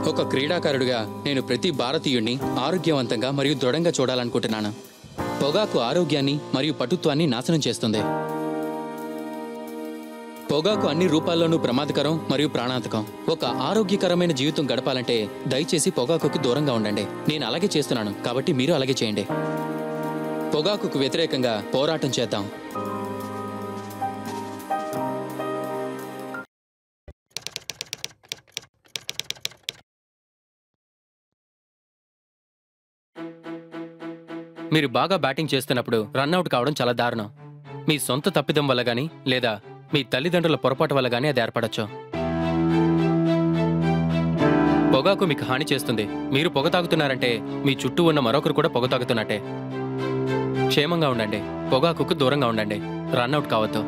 ఒక క్రీడాకారుడిగా నేను ప్రతి భారతీయుడిని ఆరోగ్యవంతంగా మరియు దృఢంగా చూడాలనుకుంటున్నాను. పొగాకు ఆరోగ్యాన్ని మరియు పటుత్వాన్ని నాశనం చేస్తుంది. పొగాకు అన్ని రూపాల్లోనూ ప్రమాదకరం మరియు ప్రాణాంతకం. ఒక ఆరోగ్యకరమైన జీవితం గడపాలంటే దయచేసి పొగాకుకి దూరంగా ఉండండి. నేను అలాగే చేస్తున్నాను, కాబట్టి మీరు అలాగే చేయండి. పొగాకుకు వ్యతిరేకంగా పోరాటం చేద్దాం. మీరు బాగా బ్యాటింగ్ చేస్తున్నప్పుడు రన్అట్ కావడం చాలా దారుణం. మీ సొంత తప్పిదం వల్ల గానీ లేదా మీ తల్లిదండ్రుల పొరపాటు వల్ల గానీ అది ఏర్పడచ్చు. పొగాకు మీకు హాని చేస్తుంది. మీరు పొగ తాగుతున్నారంటే మీ చుట్టూ ఉన్న మరొకరు కూడా పొగ తాగుతున్నట్టే. క్షేమంగా ఉండండి. పొగాకుకు దూరంగా ఉండండి. రన్అట్ కావద్దు.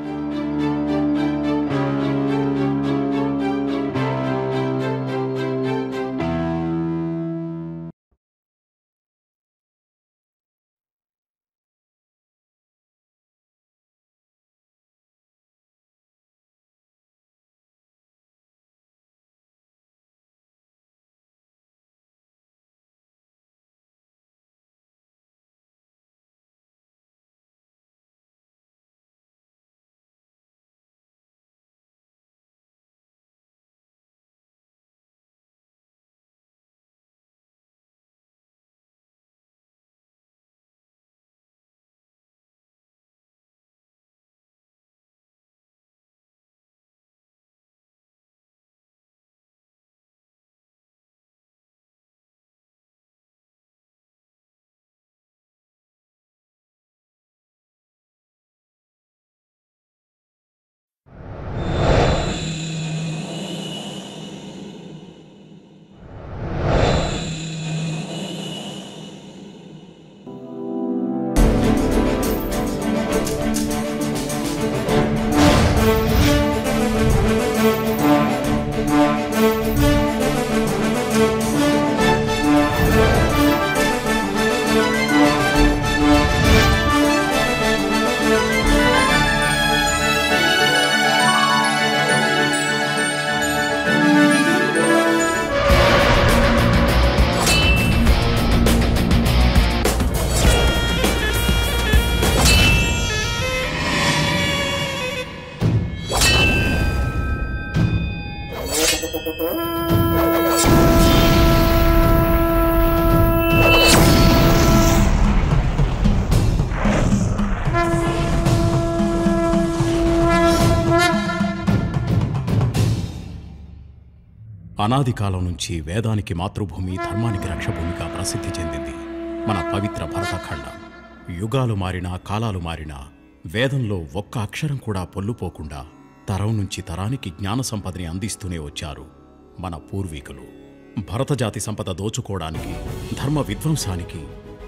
అనాది కాలం నుంచి వేదానికి మాతృభూమి, ధర్మానికి రక్షభూమిగా ప్రసిద్ధి చెందింది మన పవిత్ర భరతఖండం. యుగాలు మారినా, కాలాలు మారినా వేదంలో ఒక్క అక్షరం కూడా పొల్లుపోకుండా తరం నుంచి తరానికి జ్ఞాన సంపదని అందిస్తూనే వచ్చారు మన పూర్వీకులు. భరతజాతి సంపద దోచుకోవడానికి, ధర్మ విధ్వంసానికి,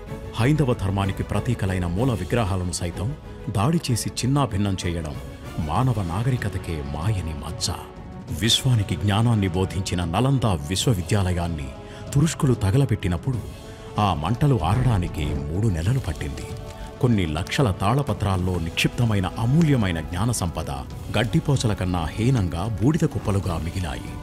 హైందవ ధర్మానికి ప్రతీకలైన మూల విగ్రహాలను సైతం దాడి చేసి చిన్నాభిన్నం చేయడం మానవ నాగరికతకే మాయని మచ్చ. విశ్వానికి జ్ఞానాన్ని బోధించిన నలంద విశ్వవిద్యాలయాన్ని తురుష్కులు తగలబెట్టినప్పుడు ఆ మంటలు ఆరడానికి 3 నెలలు పట్టింది. కొన్ని లక్షల తాళపత్రాల్లో నిక్షిప్తమైన అమూల్యమైన జ్ఞాన సంపద గడ్డిపోచల కన్నా హీనంగా బూడిద కుప్పలుగా మిగిలాయి.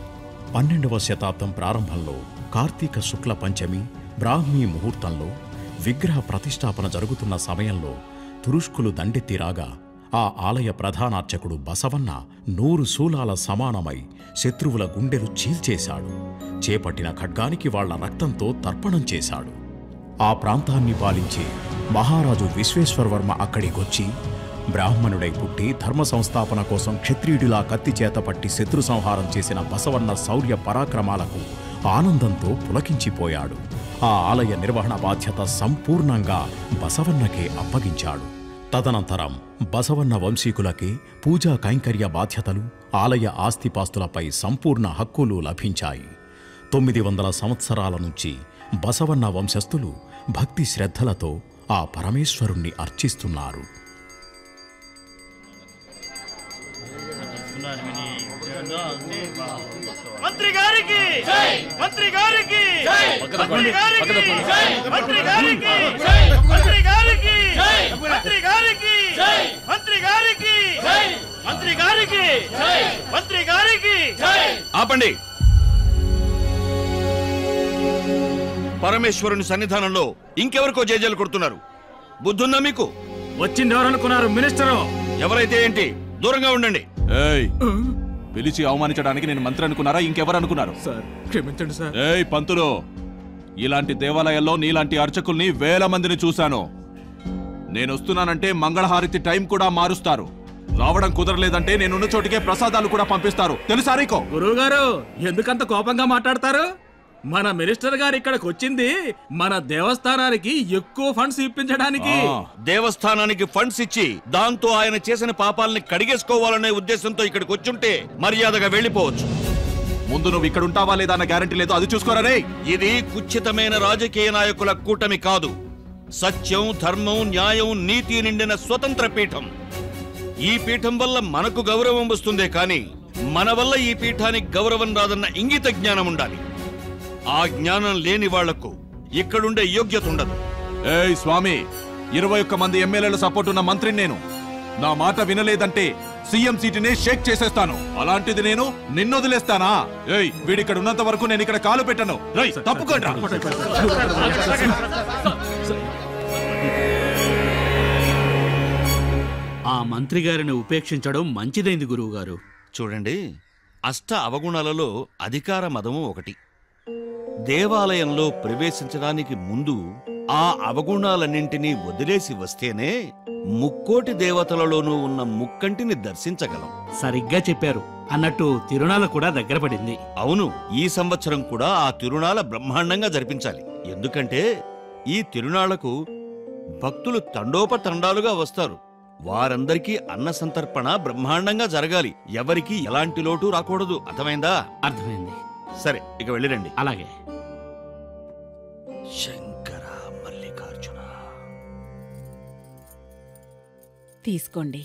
12వ శతాబ్దం ప్రారంభంలో కార్తీక శుక్ల పంచమి బ్రాహ్మీ ముహూర్తంలో విగ్రహ ప్రతిష్టాపన జరుగుతున్న సమయంలో తురుష్కులు దండెత్తి రాగా ఆ ఆలయ ప్రధానార్చకుడు బసవన్న 100 శూలాల సమానమై శత్రువుల గుండెలు చీల్చేశాడు. చేపట్టిన ఖడ్గానికి వాళ్ల రక్తంతో తర్పణం చేశాడు. ఆ ప్రాంతాన్ని పాలించి మహారాజు విశ్వేశ్వరవర్మ అక్కడికొచ్చి బ్రాహ్మణుడై పుట్టి ధర్మ సంస్థాపన కోసం క్షత్రియుడిలా కత్తి చేతపట్టి శత్రు సంహారం చేసిన బసవన్న శౌర్య పరాక్రమాలకు ఆనందంతో పులకించిపోయాడు. ఆ ఆలయ నిర్వహణ బాధ్యత సంపూర్ణంగా బసవన్నకే అప్పగించాడు. తదనంతరం బసవన్న వంశీకులకే పూజా కైంకర్య బాధ్యతలు, ఆలయ ఆస్తిపాస్తులపై సంపూర్ణ హక్కులు లభించాయి. 900 సంవత్సరాల నుంచి బసవన్న వంశస్థులు భక్తి శ్రద్ధలతో ఆ పరమేశ్వరుణ్ణి అర్చిస్తున్నారు. మంత్రి గారికి మంత్రి గారికి మంత్రి గారికి మంత్రి గారికి మంత్రి గారికి మంత్రి గారికి మంత్రి గారికి మంత్రి గారికి మంత్రి గారికి. ఆపండి. పరమేశ్వరుని సన్నిధానంలో ఇంకెవరికో జేజేలు కొడుతున్నారు. బుద్ధుందా మీకు? వచ్చింది ఎవరనుకున్నారు? మినిస్టరు. ఎవరైతే ఏంటి, దూరంగా ఉండండి. పిలిచి అవమానించడానికి నేను మంత్రి అనుకున్నారా, ఇంకెవరు అనుకున్నారు? సార్ క్షమించండి సార్. ఏయ్ పంతులు, ఇలాంటి దేవాలయాల్లో నీలాంటి అర్చకుల్ని వేల మందిని చూశాను. నేను వస్తున్నానంటే మంగళహారతి టైం కూడా మారుస్తారు. రావడం కుదరలేదంటే నేనున్న చోటికే ప్రసాదాలు కూడా పంపిస్తారు. తెలుసా నీకో? గురువు గారు ఎందుకంత కోపంగా మాట్లాడతారు? మన మినిస్టర్ గారు ఇక్కడికి వచ్చింది మన దేవస్థానానికి ఎక్కువ ఫండ్స్ ఇప్పించడానికి. దేవస్థానానికి ఫండ్స్ ఇచ్చి దాంతో ఆయన చేసిన పాపాలని కడిగేసుకోవాలనే ఉద్దేశంతో ఇక్కడికి వచ్చుంటే మర్యాదగా వెళ్ళిపోవచ్చు. ముందు నువ్వు ఇక్కడ ఉంటావా లేదా అన్న గ్యారంటీ లేదు, అది చూసుకోరా. ఇది కుచ్చితమైన రాజకీయ నాయకుల కూటమి కాదు. సత్యం, ధర్మం, న్యాయం, నీతి నిండిన స్వతంత్ర పీఠం. ఈ పీఠం వల్ల మనకు గౌరవం వస్తుందే కానీ మన వల్ల ఈ పీఠానికి గౌరవం రాదన్న ఇంగిత జ్ఞానం ఉండాలి. ఆ జ్ఞానం లేని వాళ్లకు ఇక్కడుండే యోగ్యత ఉండదు. ఏయ్ స్వామి, 21 మంది ఎమ్మెల్యేల సపోర్ట్ ఉన్న మంత్రిని నేను. నా మాట వినలేదంటే సీఎం సీటునే షేక్ చేసేస్తాను. అలాంటిది నేను నిన్ను వదిలేస్తానా? ఏయ్, వీడిక్కడ ఉన్నంత వరకు నేను ఇక్కడ కాలు పెట్టను. రై తప్పుకోండి. ఆ మంత్రి గారిని ఉపేక్షించడం మంచిదైంది గురువు గారు. చూడండి, అష్ట అవగుణాలలో అధికార మదము ఒకటి. దేవాలయంలో ప్రవేశించడానికి ముందు ఆ అవగుణాలన్నింటినీ వదిలేసి వస్తేనే ముక్కోటి దేవతలలోనూ ఉన్న ముక్కంటిని దర్శించగలం. సరిగ్గా చెప్పారు. అన్నట్టు తిరునాళ్ళ కూడా దగ్గర పడింది. అవును, ఈ సంవత్సరం కూడా ఆ తిరునాళ్ళ బ్రహ్మాండంగా జరిపించాలి. ఎందుకంటే ఈ తిరునాళ్లకు భక్తులు తండోపతండాలుగా వస్తారు. వారందరికీ అన్న సంతర్పణ బ్రహ్మాండంగా జరగాలి. ఎవరికి ఎలాంటి లోటు రాకూడదు. అర్థమైందా? అర్థమైంది. సరే, ఇక వెళ్ళిరండి. అలాగే. శంకర మల్లికార్జున తీసుకోండి.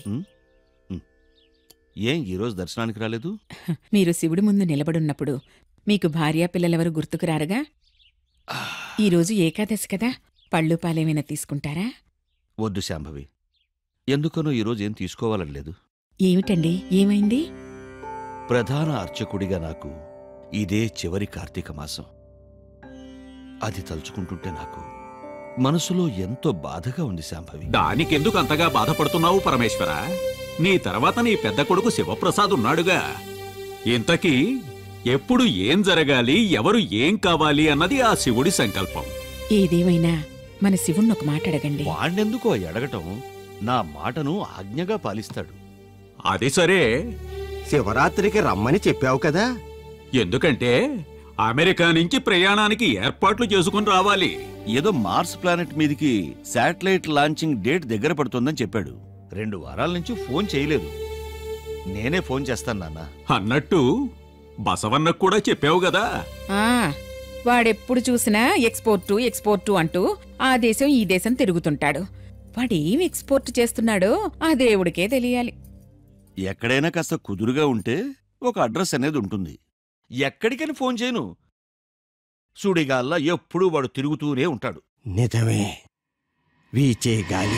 ఏం ఈరోజు దర్శనానికి రాలేదు? మీరు శివుడి ముందు నిలబడున్నప్పుడు మీకు భార్యా పిల్లలెవరు గుర్తుకు రారుగా? ఈరోజు ఏకాదశి కదా, పళ్ళు పాలేమైనా తీసుకుంటారా? వద్దు శాంభవి, ఎందుకనో ఈరోజు ఏం తీసుకోవాలని లేదు. ఏమిటండి, ఏమైంది? ప్రధాన అర్చకుడిగా నాకు ఇదే చివరి కార్తీక మాసం. అది తలుచుకుంటుంటే నాకు మనసులో ఎంతో బాధగా ఉంది శాంభవి. దానికెందుకు అంతగా బాధపడుతున్నావు పరమేశ్వర? నీ తర్వాత నీ పెద్ద కొడుకు శివప్రసాద్ ఉన్నాడుగా. ఇంతకీ ఎప్పుడు ఏం జరగాలి, ఎవరు ఏం కావాలి అన్నది ఆ శివుడి సంకల్పం. ఏదేమైనా మన శివుణ్ణి ఒక మాట అడగండి. వాణ్ణెందుకో అడగటం? నా మాటను ఆజ్ఞగా పాలిస్తాడు. అది సరే, శివరాత్రికి రమ్మని చెప్పావు కదా. ఎందుకంటే అమెరికా నుంచి ప్రయాణానికి ఏర్పాట్లు చేసుకుని రావాలి. ఏదో మార్స్ ప్లానెట్ మీదికి శాటిలైట్ లాంచింగ్ డేట్ దగ్గర పడుతుందని చెప్పాడు. 2 వారాల నుంచి ఫోన్ చేయలేదు. నేనే ఫోన్ చేస్తాను నాన్న. అన్నట్టు బసవన్నకు కూడా చెప్పావు కదా. వాడెప్పుడు చూసినా ఎక్స్పోర్టు అంటూ ఆ దేశం ఈ దేశం తిరుగుతుంటాడు. వాడేం ఎక్స్పోర్ట్ చేస్తున్నాడో ఆ దేవుడికే తెలియాలి. ఎక్కడైనా కాస్త కుదురుగా ఉంటే ఒక అడ్రస్ అనేది ఉంటుంది. ఎక్కడికని ఫోన్ చేయను. సుడిగాల్లా ఎప్పుడూ వాడు తిరుగుతూనే ఉంటాడు. నిజమే. వీచే గాలి,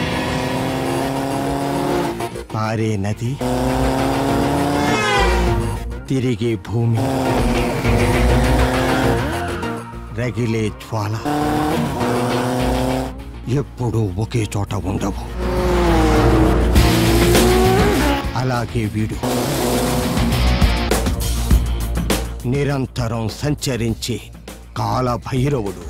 పారే నది, తిరిగే భూమి, రగిలే జ్వాల ఎప్పుడూ ఒకే చోట ఉండవు. అలాగే వీడు నిరంతరం సంచరించే కాలభైరవుడు.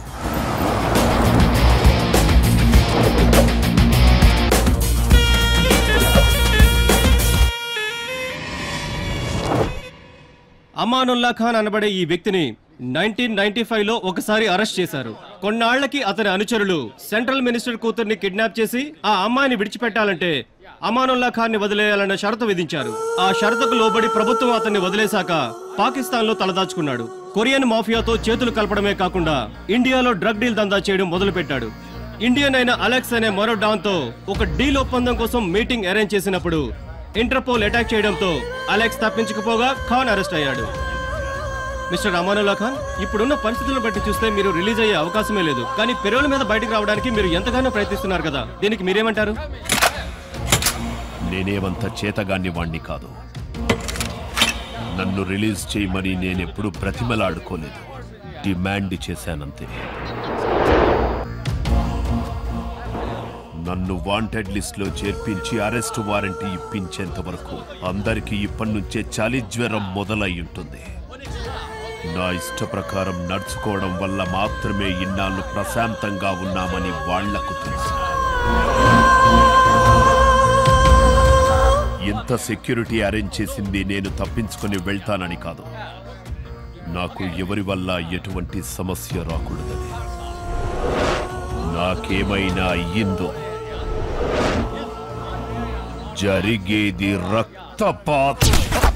అమానుల్లా ఖాన్ అనబడే ఈ వ్యక్తిని 1995లో ఒకసారి అరెస్ట్ చేశారు. కొన్నాళ్లకి అతని అనుచరులు సెంట్రల్ మినిస్టర్ కూతుర్ని కిడ్నాప్ చేసి ఆ అమ్మాయిని విడిచిపెట్టాలంటే అమానుల్లా ఖాన్ ని వదిలేయాలన్న షరతు విధించారు. ఆ షరతుకు లోబడి ప్రభుత్వం అతన్ని వదిలేశాక పాకిస్తాన్ లో తలదాచుకున్నాడు. కొరియన్ మాఫియాతో చేతులు కలపడమే కాకుండా ఇండియాలో డ్రగ్ డీల్ దందా చేయడం మొదలుపెట్టాడు. ఇండియన్ అయిన అలెక్స్ అనే మరో డాన్ తో ఒక డీల్ ఒప్పందం కోసం మీటింగ్ అరేంజ్ చేసినప్పుడు ఇంటర్పోల్ అటాక్ చేయడంతో అలెక్స్ తప్పించకపోగా ఖాన్ అరెస్ట్ అయ్యాడు. మిస్టర్ అమానుల్లా ఖాన్, ఇప్పుడున్న పరిస్థితులను బట్టి చూస్తే మీరు రిలీజ్ అయ్యే అవకాశమే లేదు. కానీ పెరోల్ మీద బయటకు రావడానికి మీరు ఎంతగానో ప్రయత్నిస్తున్నారు కదా, దీనికి మీరేమంటారు? నేనేమంత చేతగాన్ని వాణ్ణి కాదు. నన్ను రిలీజ్ చేయమని నేనెప్పుడు బ్రతిమలాడుకోలేదు. డిమాండ్ చేశానంతే. నన్ను వాంటెడ్ లిస్ట్ లో చేర్పించి అరెస్ట్ వారెంట్ ఇప్పించేంత వరకు అందరికీ ఇప్పటి నుంచే చలి జ్వరం మొదలై ఉంటుంది. నా ఇష్ట ప్రకారం నడుచుకోవడం వల్ల మాత్రమే ఇన్నాళ్ళు ప్రశాంతంగా ఉన్నామని వాళ్లకు తెలుసు. ఎంత సెక్యూరిటీ అరేంజ్ చేసింది నేను తప్పించుకొని వెళ్తానని కాదు, నాకు ఎవరి వల్ల ఎటువంటి సమస్య రాకూడదని. నాకేమైనా అయ్యిందో జరిగేది రక్తపాతం.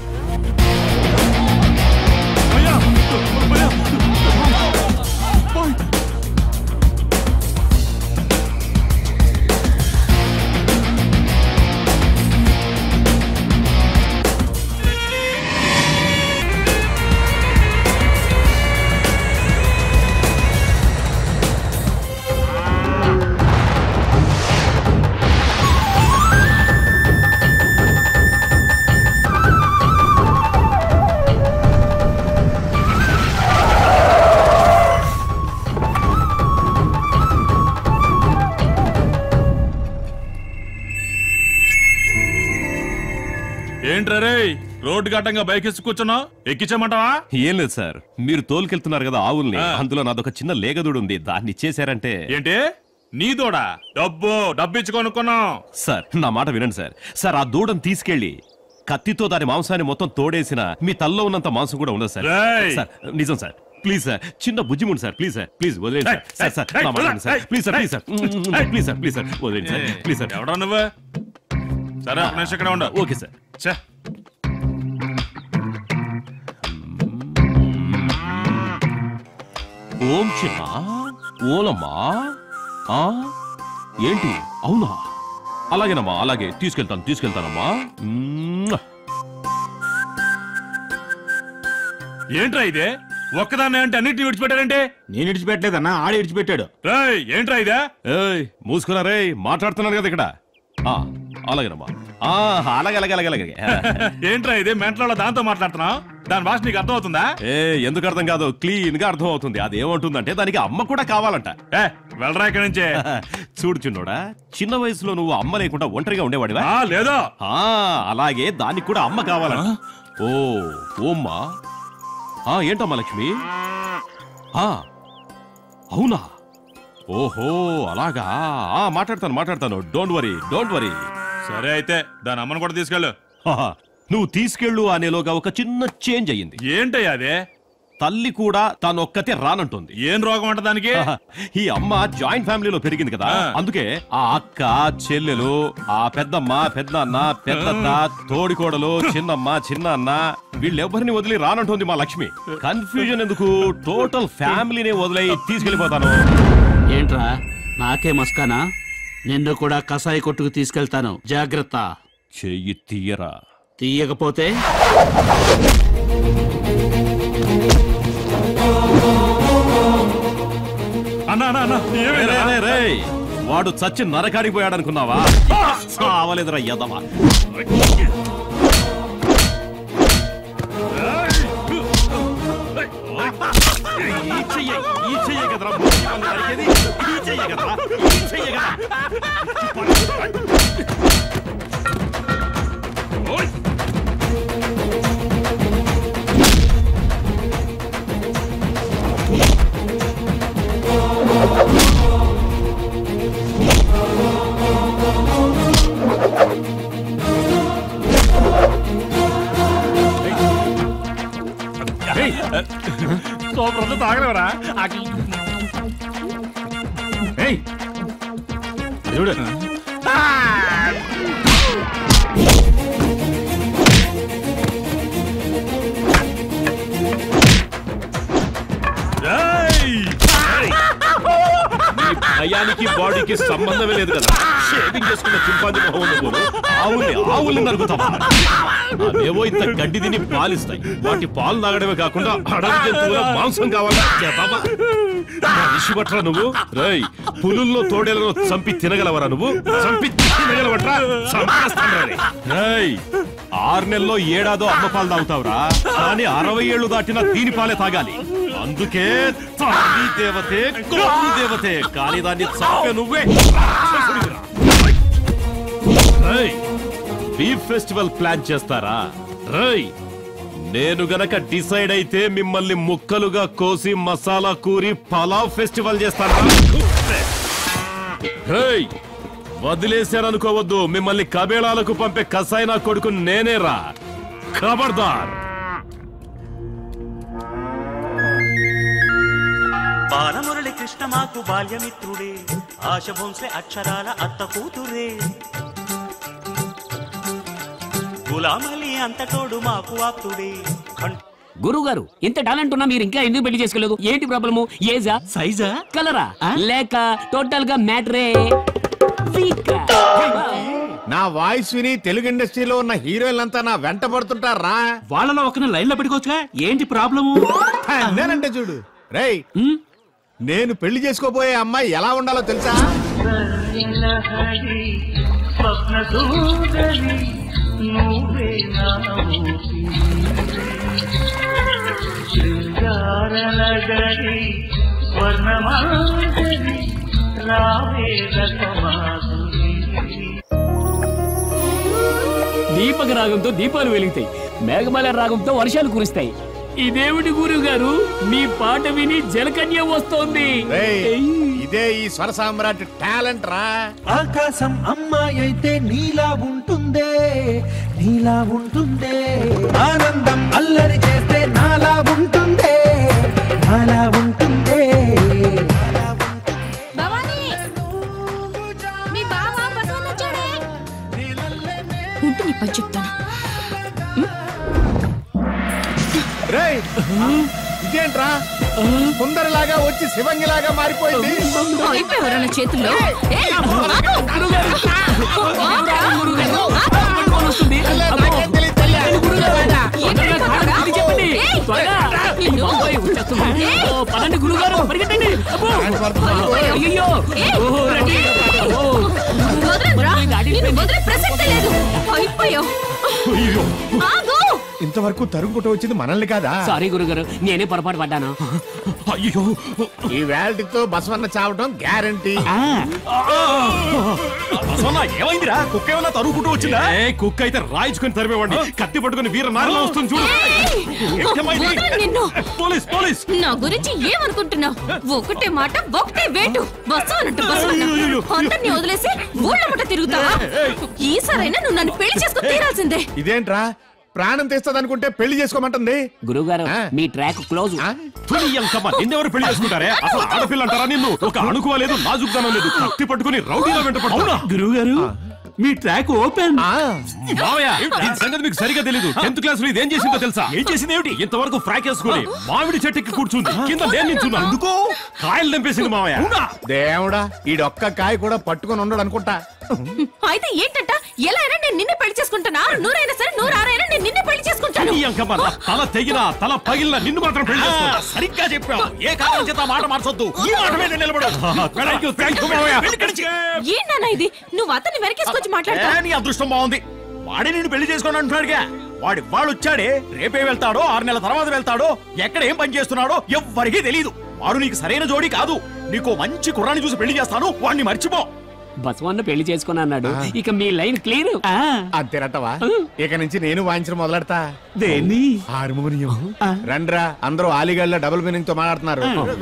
ఏంట్రే రోడ్డు గట్టంగా బైక్ ఎక్కి కూర్చున్నావు? ఎక్కించమంటావా? ఏం లేదు సార్, మీరు తోలుకెళ్తున్నారు కదా ఆవుల్ని, అందులో నాదొక చిన్న లేగదూడు ఉంది, దాన్ని ఇచ్చేసారంటే. ఏంటి నీ దూడ? డబ్బు ఇచ్చి కొనుక్కున్నావు సార్. నా మాట వినండి సార్. సార్, ఆ దూడను తీసుకెళ్లి కత్తితో దాని మాంసాన్ని మొత్తం తోడేసిన మీ తల్లో ఉన్నంత మాంసం కూడా ఉండదు సార్. సార్ నిజం సార్, ప్లీజ్ సార్, చిన్న బుజ్జిముండి సార్, ప్లీజ్ సార్, ప్లీజ్ వదిలేండి సార్. సార్ నా మాట వినండి sir, please sir, please sir, please sir, please sir, వదిలేండి సార్, ప్లీజ్ సార్. ఎవడా నువ్వు? సరే ఇక్కడ ఉండు. Okay sir. ఓం చిన్న ఓలమ్మా. ఏంటి? అవునా? అలాగేనమ్మా, అలాగే తీసుకెళ్తానమ్మా. ఏంట్రా ఇదే? ఒక్కదాన్ని అంటే అన్నిటిని విడిచిపెట్టారంటే? నేను విడిచిపెట్టలేదన్నా, ఆడి విడిచిపెట్టాడు. ఏంట్రా ఇదే? మూసుకున్నా రే, మాట్లాడుతున్నారు కదా ఇక్కడ. అలాగేనమ్మా, అలాగే అలాగే అలాగే అలాగే. ఏంట్రా ఇదే? మెంట్లో దాంతో మాట్లాడుతున్నావు? దాని భాష నీకు అర్థం అవుతుందా? ఎందుకు అర్థం కాదు, క్లీన్ గా అర్థం అవుతుంది. అదేమంటుందంటే దానికి అమ్మ కూడా కావాలంట. వెళ్ళరా ఇక్కడి నుంచే. చూడు చిన్నోడా, చిన్న వయసులో నువ్వు అమ్మ లేకుండా ఒంటరిగా ఉండేవాడివా? లేదో. అలాగే దానికి కూడా అమ్మ కావాలంట. ఓమ్మా. ఏంటమ్మా లక్ష్మి? అవునా? ఓహో అలాగా. మాట్లాడతాను. Don't worry. సరే అయితే దాని అమ్మను కూడా తీసుకెళ్ళు. నువ్వు తీసుకెళ్ళు అనేలోగా ఒక చిన్న చేంజ్ అయ్యింది. ఏంటయ్యా అదే? తల్లి కూడా తానొక్కతే రానంటుంది. ఏం రోగం అంట దానికి? ఈ అమ్మ జాయింట్ ఫ్యామిలీలో పెరిగింది కదా, అందుకే ఆ అక్క, చెల్లెలు, ఆ పెద్దమ్మ, పెద్దన్న, పెద్దత్త, తోడికోడలు, చిన్నమ్మ, చిన్నన్న వీళ్ళెవ్వరిని వదిలి రానంటుంది మా లక్ష్మి. కన్ఫ్యూజన్ ఎందుకు, టోటల్ ఫ్యామిలీనే వదిలి తీసుకెళ్లిపోతాను. ఏంట్రా నాకే మస్కానా? నిన్ను కూడా కసాయి కొట్టుకు తీసుకెళ్తాను, జాగ్రత్త. చెయ్యి తీయరా. తీయకపోతే వాడు చచ్చి నరకానికి పోయాడు అనుకున్నావా? అవలేదురా యదవా. తాగలేవరా? చూడు భయానికి బాడీకి సంబంధమే లేదు కదా. షేవింగ్ చేసుకున్న చింపాంజీ మొహం ఆవుల్ని నరుకుతావా? అదేవో ఇంత గడ్డి తిని పాలిస్తాయి, వాటి పాలు తాగడమే కాకుండా అడవి జంతువుల మాంసం కావాలా? పట్రా నువ్వు. రేయ్, పులుల్లో తోడేలను చంపి తినగలవరా నువ్వు? చంపి తినగలవట్రా? 6 నెలల్లో 7 అమ్మ పాలు తాగుతావురా, కానీ 60 ఏళ్లు దాటినా దీని పాలే తాగాలి. అందుకే తల్లి దేవతే గోపు దేవతే కానీ దాన్ని చంపే నువ్వే. బీఫ్ ఫెస్టివల్ ప్లాన్ చేస్తారా? నేను గనక డిసైడ్ అయితే మిమ్మల్ని ముక్కలుగా కోసి మసాలా కూరి పలావ్ ఫెస్టివల్ చేస్తాను. వదిలేశారనుకోవద్దు, మిమ్మల్ని కబేళాలకు పంపే కసాయి నా కొడుకు నేనేరా. ఖబర్దార్. బాలమురళి కృష్ణ మాకు బాల్యమిత్రుడే, ఆశ భోంసే అక్షరాల అత్త కూతురే. గులామలి అంతటోడు మాకు ఆప్తుడే. గురుగారు, ఇంత టాలెంట్ ఉన్నా మీరు ఇంకా ఎందుకు పెళ్లి చేసుకోలేదు? ఏంటి ప్రాబ్లము? ఏజా, సైజా, కలరా, లేక టోటల్ గా మ్యాటరే? నా వాయిస్ విని తెలుగు ఇండస్ట్రీలో ఉన్న హీరోయిన్లంతా నా వెంట పడుతుంటారా? వాళ్ళలో ఒక లైన్ లో పెట్టుకోవచ్చుగా. ఏంటి ప్రాబ్లము? నేనంటే చూడు రేయ్, నేను పెళ్లి చేసుకోబోయే అమ్మాయి ఎలా ఉండాలో తెలుసా? దీపక రాగంతో దీపాలు వెలుగుతాయి, మేఘమాల రాగంతో వర్షాలు కురుస్తాయి. ఇదేమిటి గురువు గారు, మీ పాట విని జలకన్య వస్తోంది. ఇదే ఈ స్వర సామ్రాట్ టాలెంట్ రా. ఆకాశం అమ్మాయి అయితే నీలా ఉంటుందే, నీలా ఉంటుందే. ఆనందం అల్లరి చేస్తే నాలా ఉంటుందే, నాలా ఉంటుందే. ఉంటుంది పని చెప్తాను. ఇదేంట్రా సుందరిలాగా వచ్చి శివంగిలాగా మారిపోయింది? అయిపోయావరా చేతుల్లో? ఇంతవరకు తరుగుపుట వచ్చింది మనల్ని కాదా? సారీ గురుగారు, నేనే పొరపాటు పడ్డాను. అయ్యో, ఈ వ్యాలిటీతో బసవన్న చావటం గ్యారంటీ. ఏమైందిరా? కుక్క ఏమన్నా తరుగుకుంటూ వచ్చిందా? కుక్క అయితే రాయించుకొని తరిమేవాడిని, కత్తి పట్టుకుని వీర నారలో వస్తుంది చూడు. Police police. నా గురించి ఏమనుకుంటున్నావు? ఒకటే మాట ఒకటే వేటు. బసవనంటూ బసవన్న అందరినీ వదిలేసి ఊళ్ళ ముట్ట తిరుగుతావా? ఈసారైనా నువ్వు నన్ను పెళ్లి చేసుకుని తీరాల్సిందే. ఇదేంట్రా ప్రాణం తెస్తదనుకుంటే పెళ్లి చేసుకోమంటుంది? గురుగారు, మీ ట్రాక్ క్లోజ్. నిన్నెవరు పెళ్లి చేసుకుంటారే? అసలు ఆడపిల్ల అంటారా నిన్ను? ఒక అణుకువ లేదు, నాజుగ్దానం లేదు, కత్తి పట్టుకుని రౌడీలో వెంట పడుతున్నా. గురుగారు, మీ ట్రాక్ ఓపెన్. సంగతి మీకు సరిగా తెలీదు. 10th క్లాస్ లో ఇదేం చేసిందో తెలుసా? ఏం చేసింది ఏమిటి? ఇంతవరకు ఫ్రాక్ వేసుకుని మామిడి చెట్టుకి కూర్చుంది, కింద నేను నించున్నా. అందుకో కాయలు తెంపేసింది మావయ్య. దేవుడా, ఈడొక్క కాయ కూడా పట్టుకొని ఉండడు అనుకుంటా. అయితే ఏంటంట? ఎలా అయినా నేను నిన్నే పెళ్లి చేసుకుంటానా? నూరైనా సరే నూరారైనా నేను నిన్నే పెళ్లి చేసుకుంటాను. తల తెగినా తల పగిలినా నిన్ను మాత్రం పెళ్లి చేసుకుంటా. సరిగ్గా చెప్పావు. ఏ కారణం చేత మాట మార్చొద్దు. ఈ మాట మీద నిలబడు. ఏంటన్నా ఇది? నువ్వు అతన్ని వెనకేసుకొచ్చి మాట్లాడతావు. నీ అదృష్టం బాగుంది. వాడే నేను పెళ్లి చేసుకోని అంటున్నాడుగా. వాడు వచ్చాడే, రేపే వెళ్తాడో 6 నెలల తర్వాత వెళ్తాడో, ఎక్కడ ఏం పని చేస్తున్నాడో ఎవ్వరికీ తెలియదు. వాడు నీకు సరైన జోడి కాదు. నీకు మంచి కుర్రాన్ని చూసి పెళ్లి చేస్తాను, వాడిని మర్చిపో. బసవన్న పెళ్లి చేసుకుని అన్నాడు, ఇక మీ లైన్ క్లియర్. అంతేనట్టవా? ఇక నుంచి నేను వాయించడం మొదలెడతా. దేన్ని? హార్మోనియం. రండ్రా, అందరూ ఆలిగళ్ళ డబుల్ మీనింగ్ తో మాట్లాడుతున్నారు.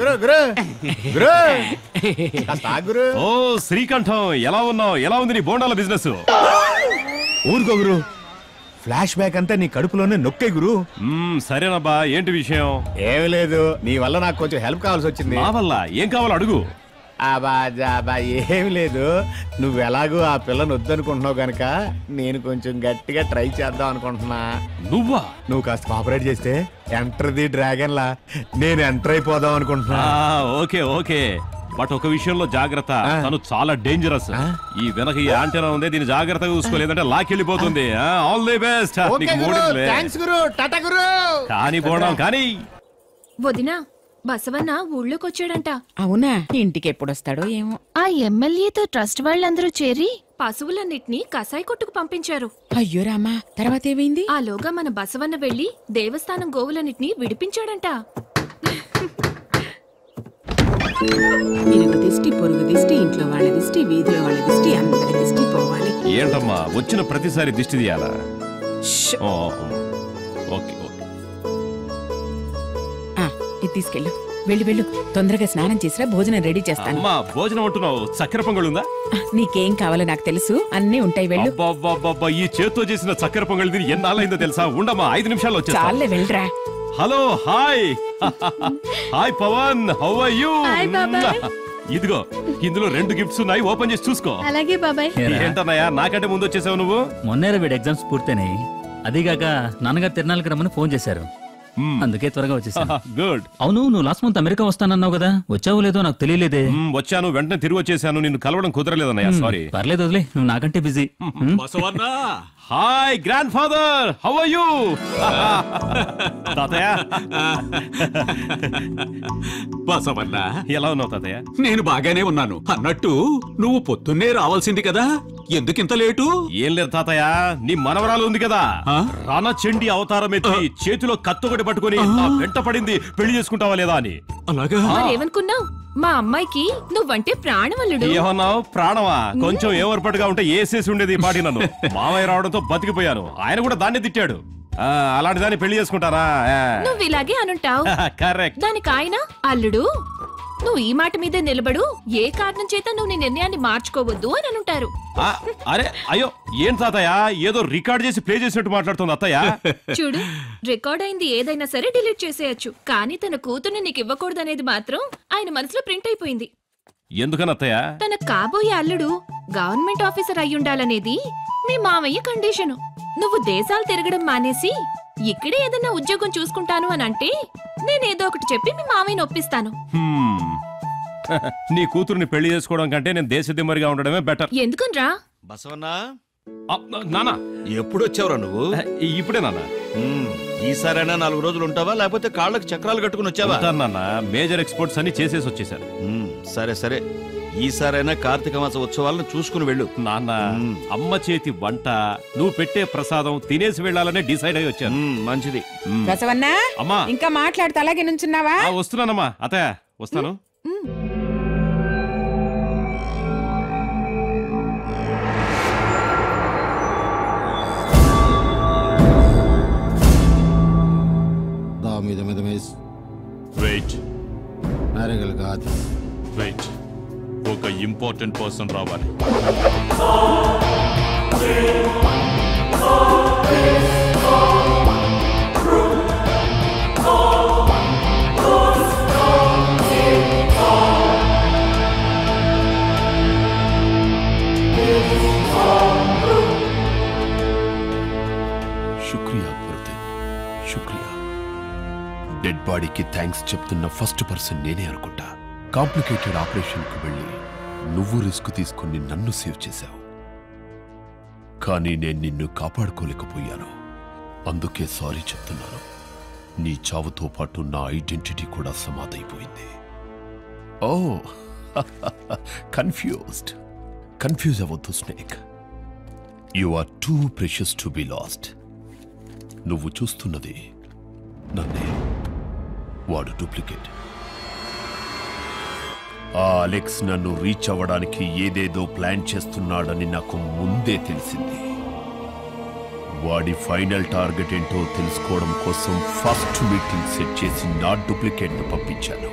ఓ శ్రీకంఠం, ఎలా ఉన్నావు? ఎలా ఉంది నీ బోండాల బిజినెస్? ఊరుకో గురు, ఫ్లాష్ బ్యాక్ అంతా నీ కడుపులోనే నొక్కే గురు. సరేనబ్బా, ఏంటి విషయం? ఏమి లేదు, నీ వల్ల నాకు కొంచెం హెల్ప్ కావాల్సి వచ్చింది. నా వల్ల ఏం కావాలో అడుగు. ఏమి లేదు, నువ్వు ఎలాగో ఆ పిల్లని వద్దనుకుంటున్నావు గనక నేను కొంచెం గట్టిగా ట్రై చేద్దాం అనుకుంటున్నా. నువ్వు కాస్త కోఆపరేట్ చేస్తే ఎంటర్ ది డ్రాగన్ లా నేను ఎంటర్ అయిపోదాం అనుకుంటున్నా. ఓకే ఓకే, బట్ ఒక విషయంలో జాగ్రత్త. తను చాలా డేంజరస్. ఈ వెనక ఈ యాంటెనా ఉంది, దీన్ని జాగ్రత్తగా చూసుకోలేదంటే లాకెళ్ళిపోతుంది. All the best. కానీ పోవడం కానీ. వదినా, బసవన్న ఊళ్ళోకి వచ్చాడంట. అవునా? ఇంటికి ఎప్పుడొస్తాడో ఏమో. ఆ ఎమ్మెల్యేతో ట్రస్ట్ వాళ్ళందరూ చేరి పశువులన్నిటినీ కసాయి కొట్టుకు పంపించారు. అయ్యో రామా, తర్వాత ఏమైంది? ఆలోగా మన బసవన్న వెళ్లి దేవస్థానం గోవులన్నిటినీ విడిపించాడంట. ఇరుగు దిష్టి పొరుగు దిష్టి ఇంట్లో వాళ్ళ దిష్టి వీధిలో వాళ్ళ దిష్టి అందరి దిష్టి పోవాలి. ఏంటమ్మా వచ్చిన ప్రతిసారి దిష్టి తీయాలా? ఓకే ఇది తీసుకెళ్ళు. వెళ్ళు తొందరగా స్నానం చేసిరా, భోజనం రెడీ చేస్తాను. అమ్మా భోజనం అంటున్నావు, చక్కెర పొంగళుందా? నీకేం కావాలో నాకు తెలుసు, అన్నీ ఉంటాయి. వెళ్ళు. ఈ చేత్తో చేసిన చక్కెర పొంగళి తిని ఎన్నాళ్ళైందో తెలుసా? ఉండమ్మా 5 నిమిషాల్లో వచ్చేస్తా. చాలే వెళ్ళరా. Hello hi hi Pavan, how are you? ఇదిగో ఇందులో 2 గిఫ్ట్స్ ఉన్నాయి, ఓపెన్ చేసి చూసుకో. అలాగే బాబాయ్. ఏంటన్నయ్యా నాకంటే ముందు వచ్చేసావు నువ్వు? మొన్నేరా వీడి ఎగ్జామ్స్ పూర్తయినాయి, అదీగాక నాన్నగారు తిరణాలకి రమ్మని ఫోన్ చేశారు, అందుకే త్వరగా వచ్చేసాను. గుడ్. అవును, నువ్వు లాస్ట్ మంత్ అమెరికా వస్తానన్నావు కదా, వచ్చావో లేదో నాకు తెలియలేదే. వచ్చాను, వెంటనే తిరిగి వచ్చేసాను, నిన్ను కలవడం కుదరలేదన్నయ్యా, సారీ. పర్లేదు వదిలే, నువ్వు నాకంటే busy. Hi grand father, how are you? తాతయ్య బసవన్న, ఎలా ఉన్నావు తాతయ్య? నేను బాగానే ఉన్నాను. అన్నట్టు నువ్వు పొద్దున్నే రావాల్సింది కదా, ఎందుకింత లేటు? ఏం లేదు తాతయ్య, నీ మనవరాలు ఉంది కదా, రానా చెండి అవతారం ఎత్తి చేతిలో కత్తొకటి పట్టుకుని నా వెంట పడింది, పెళ్లి చేసుకుంటావా లేదా అని. అలాగా? ఏమనుకున్నావు? మా అమ్మాయికి నువ్వంటే ప్రాణవల్లుడు. ఏమన్నావు? ప్రాణమా? కొంచెం ఏమర్పటుగా ఉంటే ఏసేసి ఉండేది ఈ పాటి నన్ను. మామయ్య రావడంతో బతికిపోయాను, ఆయన కూడా దాన్ని తిట్టాడు. అలాంటి దాన్ని పెళ్లి చేసుకుంటారా? నువ్వు ఇలాగే అనుంటావు. కరెక్ట్. దానికి ఆయన అల్లుడు నువ్వు ఈ మాట మీదే నిలబడు, ఏ కారణం చేత నువ్వు నీ నిర్ణయాన్ని మార్చుకోవద్దు అని అంటారు. అరే అయ్యో, ఏం తాతయ్య ఏదో రికార్డ్ చేసి ప్లే చేసినట్టు మాట్లాడుతుంది అత్తయ్య. చూడు, రికార్డ్ అయింది ఏదైనా సరే డిలీట్ చేసేయచ్చు, కానీ తన కూతుర్ని నీకు ఇవ్వకూడదు అనేది మాత్రం ఆయన మనసులో ప్రింట్ అయిపోయింది. ఎందుకని అత్తయ్య? తన కాబోయే అల్లుడు గవర్నమెంట్ ఆఫీసర్ అయ్యుండాలనేది మీ మామయ్య కండిషను. నువ్వు దేశాలు తిరగడం మానేసి ఇక్కడే ఏదైనా ఉద్యోగం చూసుకుంటాను అని అంటే నేనేదో ఒకటి చెప్పి మీ మామయ్యని ఒప్పిస్తాను. నీ కూతురుని పెళ్లి చేసుకోవడం కంటే నేను దేశదిమ్మరిగా ఉండడమే బెటర్. ఎందుకనరా? బసవన్నా, నానా ఎప్పుడు వచ్చావురా నువ్వు? ఇప్పుడే నాన్న. ఈసారైనా 4 రోజులు ఉంటావా, లేకపోతే కాళ్ళకి చక్రాలు కట్టుకుని వచ్చావా? నాన్న, మేజర్ ఎక్స్పోర్ట్స్ అన్ని చేసేసి వచ్చేసారు. సరే సరే, ఈసారైనా కార్తీక మాస ఉత్సవాలను చూసుకుని వెళ్ళు. నాన్న, అమ్మ చేతి వంట, నువ్వు పెట్టే ప్రసాదం తినేసి వెళ్ళాలనే డిసైడ్ అయ్యి వచ్చాను. మంచిది. బసవన్నా, అమ్మా ఇంకా మాట్లాడుతూ అలాగే నుంచున్నావా? వస్తున్నానమ్మా. అత్తయ్య వస్తాను. వెయిట్ కాదు, వెయిట్, ఒక ఇంపార్టెంట్ పర్సన్ రావాలి. శుక్రియా ప్రదీప్, శుక్రియా. డెడ్ బాడీకి థ్యాంక్స్ చెప్తున్న ఫస్ట్ పర్సన్ నేనే అనుకుంటా. కాంప్లికేటెడ్ ఆపరేషన్ కు వెళ్ళి నువ్వు రిస్క్ తీసుకుని నన్ను సేవ్ చేశావు, కానీ నేను నిన్ను కాపాడుకోలేకపోయాను. అందుకే సారీ చెప్తున్నాను. నీ చావుతో పాటు నా ఐడెంటిటీ కూడా సమాధైపోయింది. ఓ కన్ఫ్యూజ్ అవ్వద్దు snake. You are too precious to be lost. నువ్వు చూస్తున్నది నన్నే, వాడు డూప్లికేట్. ఆ అలెక్స్ నన్ను రీచ్ అవ్వడానికి ఏదేదో ప్లాన్ చేస్తున్నాడని నాకు ముందే తెలిసింది. వాడి ఫైనల్ టార్గెట్ ఏంటో తెలుసుకోవడం కోసం ఫస్ట్ మీటింగ్ సెట్ చేసి నా డూప్లికేట్ ను పంపించాను.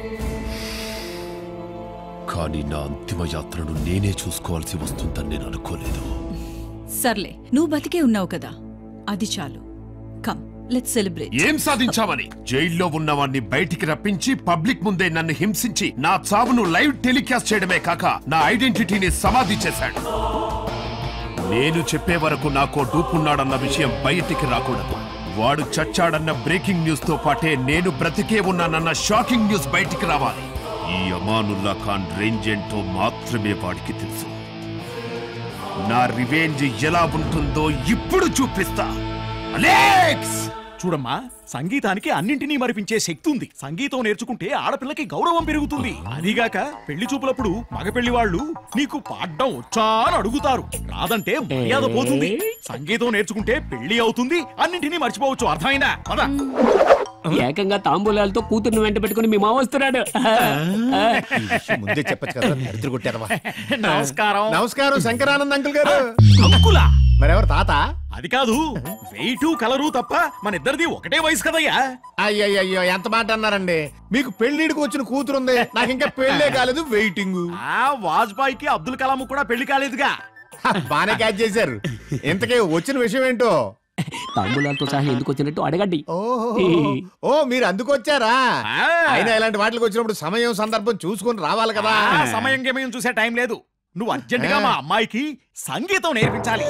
కానీ నా అంతిమ యాత్రను నేనే చూసుకోవాల్సి వస్తుందని నేను అనుకోలేదు. సర్లే, నువ్వు బతికే ఉన్నావు కదా, అది చాలు. Come, let's celebrate. ఏం సాధించావని? జైల్లో ఉన్నవాణ్ణి బయటికి రప్పించి పబ్లిక్ ముందే నన్ను హింసించి నా చావును లైవ్ టెలికాస్ట్ చేయడమే కాక నా ఐడెంటిటీని సమాధి చేశాడు. నేను చెప్పే వరకు నాకో డూపున్నాడన్న విషయం బయటికి రాకూడదు. వాడు చచ్చాడన్న బ్రేకింగ్ న్యూస్ తో పాటే నేను బ్రతికే ఉన్నానన్న షాకింగ్ న్యూస్ బయటికి రావాలి. ఈ అమానుల్లా ఖాన్ రేంజ్ ఏంటో మాత్రమే వాడికి తెలుసు. నా రివెంజ్ ఎలా ఉంటుందో ఇప్పుడు చూపిస్తా. అలెక్స్! చూడమ్మా, సంగీతానికి అన్నింటినీ మరిపించే శక్తి ఉంది. సంగీతం నేర్చుకుంటే ఆడపిల్లకి గౌరవం పెరుగుతుంది. అదిగాక పెళ్లి చూపులప్పుడు మగ పెళ్లి వాళ్ళు నీకు పాడడం వచ్చా అని అడుగుతారు. రాదంటే మర్యాద పోతుంది. సంగీతం నేర్చుకుంటే పెళ్లి అవుతుంది, అన్నింటినీ మర్చిపోవచ్చు. అర్థమైందా? పద. ఏకంగా తాంబూలాలతో కూతుర్ని వెంట పెట్టుకుని మీ మామ వస్తున్నాడు. ముందే చెప్పచ్చు కదా, దరిద్ర కొట్టారవా. నమస్కారం. నమస్కారం శంకరానంద్ అంకుల్ గారు. అంకులా? మరెవరు తాత? అది కాదు, వెయిటు కలరు తప్ప మన ఇద్దరిది ఒకటే వయసు కదయ్యా. అయ్యయ్యో ఎంత మాట అన్నారండి. మీకు పెళ్లిడికి వచ్చిన కూతురుంది, నాకు ఇంకా పెళ్లే కాలేదు, వెయిటింగ్. వాజ్పేయికి అబ్దుల్ కలాం కూడా పెళ్లి కాలేదుగా. బానే క్యాచ్ చేశారు. ఇంతకీ వచ్చిన విషయం ఏంటో? తాంబూలాలతో సహా ఎందుకు వచ్చినట్టు అడగండి. ఓ మీరు అందుకొచ్చారా? అయినా ఇలాంటి వాటికి వచ్చినప్పుడు సమయం సందర్భం చూసుకొని రావాలి కదా. సమయం గమయం చూసే టైం లేదు. నువ్వు అర్జెంట్ గా మా అమ్మాయికి సంగీతం నేర్పించాలి.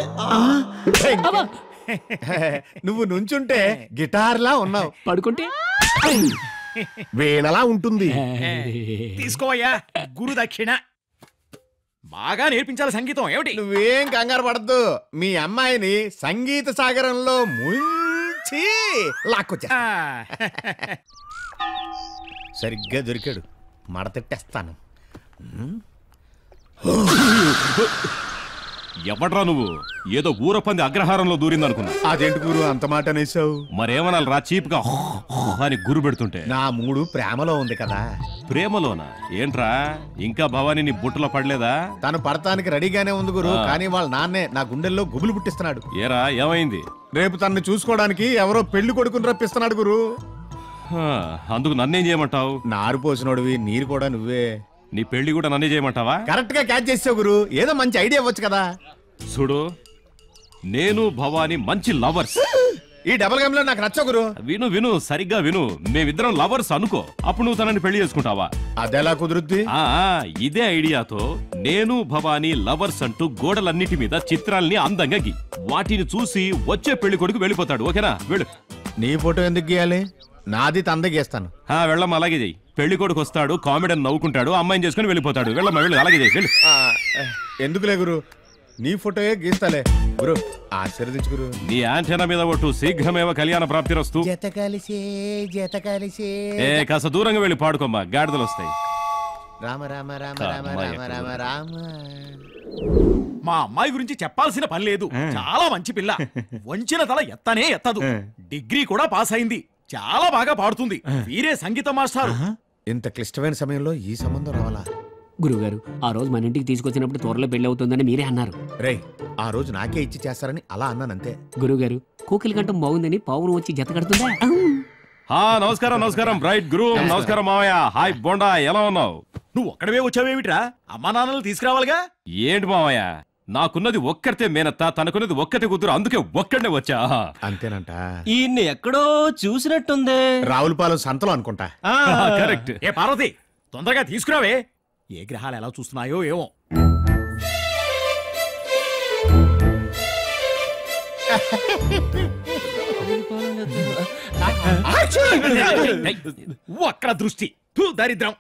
నువ్వు నుంచుంటే గిటార్లా ఉన్నావు, పడుకుంటే వీణలా ఉంటుంది. తీసుకోవయ్యా గురు దక్షిణ. బాగా నేర్పించాలి సంగీతం. ఏమిటి? నువ్వేం కంగారు పడద్దు. మీ అమ్మాయిని సంగీత సాగరంలో ముంచి లాక్కొచ్చా. సరిగ్గా దొరికాడు, మడతెట్టేస్తాను. ఎవడ్రా నువ్వు? ఏదో ఊరపంది అగ్రహారంలో దూరిందనుకున్నా. అదేంటి గురు అంత మాట అనేసావు? మరేమనాలి రా చీప్ గా అని గురు పెడుతుంటే. నా మూడు ప్రేమలో ఉంది కదా. ప్రేమలోనా? ఏంట్రా ఇంకా భవానీ నీ బుట్టలో పడలేదా? తను పడతానికి రెడీగానే ఉంది గురు, కానీ వాళ్ళ నాన్నే నా గుండెల్లో గుబులు పుట్టిస్తున్నాడు. ఏరా ఏమైంది? రేపు తనని చూసుకోవడానికి ఎవరో పెళ్లి కొడుకుని రప్పిస్తున్నాడు గురు. అందుకు నన్నేం చేయమంటావు? నారు పోసినోడివి, నీరు కూడా నువ్వే. నీ పెళ్లి కూడా నన్నే చేయమంటావా? కరెక్ట్ గా క్యాచ్ చేసావు గురు. ఏదో మంచి ఐడియా ఇవ్వచ్చు కదా. చూడు, నేను భవానీ మంచి లవర్స్. ఈ డబుల్ గేమ్ లో నాకు నచ్చవు గురు. విను విను, సరిగ్గా విను. మేమిద్దరం లవర్స్ అనుకో, అప్పుడు నువ్వు తనని పెళ్లి చేసుకుంటావా? అదెలా కుదురుద్ది? ఇదే ఐడియాతో నేను భవానీ లవర్స్ అంటూ గోడలన్నిటి మీద చిత్రాల్ని అందంగా గీ. వాటిని చూసి వచ్చే పెళ్లి కొడుకు వెళ్ళిపోతాడు. ఓకేనా? వెళ్ళు. నీ ఫోటో ఎందుకు గీయాలి? నాది తంద గీస్తాను. వెళ్ళమ్మా, అలాగే చెయ్యి. పెళ్లి కొడుకు వస్తాడు, కామెడీ నవ్వుకుంటాడు, అమ్మాయిని చేసుకుని వెళ్ళిపోతాడు. వెళ్ళమ్మా, వెళ్ళు, అలాగే చెయ్యి, వెళ్ళు. ఎందుకులే గురు, నీ ఫోటోయే గీస్తాలే గురు. ఆశీర్వదించు గురు. నీ యాంటెనా మీద ఒట్టు. శీఘ్రమేవ కళ్యాణ ప్రాప్తిరస్తు. జత కలిసే కాస్త దూరంగా వెళ్ళి పాడుకోమ్మా, గాడిదలు వస్తాయి. రామ రామ రామ రామ రామ రామ రామ. మా అమ్మాయి గురించి చెప్పాల్సిన పని లేదు. చాలా మంచి పిల్ల. వంచిన తల ఎత్తనే ఎత్తదు. డిగ్రీ కూడా పాస్ అయింది. చాలా బాగా పాడుతుంది. వీరే సంగీత మాస్టారు. ఇంత క్లిష్టమైన సమయంలో ఈ సంబంధం రావాలా? గురుగారు, ఆ రోజు మన ఇంటికి తీసుకొచ్చినప్పుడు త్వరలో పెళ్లి అవుతుందని మీరే అన్నారు. రే, ఆ రోజు నాకే ఇచ్చి చేస్తారని అలా అన్నానంతే. గురుగారు, కోకిల కంఠం బాగుందని పావును వచ్చి జత కడుతుందా? నమస్కారం నమస్కారం బ్రైట్ గురు. నమస్కారం మావయ్య. హాయ్ బోండా, ఎలా ఉన్నావు? నువ్వు ఒక్కడవే వచ్చావేమిట్రా? అమ్మా నాన్నలు తీసుకురావాలిగా. ఏంటి మావయ్య, నాకున్నది ఒక్కరితే మేనత్త, తనకున్నది ఒక్కతే కూతురు, అందుకే ఒక్కడే వచ్చా. అంతేనంట. ఈయన్ని ఎక్కడో చూసినట్టుంది. రావులపాలెం సంతలో అనుకుంటా. కరెక్ట్. ఏ పార్వతి, తొందరగా తీసుకురావే. ఏ గ్రహాలు ఎలా చూస్తున్నాయో ఏమో. అక్కడ దృష్టి దరిద్రం.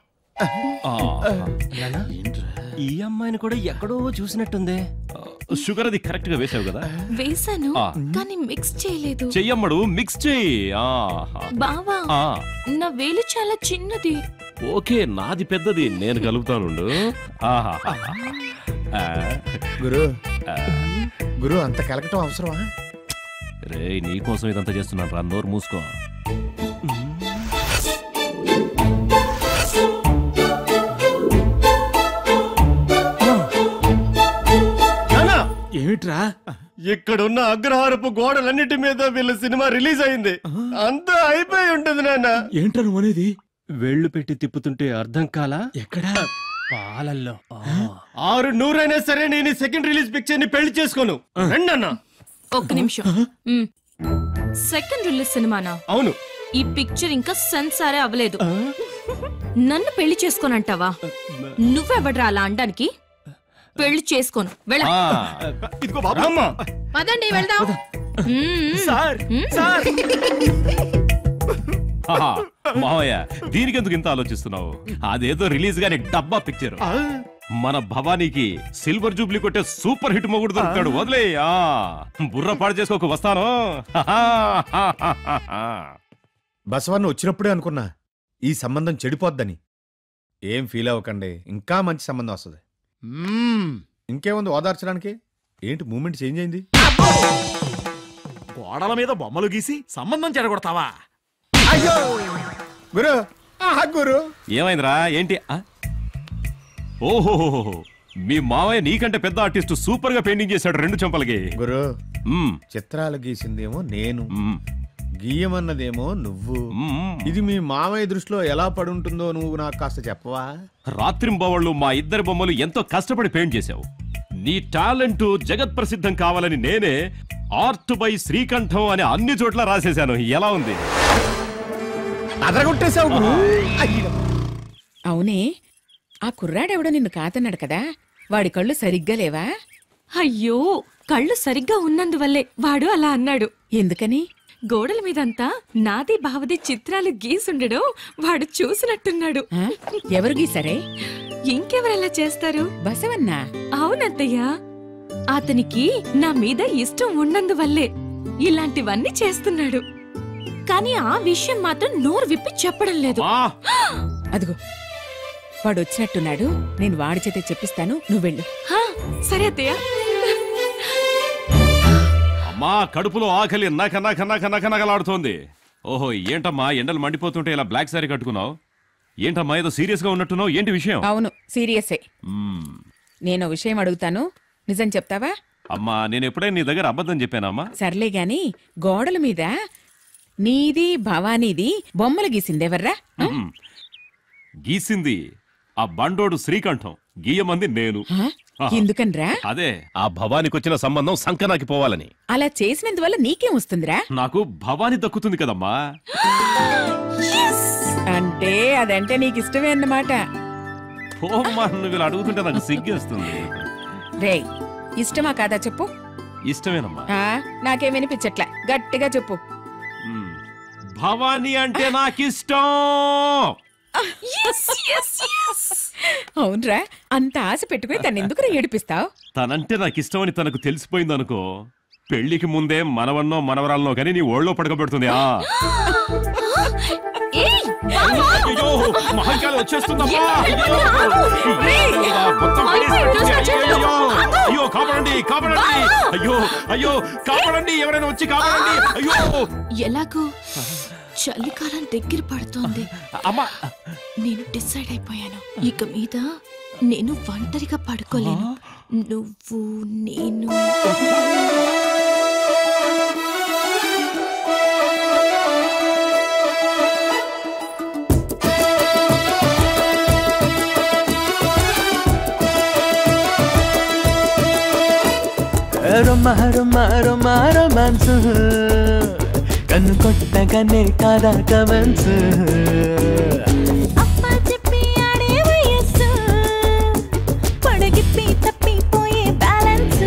ఈ అమ్మాయిని కూడా ఎక్కడో చూసినట్టుంది. షుగర్ అది కరెక్ట్ గా వేసావు కదా? వేసాను, కానీ మిక్స్ చేయలేదు. చెయ్యమ్మడు, మిక్స్ చెయ్యి. బావా, నా వేలు చాలా చిన్నది. ఓకే, నాది పెద్దది, నేను కలుపుతాను. గురు గురు, అంత కలకటం అవసరమా? రే, నీకోసం ఇదంతా చేస్తున్నాను రా, నోరు మూసుకో. ఏమిట్రా? ఇక్కడున్న అగ్రహారపు గోడలన్నిటి మీద వీళ్ళ సినిమా రిలీజ్ అయింది. అంతా అయిపోయి ఉంటుంది నాన్న. ఏంట్రా నువ్వు అనేది? వెళ్ళు పెట్టి తిప్పుతుంటే అర్థం కాలా? ఎక్కడా? పాలల్లో. 600 సరే నేను సెకండ్ రిలీజ్ పిక్చర్ ని పెళ్లి చేసుకోను. రండి అన్న. ఒక్క నిమిషం. సెకండ్ రిలీజ్ సినిమానా? అవును. ఈ పిక్చర్ ఇంకా సెన్సారే అవ్వలేదు. నన్ను పెళ్లి చేసుకోనంటావా? నువ్వెవడ్రా అలా అనడానికి? పెళ్లి చేసుకోను. పదండి వెళ్దాం. మావయ్య, దీనికెందుకు ఇంత ఆలోచిస్తున్నావు? అదేదో రిలీజ్ గాని డబ్బా పిక్చర్. మన భవానీకి సిల్వర్ జూబ్లీ కొట్టే సూపర్ హిట్ మొగుడు దొరుకుతాడు. వదిలే, బుర్ర పాడు చేసుకోకు, వస్తాను. బసవన్న వచ్చినప్పుడే అనుకున్నా ఈ సంబంధం చెడిపోద్దని. ఏం ఫీల్ అవ్వకండి, ఇంకా మంచి సంబంధం వస్తుంది. ఇంకేముంది ఓదార్చడానికి? ఏంటి మూమెంట్ చేంజ్ అయింది? గోడల మీద బొమ్మలు గీసి సంబంధం చెడగొడతావా? అయ్యో గురు గురు ఏమైందిరా ఏంటి ఓహో మీ మావయ్య నీకంటే పెద్ద ఆర్టిస్ట్ సూపర్ గా పెయింటింగ్ చేశాడు 2 చెంపలకి. గురు చిత్రాలు గీసిందేమో నేను, గీయమన్నదేమో నువ్వు. ఇది మీ మామయ్య దృష్టిలో ఎలా పడుంటుందో నువ్వు నాకు కాస్త చెప్పవా? రాత్రింబవళ్ళు మా ఇద్దరి బొమ్మలు ఎంతో కష్టపడి పెయింట్ చేశావు. నీ టాలెంట్ జగత్ ప్రసిద్ధం కావాలని నేనే ఆర్ట్ బై శ్రీకంఠం అని అన్ని చోట్ల రాసేశాను. ఎలా ఉంది? అదరగొట్టేశావు. అవునే, ఆ కుర్రాడెవడో నిన్ను కాదన్నాడు కదా, వాడి కళ్ళు సరిగ్గా లేవా? అయ్యో, కళ్ళు సరిగ్గా ఉన్నందువల్లే వాడు అలా అన్నాడు. ఎందుకని? గోడల మీదంతా నాది బావది చిత్రాలు గీసుండడం వాడు చూసినట్టున్నాడు. ఎవరు గీసారే? ఇంకెవరలా చేస్తారు? బసవన్నా. అవునత్తయ్య, అతనికి నా మీద ఇష్టం ఉన్నందువల్లే ఇలాంటివన్నీ చేస్తున్నాడు. కానీ ఆ విషయం మాత్రం నోరు విప్పి చెప్పడం లేదు. అదిగో వాడు వచ్చినట్టున్నాడు, నేను వాడి చేతే చెప్పిస్తాను, నువ్వు వెళ్ళు. సరే అత్తయ్య. అమ్మా, కడుపులో ఆకలి నకనకనకనకనకలాడుతోంది. ఓహో, ఏంటమ్మా ఎండలు మండిపోతుంటే ఇలా బ్లాక్ సారీ కట్టుకున్నావు? ఏంటమ్మా ఏదో సీరియస్ గా ఉన్నట్టున్నావు, ఏంటి విషయం? అవును, సీరియసే. నేను విషయం అడుగుతాను, నిజం చెప్తావా? అమ్మా, నేను ఎప్పుడైనా నీ దగ్గర అబద్ధం చెప్పానమ్మా? సర్లే గాని, గోడల మీద నీది భవానీది బొమ్మలు గీసిందెవర్రా? గీసింది ఆ బండోడు శ్రీకంఠం, గీయమంది నేను. ఎందుకనరా? అదే ఆ భవానికి వచ్చిన సంబంధం సంకనాకి పోవాలని. అలా చేసినందువల్ల నీకేం వస్తుందిరా? నాకు భవాని దక్కుతుంది కదమ్మా. అంటే అదంటే నీకు ఇష్టమే అన్నమాట. నువ్వు ఇలా అడుగుతుంటే నాకు సిగ్గేస్తుంది. రే, ఇష్టమా కాదా చెప్పు? ఇష్టమేనమ్మా. నాకేం వినిపించట్లా, గట్టిగా చెప్పు. భవాని అంటే నాకిష్టం. అవునరా, అంత ఆశ పెట్టుకుని తను ఎందుకు ఏడిపిస్తావు? తనంటే నాకిష్టం అని తనకు తెలిసిపోయింది అనుకో, పెళ్లికి ముందే మనవన్నో మనవరాలనో కానీ నీ ఓళ్ళో పడకబెడుతుంది. అయ్యో కాపాడండి, కాపాడండి, అయ్యో అయ్యో కాపాడండి, ఎవరైనా వచ్చి కాపాడండి. అయ్యో, ఎలాగో చలికాలం దగ్గర పడుతోంది. అమ్మా, నేను డిసైడ్ అయిపోయాను, ఇక మీద నేను ఒంటరిగా పడుకోలేను. నువ్వు నేను రొమాన్స్ కన్ను కొట్టగానే కాదా కమెన్స్. అప్పా చెప్పి ఆడే వయస్సు పొడగిప్పి తప్పిపోయే బ్యాలెన్స్.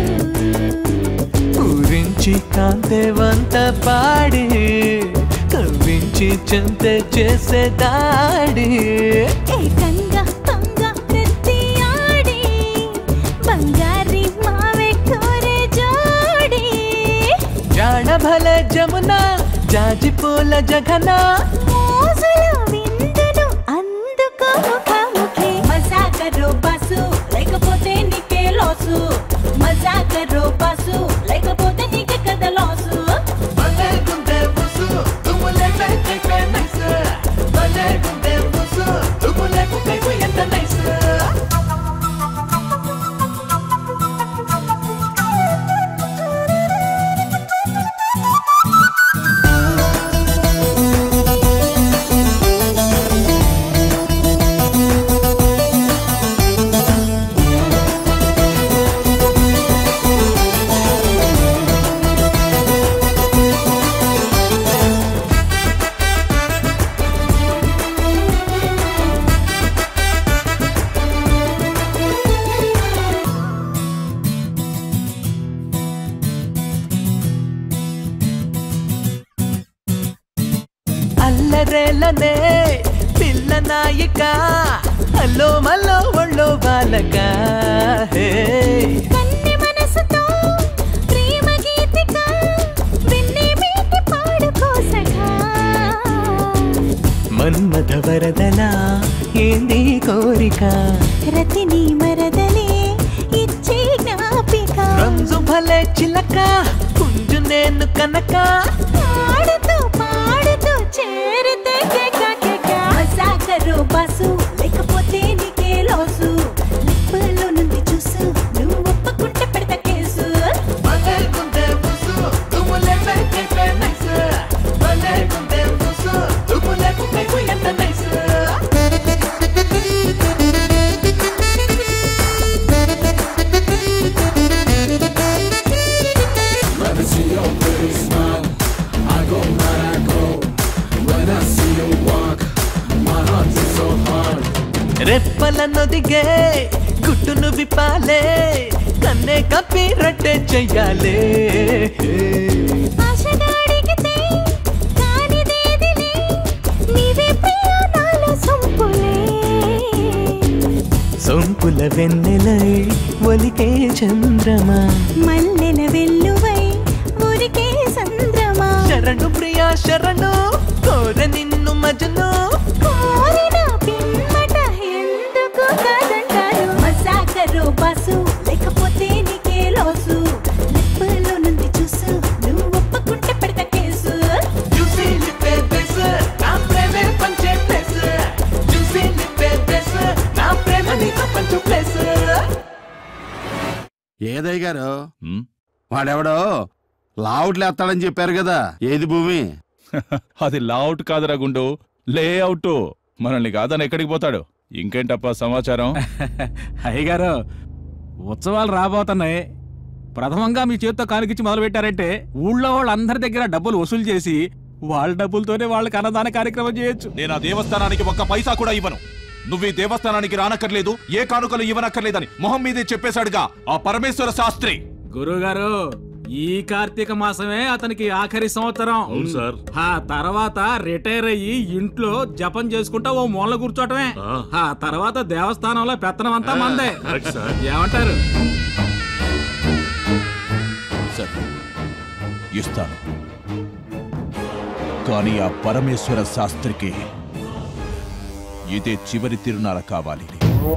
ఊరించి కాంతే వంత పాడి కవ్వించి చెంతే చేసే దాడి. ఏకంగా తంగా ప్రతి ఆడి బంగారి మావే కోరే జోడి. జాణ భల జమునా జాజి పూల జగన మోజుల విందును అందుకో ముఖాముఖి. మజా కరో బాసు లేకపోతే నీకే లాసు. మజా కరో బాసు లేకపోతే నీకే కదా లాసు. భలే గుండె బుసు తుమ్ములే కైపే నైస్. భలే గుండె బుసు తుమ్ములే కైపే ఎంత నైస్. అల్లరేలనే పిల్ల నాయిక హలో మల్లో ఒళ్ళో బాలక. కన్ని మనసుతో ప్రేమ గీతిక విన్ని మీటి పాడుకోసగా. మన్మథ వరదలా ఏంది కోరిక. రతిని మరదలే ఇచ్చే జ్ఞాపిక. రంజు భలే చిలక కుంజు నేను కనక. పాడుతూ పాడుతూ చేరుతూ దిగే గుట్టును విప్పాలే కన్నే కప్పి రట్టే చెయ్యాలే ఆశగాడిగితే కానిదేదిలే నీవే ప్రియా నాలో సొంపులే సొంపుల వెన్నెలై ఒలికే చంద్రమా మల్లెల వెల్లువై ఊరికే సంద్రమా శరణు ప్రియా శరణు కోర నిన్ను మజను కోరిన పిమ్మట ఎందుకు కాదంటారు మసాకరు బాసు లేకపోతే నీకే లోసు లిప్పులో నుండి చూసు నువ్వు ఒప్పుకుంటే పెడతా కేసు చూసి లిప్పే బేసు నా ప్రేమే పంచే ప్లేసు చూసి లిప్పే బేసు నా ప్రేమ నీతో పంచు ప్లేసు ఏదయ్య గారు వాడెవడో లావుట్లు ఎత్తాడని చెప్పారు కదా ఏది భూమి అది లావుట్ కాదురా గుండు లేఅవుట్ మనల్ని కాదని ఎక్కడికి పోతాడు ఇంకేంటప్ప సమాచారం అయ్యగారు ఉత్సవాలు రాబోతున్నాయి ప్రథమంగా మీ చేతితో కానుకిచ్చి మొదలు పెట్టారంటే ఊళ్ళో వాళ్ళందరి దగ్గర డబ్బులు వసూలు చేసి వాళ్ళ డబ్బులతోనే వాళ్ళకి అన్నదాన కార్యక్రమం చేయొచ్చు. నేను ఆ దేవస్థానానికి ఒక్క పైసా కూడా ఇవ్వను. నువ్వు ఈ దేవస్థానానికి రానక్కర్లేదు, ఏ కానుకలు ఇవ్వనక్కర్లేదని మొహం మీదే చెప్పేశాడుగా ఆ పరమేశ్వర శాస్త్రి. గురుగారు ఈ కార్తీక మాసమే అతనికి ఆఖరి సంవత్సరం. అవును సార్. ఆ తర్వాత రిటైర్ అయ్యి ఇంట్లో జపం చేసుకుంటా ఓ మూల కూర్చోటమే. ఆ తర్వాత దేవస్థానంలో పెత్తనం అంతా మందే. ఏమంటారు? ఇస్తాను, కానీ ఆ పరమేశ్వర శాస్త్రికి ఇదే చివరి తిరునాళ కావాలి.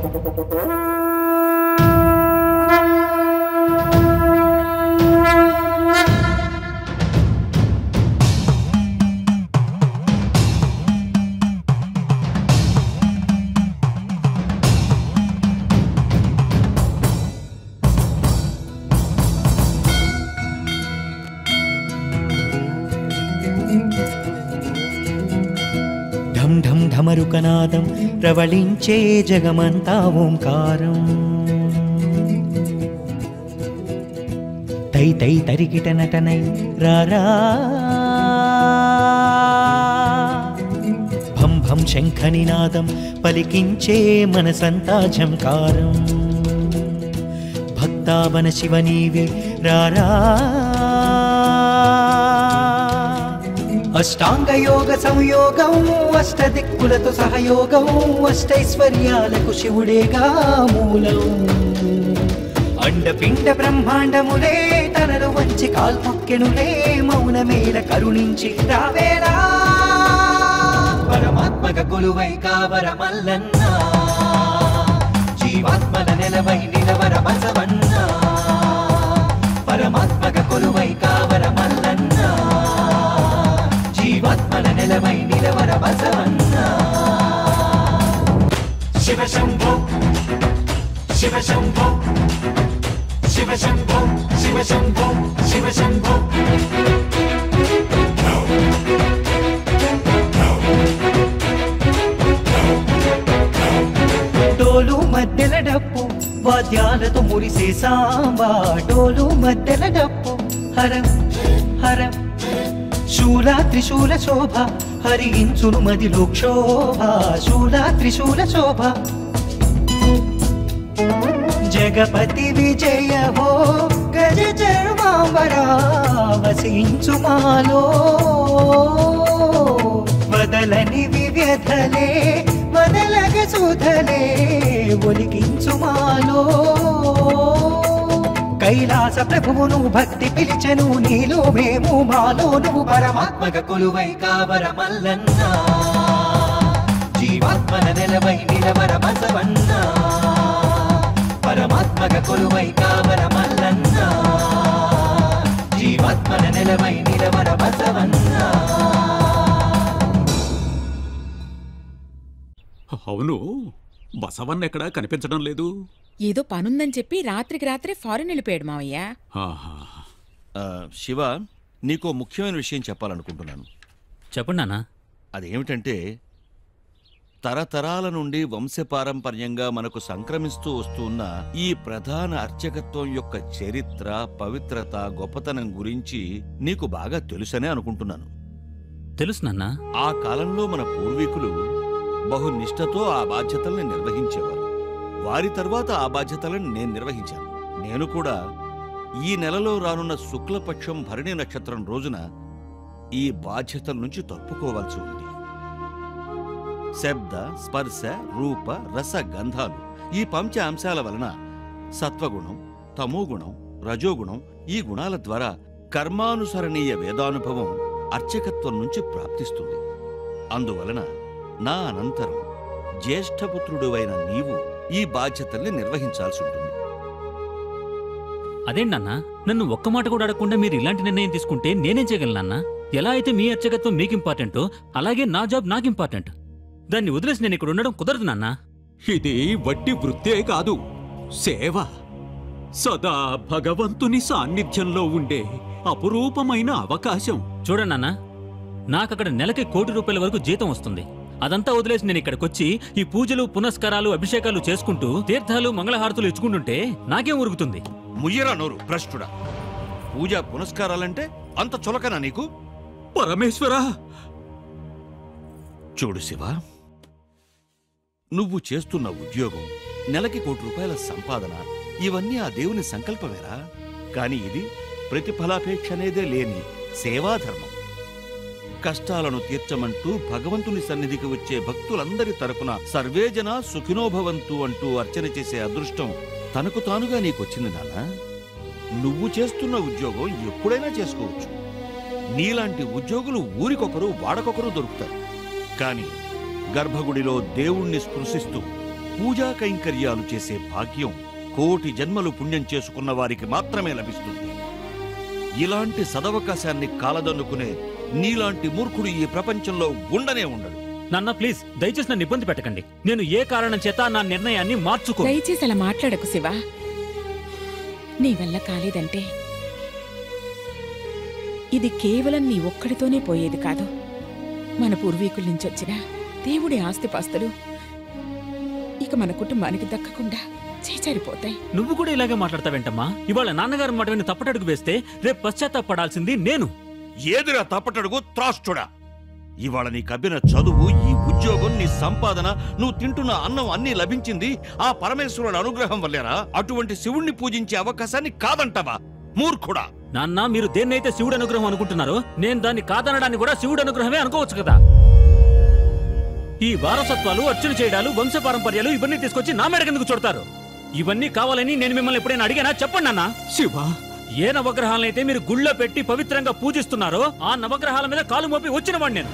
ఢం ఢం ఢమరుకనాదం ప్రవళించే జగమంతా ఓంకారం తై తై తరికిట నటనై రారా భం భం శంఖనినాదం పలికించే మనసంతా ఝంకారం భక్తావన శివనీవే రారా అష్టాంగ యోగ సంయోగం అష్ట దిక్కులతో సహయోగం అష్టైశ్వర్యాలకు శివుడేగా మూలం అండపిండ బ్రహ్మాండములే తనను వంచి కాల్పొక్కెనులే మౌనమేల కరుణించి రావేరా పరమాత్మక కొలువై కావరమల్లన్న జీవాత్మల నెలవై నిలవర బసవన్న పరమాత్మక కొలువై కావరమల్లన్న జీవాత్మల నెలవై నిలవర బసవన్న శివ శంభో శివ శంభో శివ శంభో శివ శంభో శివ శంభో డోలు మధ్యల డప్పు వాద్యాలతో మురిసే సాంబా డోలు మధ్యల డప్పు హరం హరం శూల త్రిశూల శోభ హరించును మదిలో క్షోభ శూల త్రిశూల శోభ జగపతి విజయ హో గజ చర్మాంబరా వసించు మాలో వదలని వివ్యధలే వదలగ సుధలే ఒలికించు మాలో కైలాస ప్రభువును భక్తి పిలిచెను నీలో మేము మాలో నువ్వు పరమాత్మక కొలువై కావరమల్లన్న జీవాత్మల నెలవై నిలవర బసవన్న పరమాత్మక కొలువై కావరమల్లన్న జీవాత్మల నెలవై నిలవర బసవన్న. అవును, బసవన్న ఎక్కడా కనిపించడం లేదు. ఏదో పనుందని చెప్పి రాత్రికి రాత్రే ఫారెన్ వెళ్ళిపోయాడు మావయ్య. శివ, నీకో ముఖ్యమైన విషయం చెప్పాలనుకుంటున్నాను. చెప్పండి నాన్న. అదేమిటంటే తరతరాల నుండి వంశపారంపర్యంగా మనకు సంక్రమిస్తూ వస్తున్న ఈ ప్రధాన అర్చకత్వం యొక్క చరిత్ర, పవిత్రత, గొప్పతనం గురించి నీకు బాగా తెలుసనే అనుకుంటున్నాను. తెలుసు నాన్న. ఆ కాలంలో మన పూర్వీకులు బహునిష్టతో ఆ బాధ్యతల్ని నిర్వహించేవారు. వారి తర్వాత ఆ బాధ్యతలను నేను నిర్వహించాను. నేను కూడా ఈ నెలలో రానున్న శుక్లపక్షం భరణి నక్షత్రం రోజున ఈ బాధ్యతల నుంచి తప్పుకోవాల్సి ఉంది. శబ్ద, స్పర్శ, రూప, రస, గంధాలు ఈ పంచ అంశాల వలన సత్వగుణం, తమోగుణం, రజోగుణం ఈ గుణాల ద్వారా కర్మానుసరణీయ వేదానుభవం అర్చకత్వం నుంచి ప్రాప్తిస్తుంది. అందువలన నా అనంతరం జ్యేష్ఠపుత్రుడువైన నీవు ఈ బాధ్యతల్ని నిర్వహించాల్సి ఉంటుంది. అదేంటన్నా, నన్ను ఒక్క మాట కూడా అడగకుండా మీరు ఇలాంటి నిర్ణయం తీసుకుంటే నేనేం చేయగలనన్నా? ఎలా అయితే మీ అర్చకత్వం మీకు ఇంపార్టెంటో అలాగే నా జాబ్ నాకు ఇంపార్టెంట్. దాన్ని వదిలేసి నేను ఇక్కడ ఉండడం కుదరదు నాన్నా. ఇది వట్టి వృత్తే కాదు, సేవ. సదా భగవంతుని సాన్నిధ్యంలో ఉండే అపురూపమైన అవకాశం. చూడన్నా, నాకక్కడ నెలకి ₹1,00,00,000 వరకు జీతం వస్తుంది. అదంతా వదిలేసి నేను ఇక్కడికొచ్చి ఈ పూజలు, పునస్కారాలు, అభిషేకాలు చేసుకుంటూ తీర్థాలు, మంగళహారతులు ఇచ్చుకుంటుంటే నాకేం ఉరుగుతుంది? ముయ్యరా నోరు భ్రష్టుడా! పూజా పునస్కారాలంటే అంత చులకనా నీకు? పరమేశ్వరా! చూడు శివ, నువ్వు చేస్తున్న ఉద్యోగం, నెలకి ₹1,00,00,000 సంపాదన ఇవన్నీ ఆ దేవుని సంకల్పమేరా. కాని ఇది ప్రతిఫలాపేక్ష అనేదే లేని సేవాధర్మం. కష్టాలను తీర్చమంటూ భగవంతుని సన్నిధికి వచ్చే భక్తులందరి తరపున సర్వేజన సుఖినోభవంతు అంటూ అర్చన చేసే అదృష్టం తనకు తానుగా నీకొచ్చింది నాన్న. నువ్వు చేస్తున్న ఉద్యోగం ఎప్పుడైనా చేసుకోవచ్చు. నీలాంటి ఉద్యోగులు ఊరికొకరు వాడకొకరు దొరుకుతారు. కాని గర్భగుడిలో దేవుణ్ణి స్పృశిస్తూ పూజా కైంకర్యాలు చేసే భాగ్యం కోటి జన్మలు పుణ్యం చేసుకున్న వారికి మాత్రమే లభిస్తుంది. ఇలాంటి సదవకాశాన్ని కాలదన్నుకునే నీలాంటి మూర్ఖుడు ఈ ప్రపంచంలో ఉండనే ఉండడు. నాన్న ప్లీజ్, దయచేసి నన్ను ఇబ్బంది పెట్టకండి. నేను ఏ కారణం చేత నా నిర్ణయాన్ని మార్చుకో. దయచేసి అలా మాట్లాడకు శివ. నీ వల్ల కాలేదంటే ఇది కేవలం నీ ఒక్కడితోనే పోయేది కాదు. మన పూర్వీకుల నుంచి వచ్చిన దేవుడి ఆస్తిపాస్తులు ఇక మన కుటుంబానికి దక్కకుండా చేచారిపోతాయి. నువ్వు కూడా ఇలాగే మాట్లాడతావేంటమ్మా? ఇవాళ నాన్నగారు మాట విని తప్పటడుగు వేస్తే రేపు పశ్చాత్తాపడాల్సింది నేను. ఏదిరా తప్పటడుగు త్రాష్టుడా! ఇవాళ నీ కబ్బిన చదువు, ఈ ఉద్యోగం, నీ సంపాదన, నువ్వు తింటున్న అన్నం అన్నీ లభించింది ఆ పరమేశ్వరుడు అనుగ్రహం వల్లేరా. అటువంటి శివుణ్ణి పూజించే అవకాశాన్ని కాదంటావా మూర్ఖుడా? నాన్న, మీరు దేన్నైతే శివుడు అనుగ్రహం అనుకుంటున్నారో నేను దాన్ని కాదనడాన్ని కూడా శివుడు అనుగ్రహమే అనుకోవచ్చు కదా. ఈ వారసత్వాలు, అర్చన చేయడాలు, వంశపారంపర్యాలు ఇవన్నీ తీసుకొచ్చి నా మేడకెందుకు చూడతారు? ఇవన్నీ కావాలని నేను మిమ్మల్ని ఎప్పుడైనా అడిగానా? చెప్పండి అన్నా. శివ, ఏ నవగ్రహాలనైతే మీరు గుళ్ళో పెట్టి పవిత్రంగా పూజిస్తున్నారో ఆ నవగ్రహాల మీద కాలు మోపి వచ్చినవాడు నేను.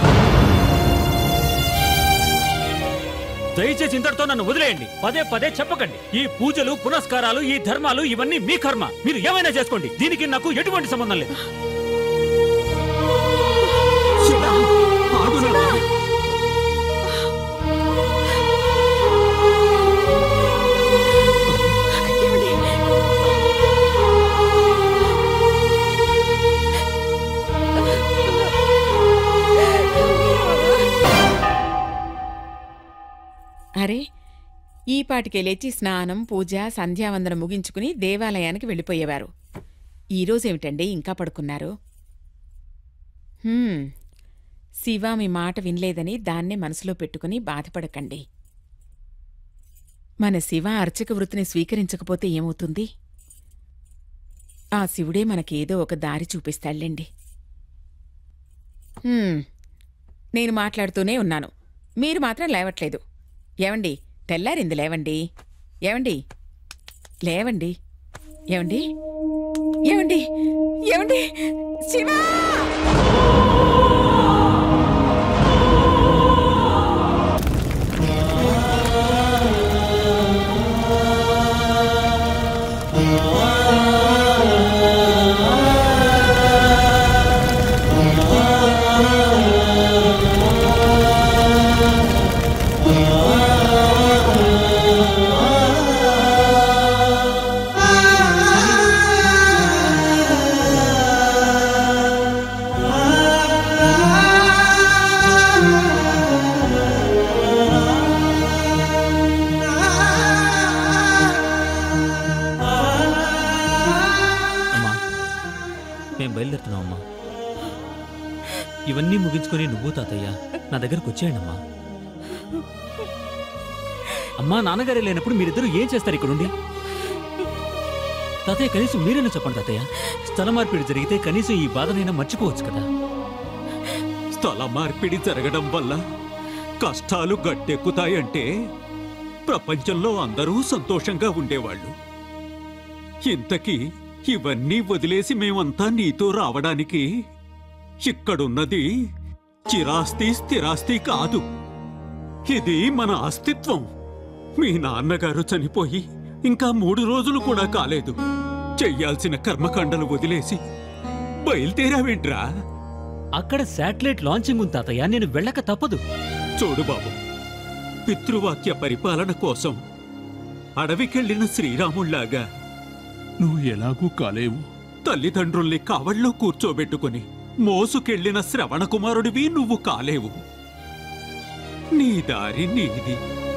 దయచేసి ఇంతటితో నన్ను వదిలేయండి. పదే పదే చెప్పకండి. ఈ పూజలు, పునస్కారాలు, ఈ ధర్మాలు ఇవన్నీ మీ కర్మ. మీరు ఏమైనా చేసుకోండి. దీనికి నాకు ఎటువంటి సంబంధం లేదు. అరే, ఈ పాటికే లేచి స్నానం, పూజ, సంధ్యావందనం ముగించుకుని దేవాలయానికి వెళ్ళిపోయేవారు. ఈరోజేమిటండి ఇంకా పడుకున్నారు? శివ మీ మాట వినలేదని దాన్నే మనసులో పెట్టుకుని బాధపడకండి. మన శివ అర్చక వృత్తిని స్వీకరించకపోతే ఏమవుతుంది? ఆ శివుడే మనకేదో ఒక దారి చూపిస్తాళ్లేండి. నేను మాట్లాడుతూనే ఉన్నాను, మీరు మాత్రం లేవట్లేదు. ఏవండి, తెల్లారింది, లేవండి. ఏవండి, లేవండి. ఏవండి, ఏవండి, ఏవండి, శివా! బయలుదేరుతున్నావమ్మా. ఇవన్నీ ముగించుకొని నువ్వు తాతయ్య నా దగ్గరకు వచ్చేయండమ్మా. అమ్మా నాన్నగారే లేనప్పుడు మీరిద్దరూ ఏం చేస్తారు ఇక్కడుండి? తాతయ్య కనీసం మీరైనా చెప్పండి తాతయ్య. స్థల మార్పిడి జరిగితే కనీసం ఈ బాధనైనా మర్చిపోవచ్చు కదా. స్థల మార్పిడి జరగడం వల్ల కష్టాలు గట్టెక్కుతాయంటే ప్రపంచంలో అందరూ సంతోషంగా ఉండేవాళ్ళు. ఇంతకీ ఇవన్నీ వదిలేసి మేమంతా నీతో రావడానికి ఇక్కడున్నది చిరాస్తి స్థిరాస్తి కాదు, ఇది మన అస్తిత్వం. మీ నాన్నగారు చనిపోయి ఇంకా 3 రోజులు కూడా కాలేదు. చెయ్యాల్సిన కర్మకాండలు వదిలేసి బయలుదేరావేంట్రా? అక్కడ శాటిలైట్ లాంచింగ్ ఉంది తాతయ్య, నేను వెళ్ళక తప్పదు. చూడు బాబు, పితృవాక్య పరిపాలన కోసం అడవికెళ్లిన శ్రీరాముళ్లాగా నువ్వు ఎలాగూ కాలేవు. తల్లిదండ్రుల్ని కావళ్ళలో కూర్చోబెట్టుకుని మోసుకెళ్లిన శ్రవణ కుమారుడివి నువ్వు కాలేవు. నీ దారి నీది.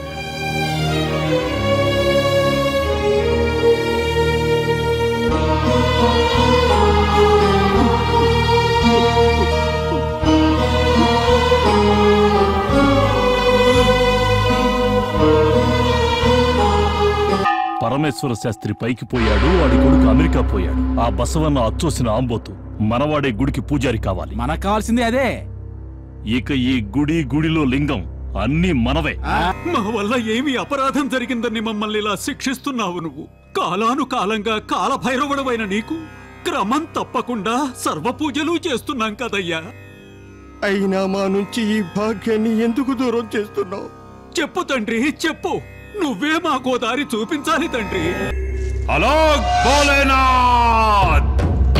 పరమేశ్వర శాస్త్రి పైకి పోయాడు, వాడి కొడుకు అమెరికా పోయాడు. ఆ బసవన్న అచ్చోసిన ఆంబోతు మనవాడే గుడికి పూజారి కావాలి. మనకు కావాల్సింది అదే. ఇక ఈ గుడిలో లింగం అన్నీ మనవే. మా వల్ల ఏమి అపరాధం జరిగిందని మమ్మల్ని ఇలా శిక్షిస్తున్నావు నువ్వు? కాలానుకాలంగా కాలభైరవుడవైన నీకు క్రమం తప్పకుండా సర్వపూజలు చేస్తున్నాం కదయ్యా. అయినా మా నుంచి ఈ భాగ్యాన్ని ఎందుకు దూరం చేస్తున్నావు? చెప్పు తండ్రి, చెప్పు. నువ్వే మాకో దారి చూపించాలి తండ్రి. హలో భోలేనాథ్,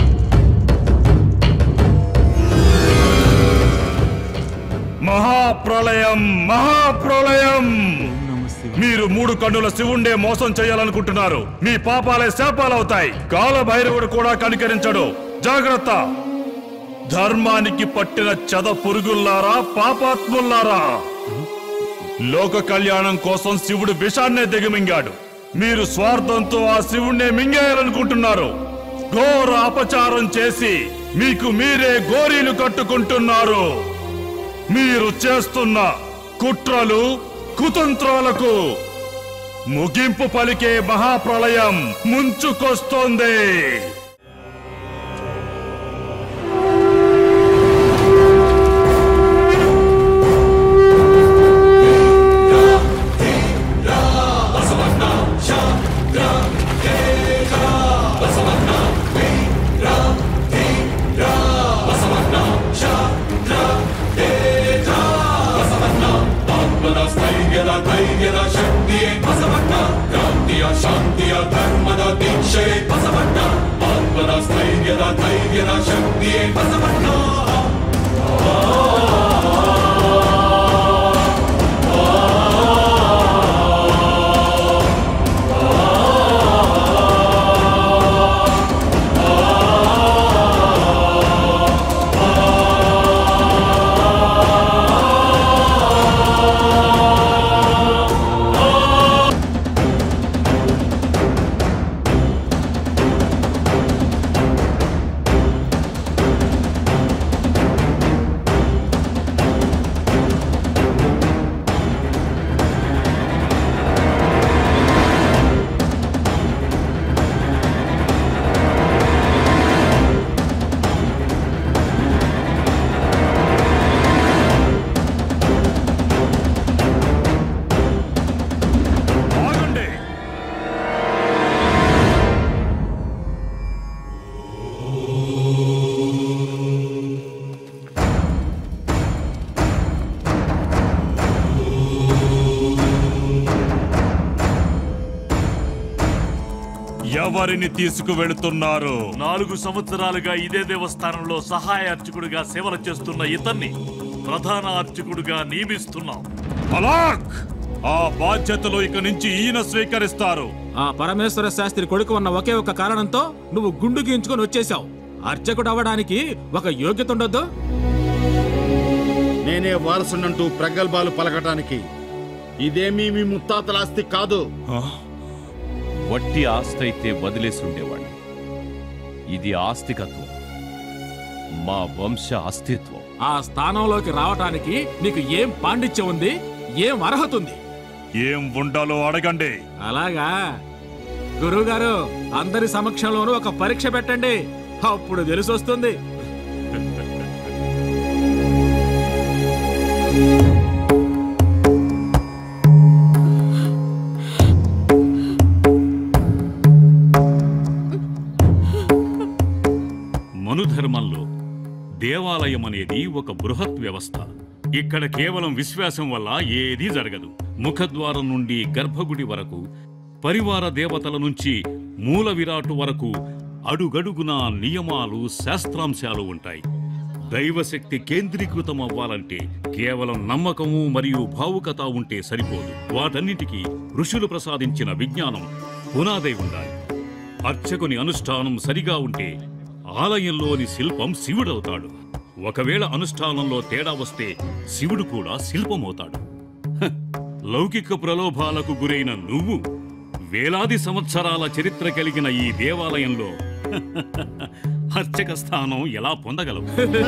మహాప్రళయం మహాప్రళయం. మీరు 3 కన్నుల శివుండే మోసం చేయాలనుకుంటున్నారు. మీ పాపాలే శాపాలవుతాయి. కాలభైరవుడు కూడా కనికరించడు. జాగ్రత్త. ధర్మానికి పట్టిన చెద పురుగుల్లారా, పాపాత్ముల్లారా, లోక కళ్యాణం కోసం శివుడు విషాన్నే దిగమింగాడు. మీరు స్వార్థంతో ఆ శివుణ్ణే మింగేయాలనుకుంటున్నారు. ఘోర అపచారం చేసి మీకు మీరే గోరీలు కట్టుకుంటున్నారు. మీరు చేస్తున్న కుట్రలు కుతంత్రాలకు ముగింపు పలికే మహాప్రళయం ముంచుకొస్తోంది. ఎవరిని తీసుకువెళుతున్నారు? 4 సంవత్సరాలుగా ఇదే దేవస్థానంలో సహాయ అర్చకుడిగా సేవలు చేస్తున్న ఇతన్ని ప్రధాన అర్చకుడిగా నియమిస్తున్నాం. అలాక్! ఆ బాధ్యతలు ఇక నుంచి ఈయన స్వీకరిస్తారు. ఆ పరమేశ్వర శాస్త్రి కొడుకు ఉన్న ఒకే ఒక కారణంతో నువ్వు గుండు గీయించుకొని వచ్చేసావు. అర్చకుడు అవ్వడానికి ఒక యోగ్యత ఉండొద్దు? నేనే వారసునంటూ ప్రగల్భాలు పలకటానికి ఇదేమీ మీ ముత్తాతల ఆస్తి కాదు. వట్టి ఆస్తి అయితే వదిలేసి ఉండేవాడిని. ఇది ఆస్తికత్వం, మా వంశ అస్తిత్వం. ఆ స్థానంలోకి రావటానికి నీకు ఏం పాండిత్యం ఉంది, ఏం అర్హత ఉంది? ఏం ఉండాలో అడగండి. అలాగా గురువుగారు, అందరి సమక్షంలోనూ ఒక పరీక్ష పెట్టండి, అప్పుడు తెలిసొస్తుంది. మనుధర్మంలో దేవాలయం అనేది ఒక బృహత్ వ్యవస్థ. ఇక్కడ కేవలం విశ్వాసం వల్ల ఏదీ జరగదు. ముఖద్వారం నుండి గర్భగుడి వరకు, పరివార దేవతల నుంచి మూల విరాటు వరకు అడుగడుగునా నియమాలు, శాస్త్రాంశాలు ఉంటాయి. దైవశక్తి కేంద్రీకృతం అవ్వాలంటే కేవలం నమ్మకము మరియు భావుకత ఉంటే సరిపోదు. వాటన్నిటికీ ఋషులు ప్రసాదించిన విజ్ఞానం పునాదై ఉండాలి. అర్చకుని అనుష్ఠానం సరిగా ఉంటే ఆలయంలోని శిల్పం శివుడవుతాడు. ఒకవేళ అనుష్ఠానంలో తేడా వస్తే శివుడు కూడా శిల్పమవుతాడు. లౌకిక ప్రలోభాలకు గురైన నువ్వు వేలాది సంవత్సరాల చరిత్ర కలిగిన ఈ దేవాలయంలో అర్చక స్థానం ఎలా పొందగలవు?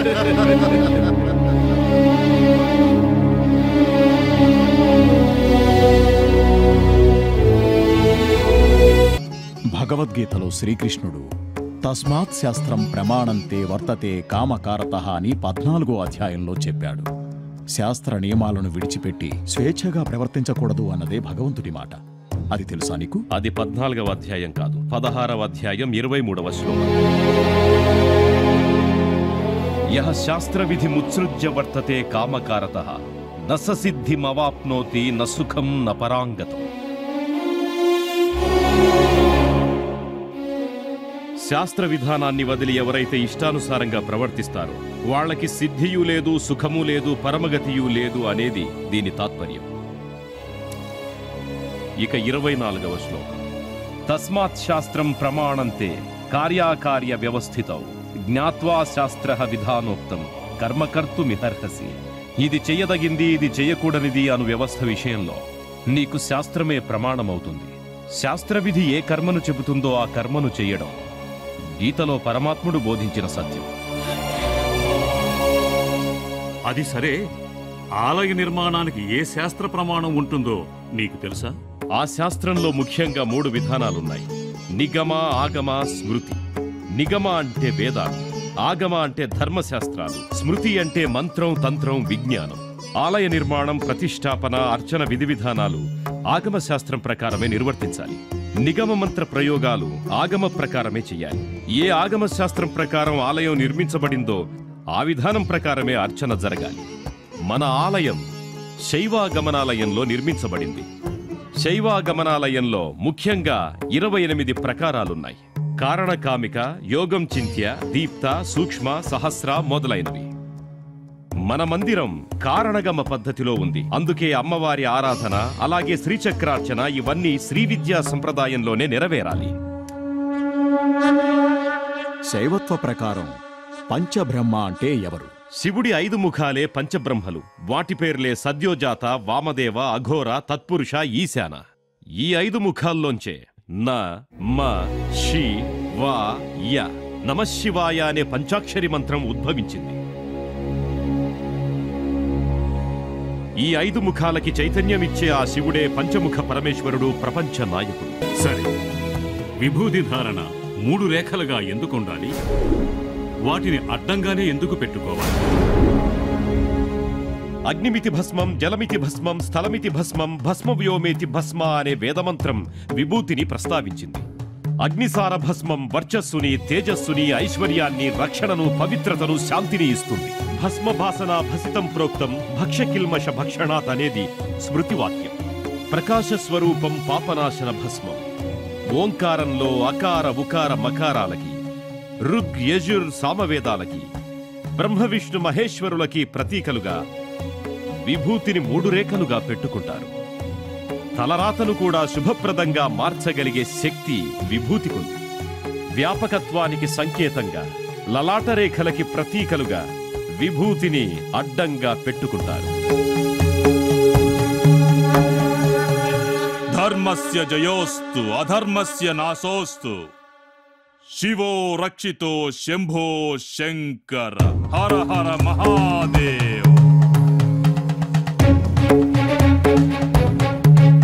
భగవద్గీతలో శ్రీకృష్ణుడు తస్మాత్ శాస్త్రం ప్రమాణంతే వర్తతే కామకారతః అని 14వ అధ్యాయంలో చెప్పాడు. శాస్త్ర నియమాలను విడిచిపెట్టి స్వేచ్ఛగా ప్రవర్తించకూడదు అన్నదే భగవంతుడి మాట. అది తెలుసా నీకు? అది 14వ అధ్యాయం కాదు, 16వ అధ్యాయం 23వ శ్లోకం. యః శాస్త్రవిధి ముత్సృజ్య వర్తతే కామకారతః న స సిద్ధిమవాప్నోతి న సుఖం న పరాంగతం. శాస్త్ర విధానాన్ని వదిలి ఎవరైతే ఇష్టానుసారంగా ప్రవర్తిస్తారో వాళ్ళకి సిద్ధియూ లేదు, సుఖమూ లేదు, పరమగతియూ లేదు అనేది దీని తాత్పర్యం. ఇక 24వ శ్లోకం. తస్మాత్ శాస్త్రం ప్రమాణంతే కార్యాకార్య వ్యవస్థితౌ జ్ఞాత్వా శాస్త్రః విధానోక్తం కర్మకర్తుమిహర్హసి. ఇది చెయ్యదగింది, ఇది చెయ్యకూడనిది అను వ్యవస్థ విషయంలో నీకు శాస్త్రమే ప్రమాణమవుతుంది. శాస్త్రవిధి ఏ కర్మను చెబుతుందో ఆ కర్మను చెయ్యడం గీతలో పరమాత్ముడు బోధించిన సత్యం. అది సరే, ఆలయ నిర్మాణానికి ఏ శాస్త్ర ప్రమాణం ఉంటుందో నీకు తెలుసా? ఆ శాస్త్రంలో ముఖ్యంగా 3 విధానాలున్నాయి: నిగమ, ఆగమ, స్మృతి. నిగమ అంటే వేదాలు, ఆగమ అంటే ధర్మశాస్త్రాలు, స్మృతి అంటే మంత్రం, తంత్రం, విజ్ఞానం. ఆలయ నిర్మాణం, ప్రతిష్టాపన, అర్చన విధి విధానాలు ఆగమ శాస్త్రం ప్రకారమే నిర్వర్తించాలి. నిగమ మంత్ర ప్రయోగాలు ఆగమ ప్రకారమే చెయ్యాలి. ఏ ఆగమ శాస్త్రం ప్రకారం ఆలయం నిర్మించబడిందో ఆ విధానం ప్రకారమే అర్చన జరగాలి. మన ఆలయం శైవాగమనాలయంలో నిర్మించబడింది. శైవాగమనాలయంలో ముఖ్యంగా 28 ప్రకారాలున్నాయి. కారణకామిక, యోగం చింత్య, దీప్త, సూక్ష్మ, సహస్ర మొదలైనవి. మన మందిరం కారణగమ పద్ధతిలో ఉంది. అందుకే అమ్మవారి ఆరాధన, అలాగే శ్రీచక్రార్చన ఇవన్నీ శ్రీ విద్యా సంప్రదాయంలోనే నెరవేరాలి. శైవత్వ ప్రకారం పంచబ్రహ్మ అంటే ఎవరు? శివుడి 5 ముఖాలే పంచబ్రహ్మలు. వాటి పేర్లే సద్యోజాత, వామదేవ, అఘోర, తత్పురుష, ఈశాన. ఈ 5 ముఖాల్లోంచే న, మ, షి, వా, య, నమశివాయ అనే పంచాక్షరి మంత్రం ఉద్భవించింది. ఈ 5 ముఖాలకి చైతన్యమిచ్చే ఆ శివుడే పంచముఖ పరమేశ్వరుడు, ప్రపంచ నాయకుడు. సరే, విభూది ధారణ 3 రేఖలుగా ఎందుకు ఉండాలి? వాటిని అడ్డంగానే ఎందుకు పెట్టుకోవాలి? అగ్నిమితి భస్మం, జలమితి భస్మం, స్థలమితి భస్మం, భస్మవ్యోమేతి భస్మ అనే వేదమంత్రం విభూతిని ప్రస్తావించింది. అగ్నిసార భస్మం వర్చస్సుని, తేజస్సుని, ఐశ్వర్యాన్ని, రక్షణను, పవిత్రతను, శాంతిని ఇస్తుంది. భస్మభాసన భసితం ప్రోక్తం భక్షకిల్మష భక్షణాత్ అనేది స్మృతివాక్యం. ప్రకాశ స్వరూపం పాపనాశన భస్మం. ఓంకారంలో అకార, ఉకార, మకారాలకి, ఋగ్, యజుర్, సామవేదాలకి, బ్రహ్మ, విష్ణు, మహేశ్వరులకి ప్రతీకలుగా విభూతిని 3 రేఖలుగా పెట్టుకుంటారు. తలరాతను కూడా శుభప్రదంగా మార్చగలిగే శక్తి విభూతికుంది. వ్యాపకత్వానికి సంకేతంగా, లలాట రేఖలకి ప్రతీకలుగా విభూతిని అడ్డంగా పెట్టుకుంటారు. ధర్మస్య జయోస్తు అధర్మస్య నాశోస్తు. శివో రక్షితో శంభో శంకర. హర హర మహాదేవ్.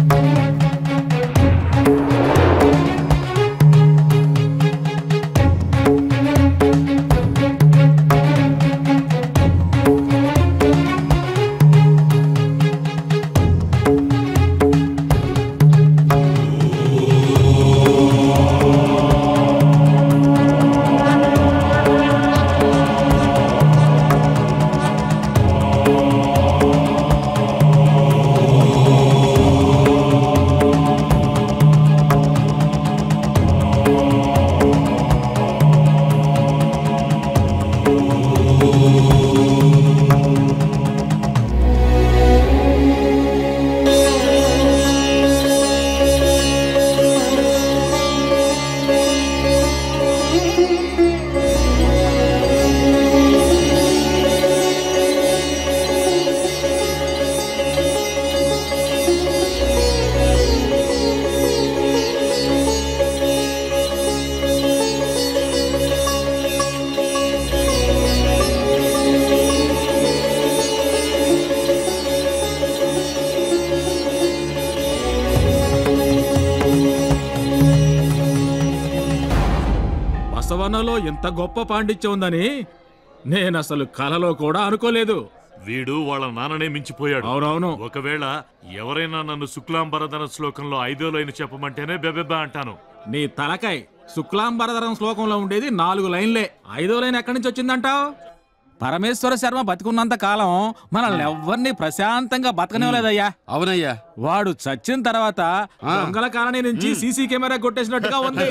బసవన్నలో ఇంత గొప్ప పాండిత్యం ఉందని నేనసలు కలలో కూడా అనుకోలేదు. వీడు వాళ్ళ నాన్ననే మించిపోయాడు. అవునవును. ఒకవేళ ఎవరైనా నన్ను శుక్లాంబరధర శ్లోకంలో 5వ లైన్ చెప్పమంటేనే బెబెబ్బా అంటాను. నీ తలకాయ్ శుక్లాంబరధరం శ్లోకంలో ఉండేది 4 లైన్లే. 5వ లైన్ ఎక్కడి నుంచి వచ్చిందంటావు? పరమేశ్వర శర్మ బతికున్నంత కాలం మనల్ని ఎవ్వరిని ప్రశాంతంగా బతకనివ్వలేదయ్యా. అవునయ్యా. వాడు చచ్చిన తర్వాత దొంగల కాలనీ నుంచి సీసీ కెమెరా కొట్టేసినట్టుగా ఉంది.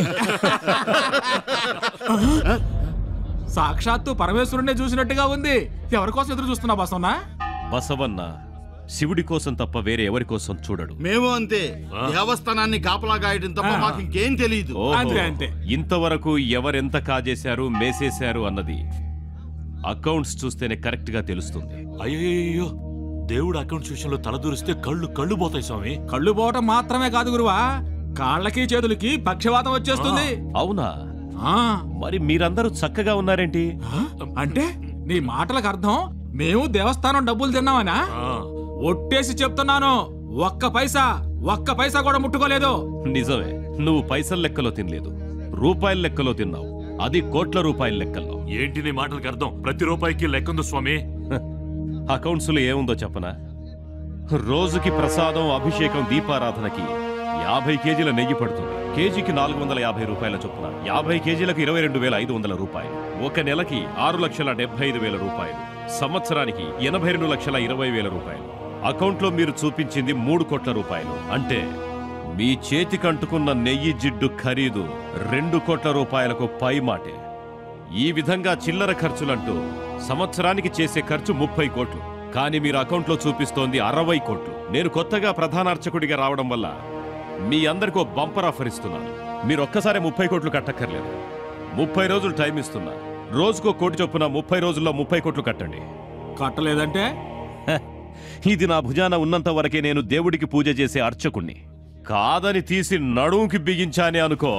సాక్షాత్తు పరమేశ్వరుణ్ణి చూసినట్టుగా ఉంది. ఎవరి కోసం ఎదురు చూస్తున్నా బసవన్న? బసవన్న శివుడి కోసం తప్ప వేరే ఎవరి కోసం చూడడు. మేము అంతే. దేవస్థానాన్ని కాపలా గాయడం తప్ప మాకు ఇంకేం తెలియదు. ఇంతవరకు ఎవరెంత కాజేశారు మేసేశారు అన్నది అకౌంట్స్ చూస్తేనే కరెక్ట్ గా తెలుస్తుంది. అయ్యో, దేవుడు అకౌంట్స్ విషయంలో తలదూరిస్తే కళ్ళు పోతాయి స్వామి. కళ్ళు పోవటం మాత్రమే కాదు గురువా, కాళ్ళకి చేతులకి పక్షవాతం వచ్చేస్తుంది. అవునా? మరి మీరందరూ చక్కగా ఉన్నారేంటి? అంటే నీ మాటలకు అర్థం మేము దేవస్థానం డబ్బులు తిన్నామనా? ఒట్టేసి చెప్తున్నాను, ఒక్క పైసా కూడా ముట్టుకోలేదు. నిజమే, నువ్వు పైసల లెక్కలో తినలేదు, రూపాయల లెక్కలో తిన్నావు. అది కోట్ల రూపాయల లెక్కల్లో. ఏంటి నీ మాటలకు అర్థం? ప్రతి రూపాయికి లెక్కందు స్వామి. అకౌంట్స్ లో ఏముందో చెప్పనా? రోజుకి ప్రసాదం, అభిషేకం, దీపారాధనకి 50 కేజీల నెయ్యి పడుతుంది. కేజీకి 450 రూపాయల చొప్పున 50 కేజీలకు 22,500 రూపాయలు. ఒక నెలకి 6,75,000 రూపాయలు. సంవత్సరానికి 82,20,000 రూపాయలు. అకౌంట్లో మీరు చూపించింది 3 కోట్ల రూపాయలు. అంటే మీ చేతికంటుకున్న నెయ్యి జిడ్డు ఖరీదు 2 కోట్ల రూపాయలకు పై మాటే. ఈ విధంగా చిల్లర ఖర్చులంటూ సంవత్సరానికి చేసే ఖర్చు 30 కోట్లు. కానీ మీరు అకౌంట్లో చూపిస్తోంది 60 కోట్లు. నేను కొత్తగా ప్రధాన అర్చకుడిగా రావడం వల్ల మీ అందరికీ బంపర్ ఆఫర్ ఇస్తున్నాను. మీరు ఒక్కసారి 30 కోట్లు కట్టక్కర్లేదు. 30 రోజులు టైం ఇస్తున్నా. రోజుకో కోటి చొప్పున 30 రోజుల్లో 30 కోట్లు కట్టండి. కట్టలేదంటే ఇది నా భుజాన ఉన్నంత వరకే నేను దేవుడికి పూజ చేసే అర్చకుణ్ణి. కాదని తీసి నడుముకి బిగించానే అనుకో,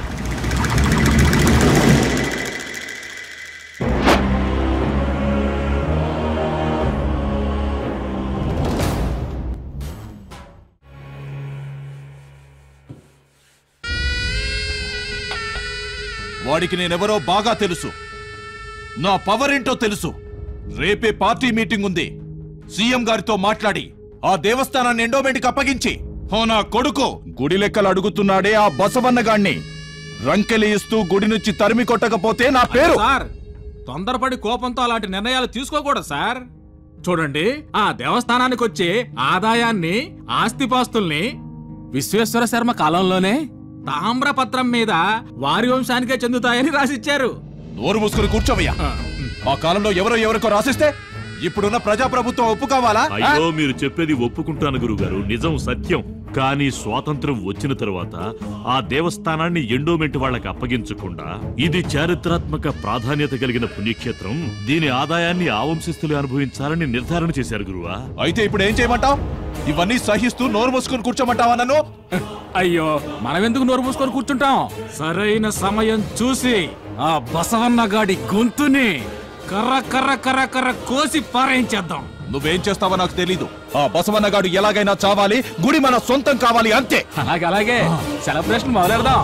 వాడికి నేనెవరో బాగా తెలుసు. నా పవర్ ఏంటో తెలుసు. రేపే పార్టీ మీటింగ్ ఉంది. సీఎం గారితో మాట్లాడి ఆ దేవస్థానాన్ని ఎండోమెంట్కి అప్పగించి నా కొడుకు గుడి లెక్కలు అడుగుతున్నాడే ఆ బసవన్న గాన్ని రంకెలి ఇస్తూ గుడి నుంచి తరిమి కొట్టకపోతే నా పేరు. సార్, తొందరపడి కోపంతో అలాంటి నిర్ణయాలు తీసుకోకూడదు సార్. చూడండి, ఆ దేవస్థానానికి వచ్చే ఆదాయాన్ని, ఆస్తిపాస్తుల్ని విశ్వేశ్వర శర్మ కాలంలోనే తామ్రపత్రం మీద వారి వంశానికే చెందుతాయని రాసిచ్చారు. నోరు మూసుకుని కూర్చోవయ్యా. ఆ కాలంలో ఎవరికో రాసిస్తే ఇప్పుడున్న ప్రజాప్రభుత్వం ఒప్పు కావాలా? అయ్యో, మీరు చెప్పేది ఒప్పుకుంటాను గురుగారు, నిజం, సత్యం. కానీ స్వాతంత్రం వచ్చిన తరువాత ఆ దేవస్థానాన్ని ఎండోమెంట్ వాళ్ళకి అప్పగించకుండా, ఇది చారిత్రాత్మక ప్రాధాన్యత కలిగిన పుణ్యక్షేత్రం, దీని ఆదాయాన్ని ఆ వంశస్థులు అనుభవించాలని నిర్ధారణ చేశారు గురువా. అయితే ఇప్పుడు ఏం చేయమంటావు? ఇవన్నీ సహిస్తూ నోరు మూసుకొని కూర్చోమంటావా నన్ను? అయ్యో, మనం ఎందుకు నోరు మూసుకొని కూర్చుంటాం? సరైన సమయం చూసి ఆ బసవన్న గాడి గొంతుని కర్ర కర్ర కర్ర కర్ర కోసి పారేయించేద్దాం. నువ్వేం చేస్తావో నాకు తెలీదు. ఆ బసవన్న గాడు ఎలాగైనా చావాలి, గుడి మన సొంతం కావాలి, అంతే. అలాగే సెలబ్రేషన్ మొదలెడదాం.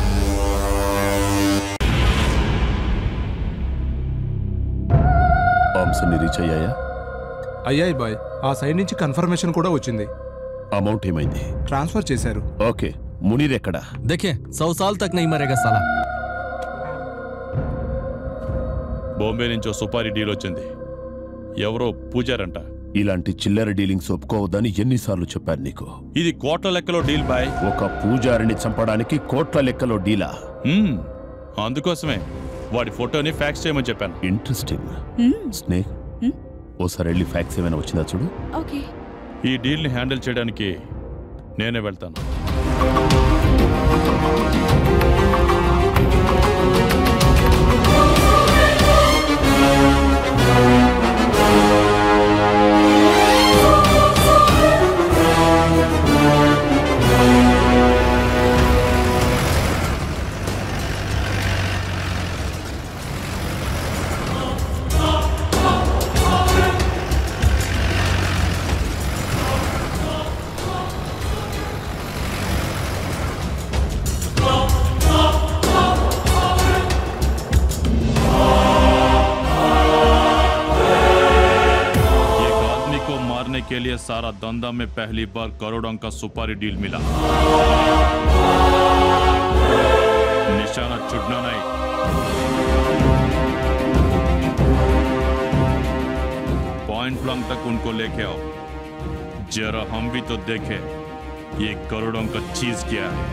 రీచ్ అయ్యాయా? అయ్యాయి బాయ్. ఆ సైడ్ నుంచి కన్ఫర్మేషన్ కూడా వచ్చింది. అమౌంట్ ఏమైంది? ట్రాన్స్ఫర్ చేశారు. ఓకే. మునీర్ ఎక్కడా? देखे 100 साल तक नहीं मरेगा साला. బాంబే నుంచి సుపారీ డీల్ వచ్చింది. ఎవరో పూజారంట. ఇలాంటి చిల్లర డీలింగ్స్ ఒప్పుకోవద్దని ఎన్నిసార్లు చెప్పాను నీకు? ఇది కోట్ల లెక్కలో డీల్ బాయ్. ఒక పూజారిని చంపడానికి కోట్ల లెక్కలో డీలా? అందుకోసమే వాడి ఫోటోని ఫ్యాక్స్ చేయమని చెప్పాను. ఇంట్రెస్టింగ్. స్నేక్, ఓసారి వెళ్ళి ఫ్యాక్స్ ఏమైనా వచ్చిందా చూడు. ఓకే. ఈ డీల్ని హ్యాండిల్ చేయడానికి నేనే వెళ్తాను. के लिए सारा धंधा में पहली बार करोड़ों का सुपारी डील मिला। निशाना छूटना नहीं। पॉइंट ब्लैंक तक उनको लेके आओ। जरा हम भी तो देखें ये करोड़ों का चीज क्या है।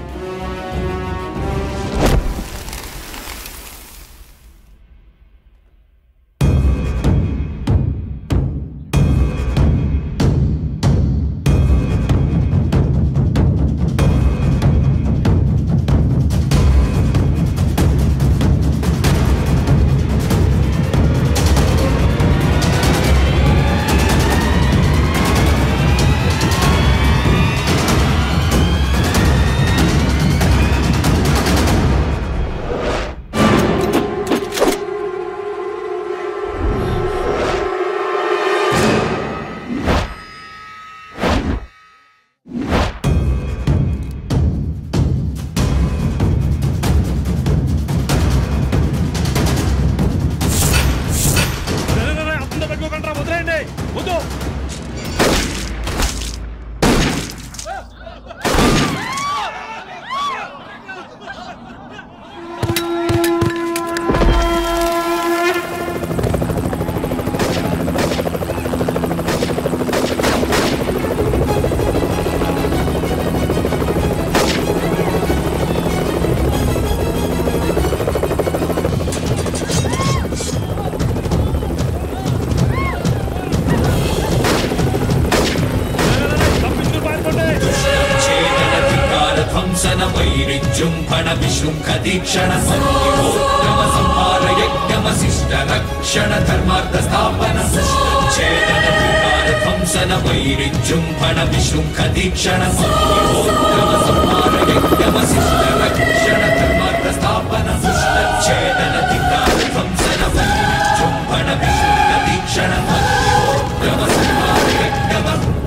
दीक्षण संयोगम संहार यज्ञमशिष्ट रक्षण धर्मार्थ स्थापन छेदन विकार ध्वंसन वैरिजृंभण विशृंख दीक्षण संयोगम संहार यज्ञमशिष्ट रक्षण धर्मार्थ स्थापन छेदन विकार ध्वंसन वैरिजृंभण विशृंख दीक्षण संयोगम संहार यज्ञम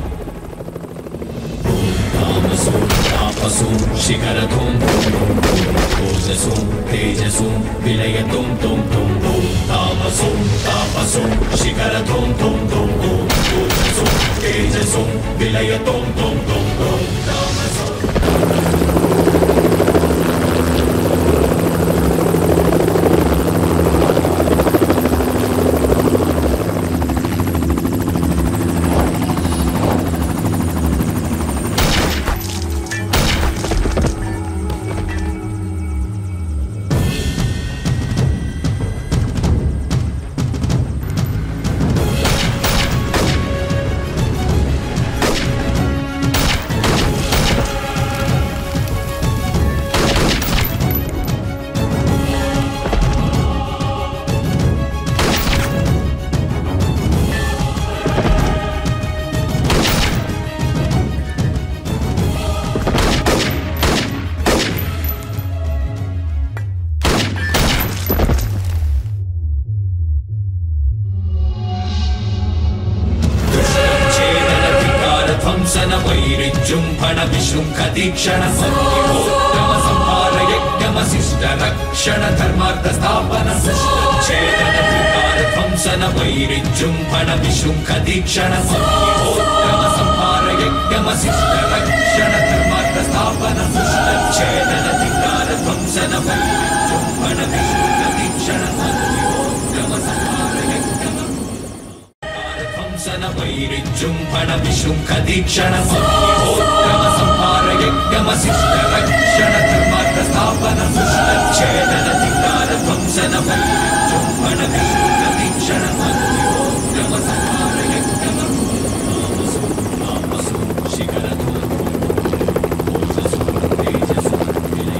तापसो शिखर धूम ओजसो तेजसो विलय तुम तापसो शिखर धूम ओजसो तेजसो विलय तुम तापसो दीक्षण संयोगम संहार यज्ञमशिष्ट रक्षण धर्मार्थ स्थापन छेदन विकार ध्वंसन वैरिजृंभण विशृंख दीक्षण संयोगम संहार यज्ञमशिष्ट रक्षण धर्मार्थ स्थापन छेदन विकार ध्वंसन वैरिजृंभण विशृंख दीक्षण संयोगम संहार ध्वंसन वैरिजृंभण विशृंख दीक्षण संयोगम संहार यज्ञमशिष्ट रक्षण धर्मार्थ स्थापन छेदन विकार ध्वंसन वैरिजृंभण विशृंख दीक्षण संयोगम संहार यज्ञम तापसो शिखर धूम ओजसो तेजसो विलय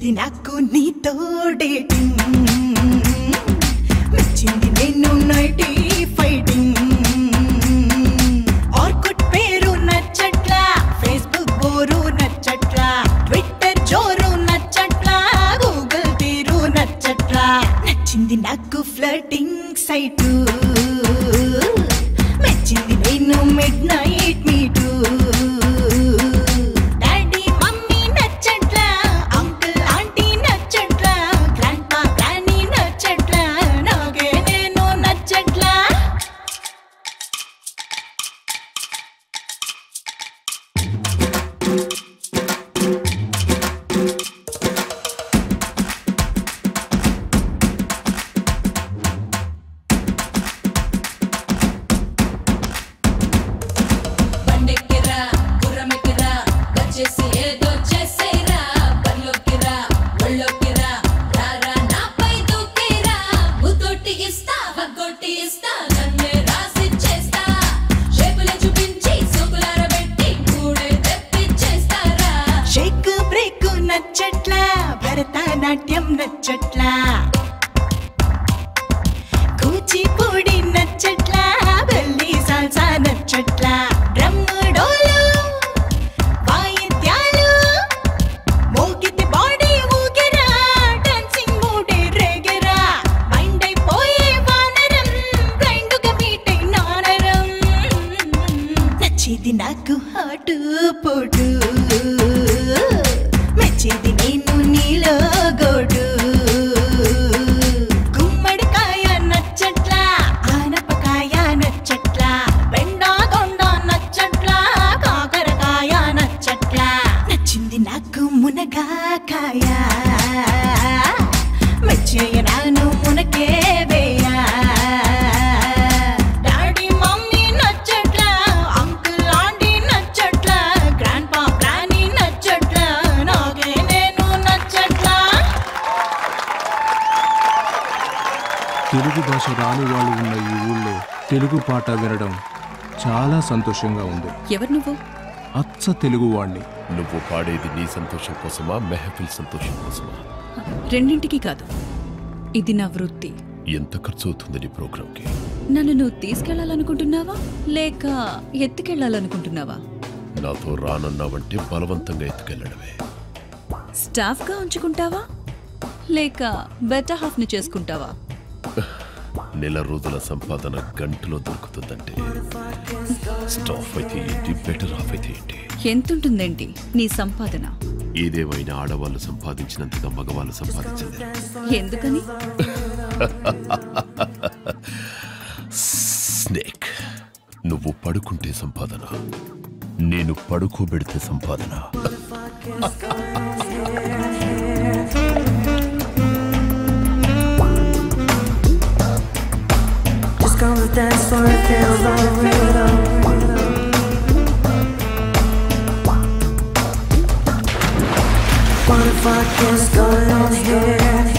నచ్చింది నాకు నీతో డేటింగ్, నచ్చింది నేను నైటీ ఫైటింగ్. ఆర్కుట్ పేరు నచ్చట్లా, ఫేస్బుక్ బోరు నచ్చట్లా, ట్విట్టర్ జోరు నచ్చట్లా, గూగుల్ తీరు నచ్చట్లా. నచ్చింది నాకు ఫ్లర్టింగ్ సైటు, నచ్చింది నేను మిడ్ నైట్ మీటు. భరతనాట్యం నచ్చట్లా, కూచిపూడి నచ్చట్లా, బెల్లి సాల్సా నచ్చట్లా, డ్రమ్ము డోలు వాయిద్యాలు మోగితే బాడీ ఊగెరా, డాన్సింగ్ మూడే రేగెరా, మైండ్ అయిపోయే వానరం, బ్లైండ్గా మీటై నానరం. నచ్చేది నాకు హాటు పోటు, మెచ్చేది నేను నీలో గోడు. గుమ్మడికాయ నచ్చట్లా, ఆనపకాయ నచ్చట్లా, బెండాగొండ నచ్చట్లా, కాకరకాయ నచ్చట్లా. నచ్చింది నాకు మునగాకాయ, మెచ్చేయ నాను మునకే వేయా. డాడీ మమ్మీ నచ్చట్లా, అంకుల్ ఆంటీ నచ్చట్లా, గ్రాండ్ పా గ్రానీ నచ్చట్లా, నాకే నేను నచ్చట్లా. తెలుగు భాష రాని వాళ్ళు ఉన్న ఈ ఊళ్ళో తెలుగు పాట వినడం చాలా సంతోషంగా ఉంది. ఎవరు నువ్వు? అచ్చ తెలుగు వాణ్ణి. నువ్వు పాడేది నీ సంతోషం కోసమా, మెహఫిల్ సంతోషం కోసమా? రెండింటికి కాదు, ఇది నా వృత్తి. ఎంత ఖర్చు అవుతుంది నీ ప్రోగ్రామ్కి? నన్ను నువ్వు తీసుకెళ్లాలనుకుంటున్నావా లేక ఎత్తుకెళ్లాలనుకుంటున్నావా? నాతో రానన్నావంటే బలవంతంగా ఎత్తుకెళ్ళడమే. స్టాఫ్ గా ఉంచుకుంటావా లేక బెటర్ హాఫ్ ని చేసుకుంటావా? నెల రోజుల సంపాదన గంటలో దొరుకుతుందంటే స్టాఫ్ అయితే ఏంటి, బెటర్ హాఫ్ అయితే ఏంటి? ఎంతుంటుందేంటి నీ సంపాదన? ఏదేమైనా ఆడవాళ్ళు సంపాదించినంతగా మగవాళ్ళు సంపాదించలేదు. ఎందుకని? స్నేక్, నువ్వు పడుకుంటే సంపాదన, నేను పడుకోబెడితే సంపాదన. Just come to dance for it feels like rhythm. What if I just go on here?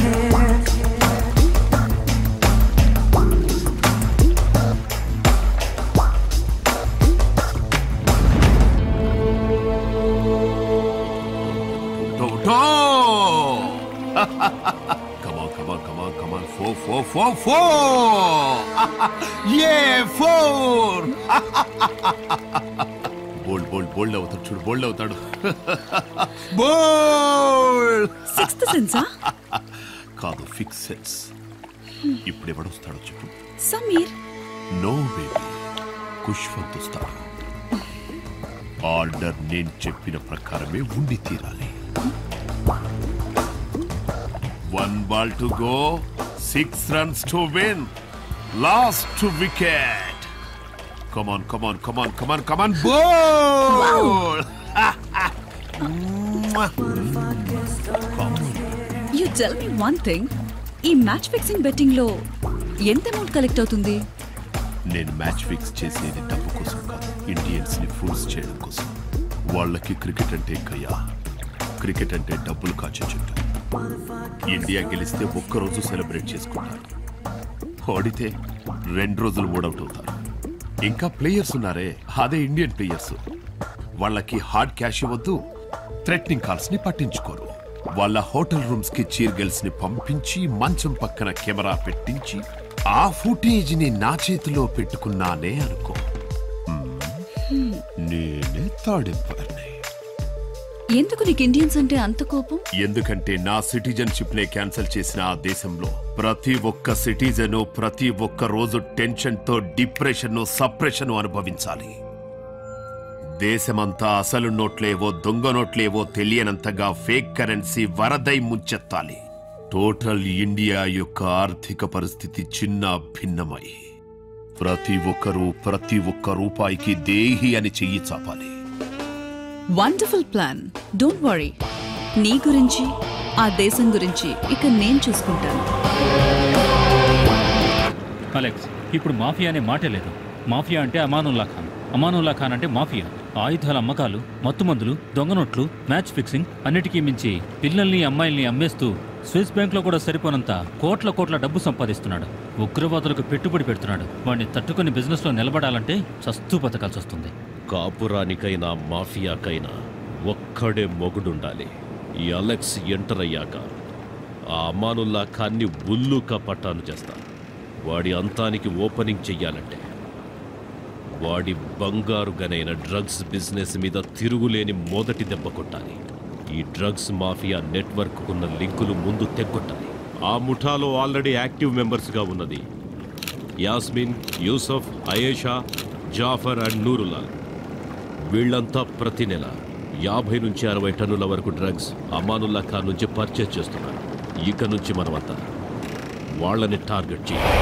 బోల్డ్ అవుతాడు చూడు, బోల్డ్ అవుతాడు. సిక్స్త్ సెన్సా? కాదు, ఫిక్స్ సెన్స్. ఇప్పుడు ఎవడొస్తాడో చెప్పు. సమీర్. నో బేబీ, కుష్వంత్ వస్తాడు. ఆర్డర్ నేను చెప్పిన ప్రకారమే ఉండి తీరాలి. 1 ball to go, 6 runs to win, last wicket. Come on, come on, come on, come on, come on, ball! You tell me one thing, ఈ మ్యాచ్ ఫిక్సింగ్ బెట్టింగ్ లో ఎంత అమౌంట్ కలెక్ట్ అవుతుంది? నేను మ్యాచ్ ఫిక్స్ చేసేది డబ్బు కోసం కాదు, Indians ని ఫూల్స్ చేయడం కోసం. వాళ్ళకి క్రికెట్ అంటే కయా, క్రికెట్ అంటే డబ్బులు కాచే చుట్టూ. ఇండియా గెలిస్తే ఒక్కరోజు సెలబ్రేట్ చేసుకుంటారు, ఓడితే 2 రోజులు మూడౌట్ అవుతారు. ఇంకా ప్లేయర్స్ ఉన్నారే, అదే ఇండియన్ ప్లేయర్స్. వాళ్ళకి హార్డ్ క్యాష్ ఇవ్వద్దు, థ్రెట్నింగ్ కాల్స్ ని పట్టించుకోరు. వాళ్ళ హోటల్ రూమ్స్ కి చీర్ గర్ల్స్ ని పంపించి మంచం పక్కన కెమెరా పెట్టించి ఆ ఫుటేజ్ ని నా చేతిలో పెట్టుకున్నానే అనుకో. నేనే తాడింపాన్ని. ఎందుకు నీకు ఇండియన్స్ అంటే అంత కోపం? ఎందుకంటే నా సిటిజన్షిప్ నే క్యాన్సిల్ చేసిన ఆ దేశంలో ప్రతి ఒక్క సిటిజను ప్రతి ఒక్క రోజు టెన్షన్ తో డిప్రెషన్ సప్రెషన్ అనుభవించాలి. దేశమంతా అసలు నోట్లేవో దొంగ నోట్లేవో తెలియనంతగా ఫేక్ కరెన్సీ వరదై ముంచెత్తాలి. టోటల్ ఇండియా యొక్క ఆర్థిక పరిస్థితి చిన్న భిన్నమై ప్రతి ఒక్కరూ ప్రతి ఒక్క రూపాయికి దేహి అని చెయ్యి చాపాలి. Wonderful plan. Don't worry. నీ గురించి ఆ దేశం గురించి ఇక నేను చూసుకుంటాను. అలెక్స్, ఇప్పుడు మాఫియా అనే మాటే లేదు. మాఫియా అంటే అమానుల్లా ఖాన్, అమానుల్లా ఖాన్ అంటే మాఫియా. ఆయుధాల అమ్మకాలు, మత్తుమందులు, దొంగనోట్లు, మ్యాచ్ ఫిక్సింగ్, అన్నిటికీ మించి పిల్లల్ని అమ్మాయిల్ని అమ్మేస్తూ స్విస్ బ్యాంక్ లో కూడా సరిపోనంత కోట్ల కోట్ల డబ్బు సంపాదిస్తున్నాడు. ఉగ్రవాదులకు పెట్టుబడి పెడుతున్నాడు. వాడిని తట్టుకుని బిజినెస్ లో నిలబడాలంటే చస్తూ బతకాల్సి వస్తుంది. కాపురానికైనా మాఫియాకైనా ఒక్కడే మొగుడుండాలి. ఈ అలెక్స్ ఎంటర్ అయ్యాక ఆ అమానుల్లా ఖాన్ని ఉల్లుక పట్టాను చేస్తా. వాడి అంతానికి ఓపెనింగ్ చెయ్యాలంటే వాడి బంగారు గనైన డ్రగ్స్ బిజినెస్ మీద తిరుగులేని మొదటి దెబ్బ కొట్టాలి. ఈ డ్రగ్స్ మాఫియా నెట్వర్క్ ఉన్న లింకులు ముందు తెగొట్టాలి. ఆ ముఠాలో ఆల్రెడీ యాక్టివ్ మెంబర్స్గా ఉన్నది యాస్మిన్, యూసఫ్, అయేషా, జాఫర్ అండ్ నూరులాల్. వీళ్లంతా ప్రతి నెల 50 నుంచి 60 టన్నుల వరకు డ్రగ్స్ అమానుల్లా ఖాన్ నుంచి పర్చేజ్ చేస్తున్నారు. ఇక నుంచి మనమంతా వాళ్ళని టార్గెట్ చేయాలి.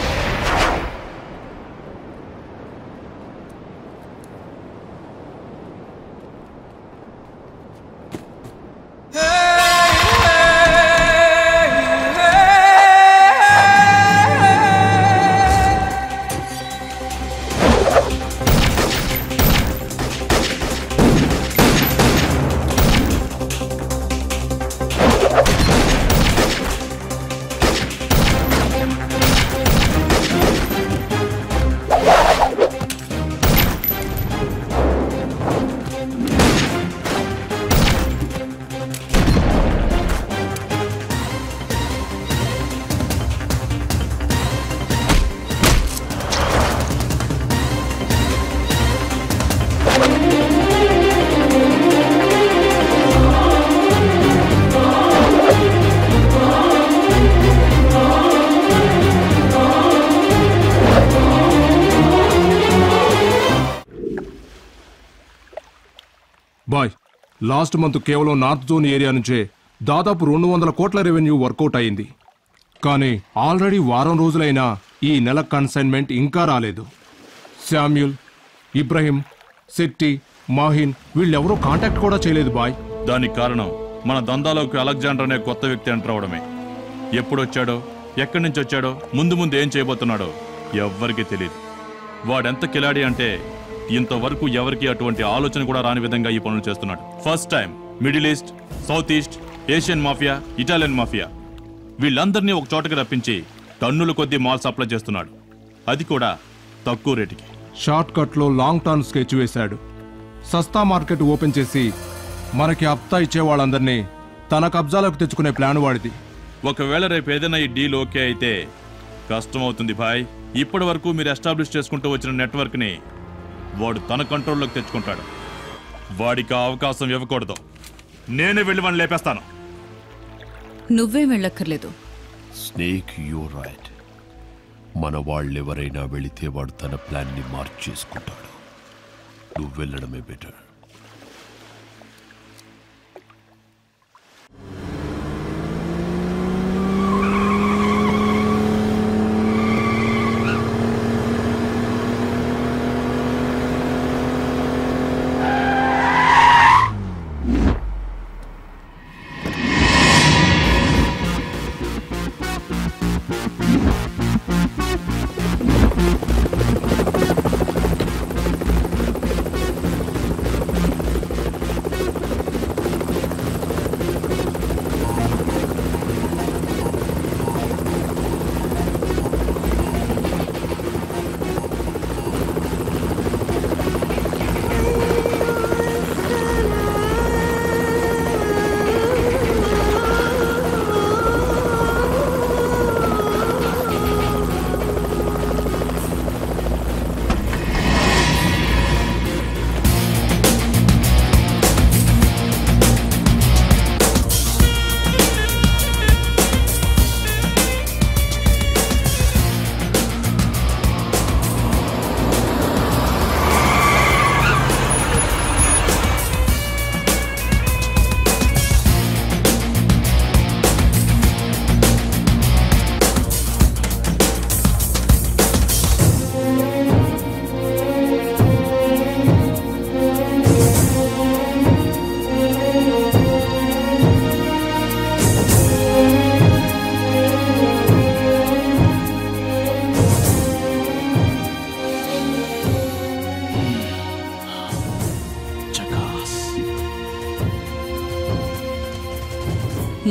బాయ్, లాస్ట్ మంత్ కేవలం నార్త్ జోన్ ఏరియా నుంచే దాదాపు 200 కోట్ల రెవెన్యూ వర్కౌట్ అయింది. కానీ ఆల్రెడీ వారం రోజులైనా ఈ నెల కన్సైన్మెంట్ ఇంకా రాలేదు. శామ్యూల్, ఇబ్రహీం, శెట్టి, మాహిన్ వీళ్ళెవరూ కాంటాక్ట్ కూడా చేయలేదు బాయ్. దానికి కారణం మన దందాలోకి అలెగ్జాండర్ అనే కొత్త వ్యక్తి ఎంటర్ అవడమే. ఎప్పుడొచ్చాడో, ఎక్కడి నుంచి వచ్చాడో, ముందు ముందు ఏం చేయబోతున్నాడో ఎవ్వరికీ తెలియదు. వాడెంత కిలాడి అంటే ఇంతవరకు ఎవరికి అటువంటి ఆలోచన కూడా రాని విధంగా ఈ పనులు చేస్తున్నాడు. First time middle east, south east, Asian mafia, Italian mafia వీళ్ళందరినీ ఒక చోటకి రప్పించి టన్నుల కొద్దీ మాల్ సప్లై చేస్తున్నాడు. అది కూడా తక్కువ రేటుకి. షార్ట్ కట్ లో లాంగ్ టర్మ్ స్కెచ్ వేశాడు. సస్తా మార్కెట్ ఓపెన్ చేసి మనకి హప్తా ఇచ్చే వాళ్ళందరినీ తన కబ్జాలకు తెచ్చుకునే ప్లాన్ వాడిది. ఒకవేళ రేపు ఏదైనా ఈ డీల్ ఓకే అయితే కష్టం అవుతుంది భాయ్. ఇప్పటి వరకు మీరు ఎస్టాబ్లిష్ చేసుకుంటూ వచ్చిన నెట్వర్క్ ని వాడు తన కంట్రోల్లోకి తెచ్చుకుంటాడు. వాడికి అవకాశం ఇవ్వకూడదు. నేనే వెళ్ళి వాడిని లేపేస్తాను. నువ్వే వెళ్ళక్కర్లేదు. Snake you right. మన వాళ్ళెవరైనా వెళితే వాడు తన ప్లాన్ ని మార్చేసుకుంటాడు. నువ్వు వెళ్ళడమే బెటర్.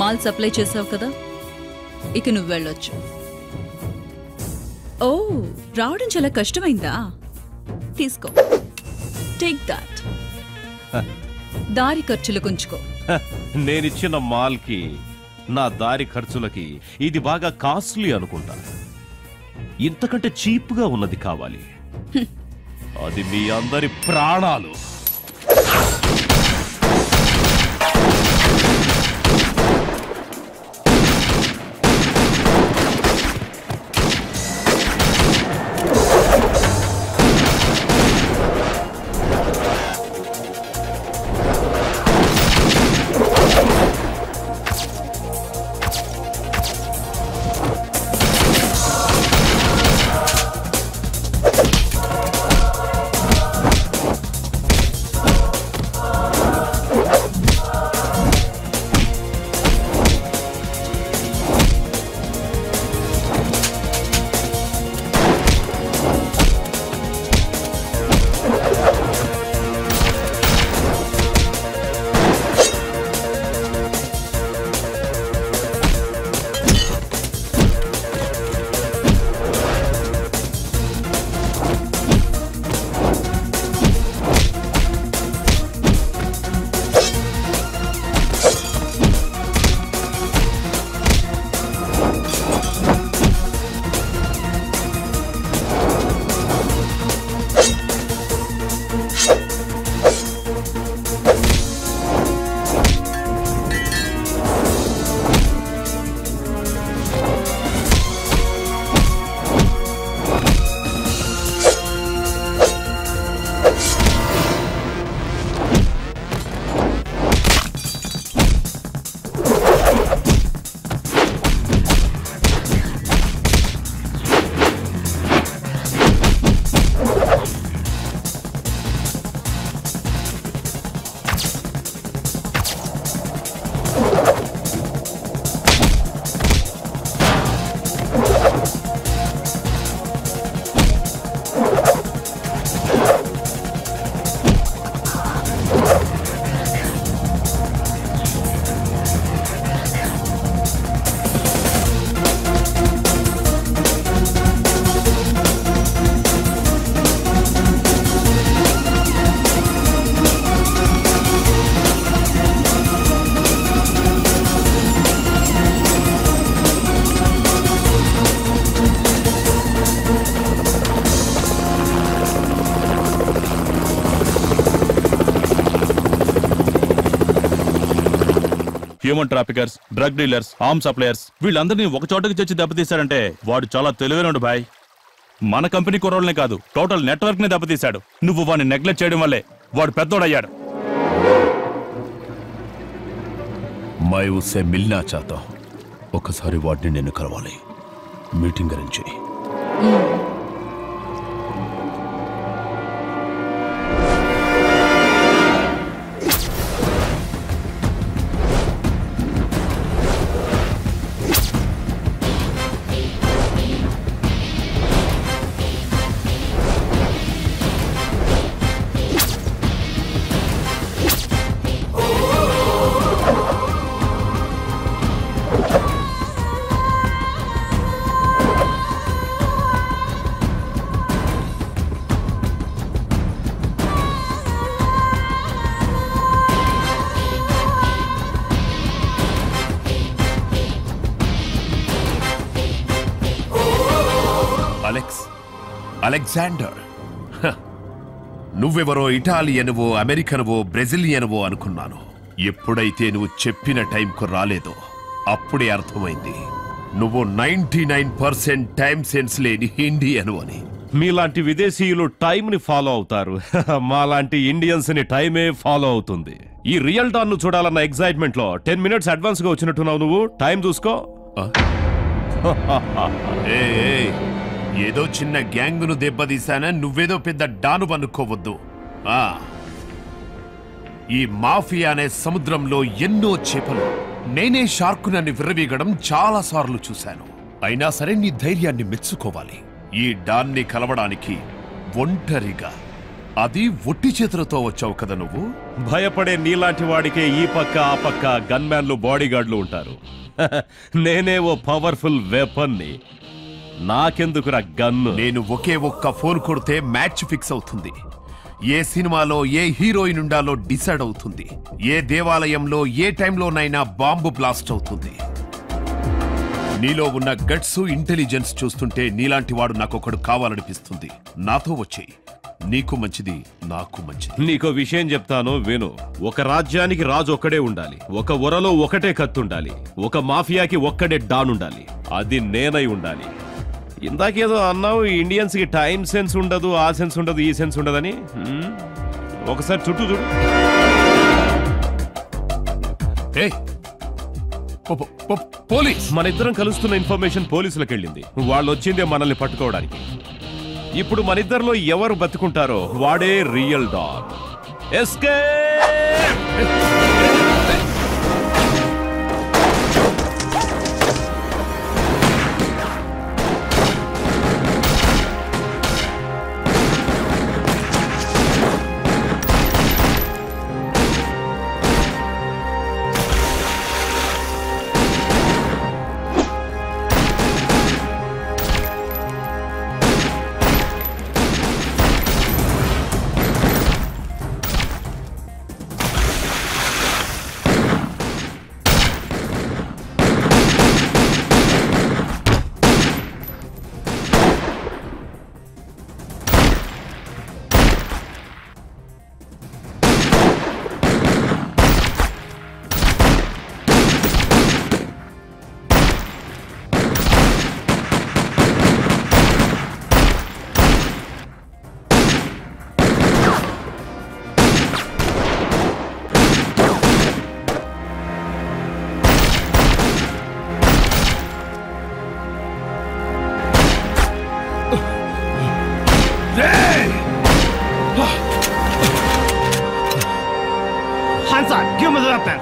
మాల్ సప్లై చేసావు కదా, ఇక నువ్వు వెళ్ళొచ్చు. ఓ, రావడం చాలా కష్టమైందా? తీసుకో, టేక్ దాట్. దారి ఖర్చులు కొంచుకో. నేనిచ్చిన మాల్కి నా దారి ఖర్చులకి ఇది బాగా కాస్ట్లీ అనుకుంటా. ఇంతకంటే చీప్గా ఉన్నది కావాలి. అది మీ అందరి ప్రాణాలు. Human traffickers, drug dealers, arm suppliers వీళ్ళందరినీ ఒక చోటకి తెచ్చి దెబ్బతీశారంటే వాడు చాలా తెలివైనడు భాయ్. మన కంపెనీ కుర్రోళ్ళనే కాదు, టోటల్ నెట్వర్క్ ని దెబ్బతీశాడు. నువ్వు వాడిని నెగ్లెక్ట్ చేయడం వల్లే వాడు పెద్దోడయ్యాడు. मैं उससे मिलना चाहता हूं. ఒకసారి వాడిని నేను కలవాలి. మీటింగ్ అరేంజ్ చేయి. అలెగ్జాండర్, నువ్వెవరో ఇటాలియనువో అమెరికనువో బ్రెజిలియనువో అనుకున్నాను. ఎప్పుడైతే నువ్వు చెప్పిన టైంకు రాలేదో అప్పుడే అర్థమైంది నువ్వు 99% టైం సెన్స్ లేని ఇండియను అని. మీలాంటి విదేశీయులు టైం ని ఫాలో అవుతారు. మాలాంటి ఇండియన్స్ ని టైమే ఫాలో అవుతుంది. ఈ రియల్ డాన్ ను చూడాలన్న ఎక్సైట్మెంట్ లో 10 minutes అడ్వాన్స్ గా వచ్చినట్టున్నావు. నువ్వు టైం చూసుకో. ఏదో చిన్న గ్యాంగ్ ను దెబ్బతీశానా, నువ్వేదో పెద్ద డాను అనుకోవద్దు. ఈ మాఫియా అనే సముద్రంలో ఎన్నో చేపలు, నేనే షార్కునని విర్రవీగడం చాలా సార్లు చూశాను. అయినా సరే నీ ధైర్యాన్ని మెచ్చుకోవాలి. ఈ డాన్ని కలవడానికి ఒంటరిగా అది ఒట్టి చేతులతో వచ్చావు కదా నువ్వు. భయపడే నీలాంటి వాడికే ఈ పక్క ఆ పక్క గన్మ్యాన్లు బాడీగార్డ్లు ఉంటారు. నేనే ఓ పవర్ఫుల్ వెపన్ని. నాకెందుకురా గన్ను? నేను ఒకే ఒక్క ఫోన్ కొడితే మ్యాచ్ ఫిక్స్ అవుతుంది. ఏ సినిమాలో ఏ హీరోయిన్ ఉండాలో డిసైడ్ అవుతుంది. ఏ దేవాలయంలో ఏ టైంలోనైనా బాంబు బ్లాస్ట్ అవుతుంది. నీలో ఉన్న గట్స్ ఇంటెలిజెన్స్ చూస్తుంటే నీలాంటి వాడు నాకొకడు కావాలనిపిస్తుంది. నాతో వచ్చేయి. నీకు మంచిది, నాకు మంచిది. నీకో విషయం చెప్తాను విను. ఒక రాజ్యానికి రాజు ఒక్కడే ఉండాలి. ఒక ఒరలో ఒకటే కత్తుండాలి. ఒక మాఫియాకి ఒక్కడే డాన్ ఉండాలి. అది నేనై ఉండాలి. ఇందాకేదో అన్నావు ఇండియన్స్ కి టైం సెన్స్ ఉండదు, ఆ సెన్స్ ఉండదు, ఈ సెన్స్ ఉండదని. ఒకసారి చుట్టూ చూడు. పోలీస్. మన ఇద్దరం కలుస్తున్న ఇన్ఫర్మేషన్ పోలీసులకు వెళ్ళింది. వాళ్ళు వచ్చిందే మనల్ని పట్టుకోవడానికి. ఇప్పుడు మనిద్దరిలో ఎవరు బతుకుంటారో వాడే real don. Escape! Give me the weapon.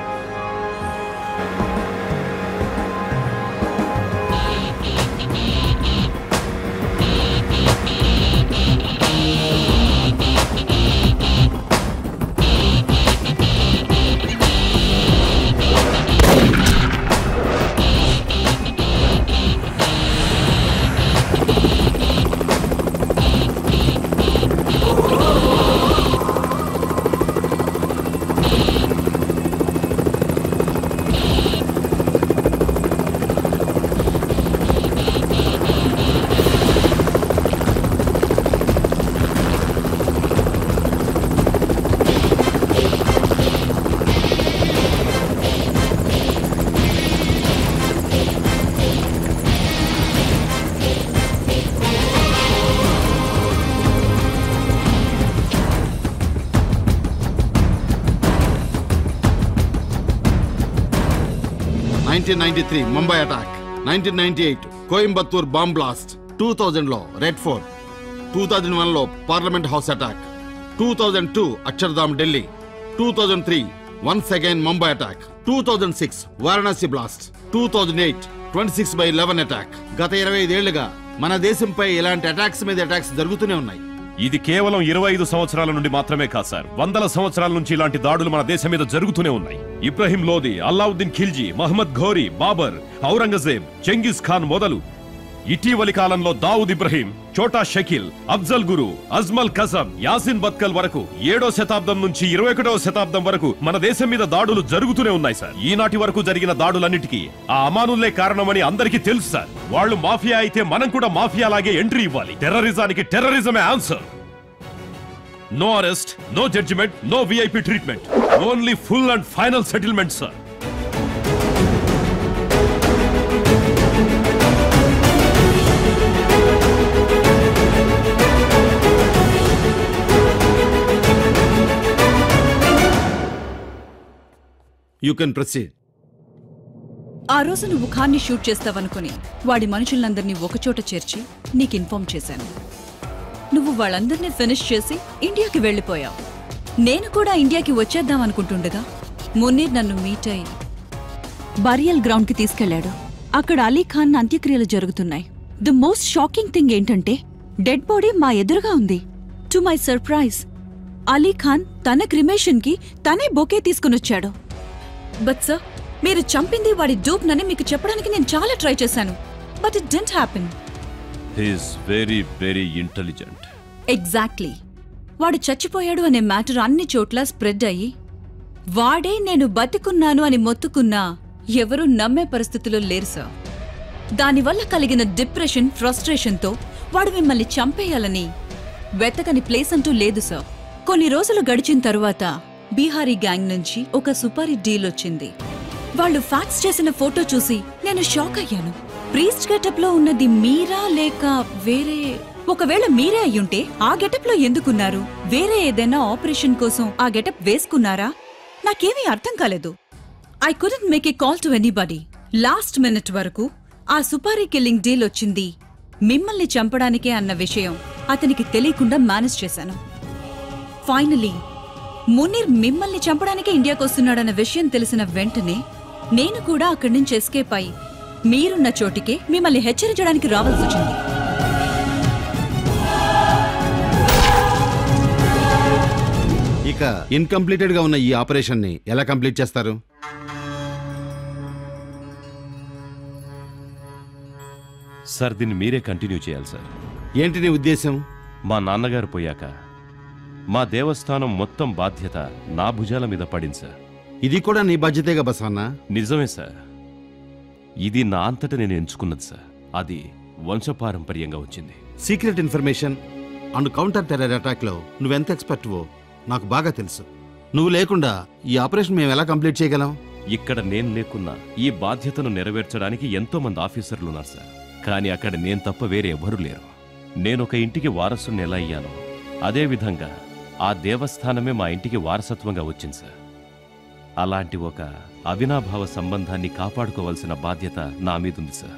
Mumbai attack, 1998 Coimbatore bomb blast, 2000 Red Fort, 2001 Parliament House attack, 2002 Akshardham Delhi, 2003 once again Mumbai attack, 2006 Varanasi blast, 2008 26/11 attack. గత 25 ఏళ్లుగా మన దేశంపై ఇలాంటి అటాక్స్ మీద అటాక్స్ జరుగుతూనే ఉన్నాయి. ఇది కేవలం 25 సంవత్సరాల నుండి మాత్రమే కాదు సార్. వందల సంవత్సరాల నుంచి ఇలాంటి దాడులు మన దేశం మీద జరుగుతూనే ఉన్నాయి. ఇబ్రహీం లోది, అల్లావుద్దీన్ ఖిల్జీ, మహమ్మద్ ఘోరీ, బాబర్, ఔరంగజేబ్, చెంగిస్ ఖాన్ మొదలు ఇటీవలి కాలంలో దావుద్ ఇబ్రహీం, చోటా షకీల్, అఫ్జల్ గురు, అజ్మల్ కసం, యాసిన్ బత్కల్ వరకు 7వ శతాబ్దం నుంచి 21వ శతాబ్దం వరకు మన దేశం మీద దాడులు జరుగుతూనే ఉన్నాయి సార్. ఈనాటి వరకు జరిగిన దాడులన్నిటికీ ఆ అమానుల్లే కారణమని అందరికీ తెలుసు సార్. వాళ్ళు మాఫియా అయితే మనం కూడా మాఫియా లాగే ఎంట్రీ ఇవ్వాలి. టెర్రరిజానికి టెర్రరిజమే answer. No arrest, no judgement, no VIP treatment, only full and final settlement sir. You can proceed. ఆ రోజు నువ్వు ఖాన్ని షూట్ చేస్తావనుకుని వాడి మనుషులందరినీ ఒకచోట చేర్చి నీకు ఇన్ఫార్మ్ చేశాను. నువ్వు వాళ్ళందరినీ ఫినిష్ చేసి ఇండియాకి వెళ్ళిపోయావు. నేను కూడా ఇండియాకి వచ్చేద్దాం అనుకుంటుండగా మున్నీర్ నన్ను మీట్ అయి బరియల్ గ్రౌండ్ కి తీసుకెళ్లాడు. అక్కడ అలీ ఖాన్ అంత్యక్రియలు జరుగుతున్నాయి. ది మోస్ట్ షాకింగ్ థింగ్ ఏంటంటే డెడ్ బాడీ మా ఎదురుగా ఉంది. To my surprise Ali Khan తన క్రిమేషన్ కి తనే బొకే తీసుకునొచ్చాడు. బట్ సార్, మీరు చంపింది వాడి డూప్నని మీకు చెప్పడానికి నేను చాలా ట్రై చేశాను. But it didn't happen. He is very very intelligent. Exactly. వాడు చచ్చిపోయాడు అనే మ్యాటర్ అన్ని చోట్ల స్ప్రెడ్ అయ్యి వాడే నేను బతికున్నాను అని మొత్తుకున్నా ఎవరూ నమ్మే పరిస్థితిలో లేరు సార్. దానివల్ల కలిగిన డిప్రెషన్, ఫ్రస్ట్రేషన్తో వాడు మిమ్మల్ని చంపేయాలని వెతకని ప్లేస్ అంటూ లేదు సార్. కొన్ని రోజులు గడిచిన తరువాత బీహారీ గ్యాంగ్ నుంచి ఒక సుపారీ డీల్ వచ్చింది. వాళ్ళు ఫ్యాక్స్ చేసిన ఫోటో చూసి నేను షాక్ అయ్యాను. ప్రీస్ట్ గెటప్ లో ఉన్నది మీరా లేక వేరే? ఒకవేళ మీరే అయ్యుంటే ఆ గెటప్ లో ఎందుకున్నారు? వేరే ఏదైనా ఆపరేషన్ కోసం ఆ గెటప్ వేసుకున్నారా? నాకేమీ అర్థం కాలేదు. I couldn't make a call to anybody. Last minute వరకు ఆ సుపారీ కిల్లింగ్ డీల్ వచ్చింది మిమ్మల్ని చంపడానికే అన్న విషయం అతనికి తెలియకుండా మేనేజ్ చేశాను. ఫైనలీ మునీర్ మిమ్మల్ని చంపడానికే ఇండియాకు వస్తున్నాడన్న విషయం తెలిసిన వెంటనే నేను కూడా అక్కడి నుంచి ఎస్కేప్ అయి మీరున్న చోటికే మిమ్మల్ని హెచ్చరించడానికి రావాల్సి వచ్చింది. ఇక ఇన్కంప్లీటెడ్ గా ఉన్న ఈ ఆపరేషన్ ని ఎలా కంప్లీట్ చేస్తారు? సార్, దీన్ని మీరే కంటిన్యూ చేయాలి సార్. ఏంటి నీ ఉద్దేశం? మా నాన్నగారు పోయాక మా దేవస్థానం మొత్తం బాధ్యత నా భుజాల మీద పడింది సార్. ఇది కూడా నీ బాధ్యతేగా బసవన్న? నిజమే సార్. ఇది నా అంతట నేను ఎంచుకున్నది సార్. అది వంశపారంపర్యంగా వచ్చింది. Secret information and counter terror attack లో నువ్వెంత ఎక్స్పర్ట్వో నాకు బాగా తెలుసు. నువ్వు లేకుండా ఈ ఆపరేషన్ మేము ఎలా కంప్లీట్ చేయగలం? ఇక్కడ నేను లేకున్నా ఈ బాధ్యతను నెరవేర్చడానికి ఎంతో మంది ఆఫీసర్లు ఉన్నారు సార్. కానీ అక్కడ నేను తప్ప వేరే ఎవరూ లేరు. నేనొక ఇంటికి వారసుని ఎలా అయ్యానో అదేవిధంగా ఆ దేవస్థానమే మా ఇంటికి వారసత్వంగా వచ్చింది సార్. అలాంటి ఒక అవినాభావ సంబంధాన్ని కాపాడుకోవాల్సిన బాధ్యత నా మీదుంది sir.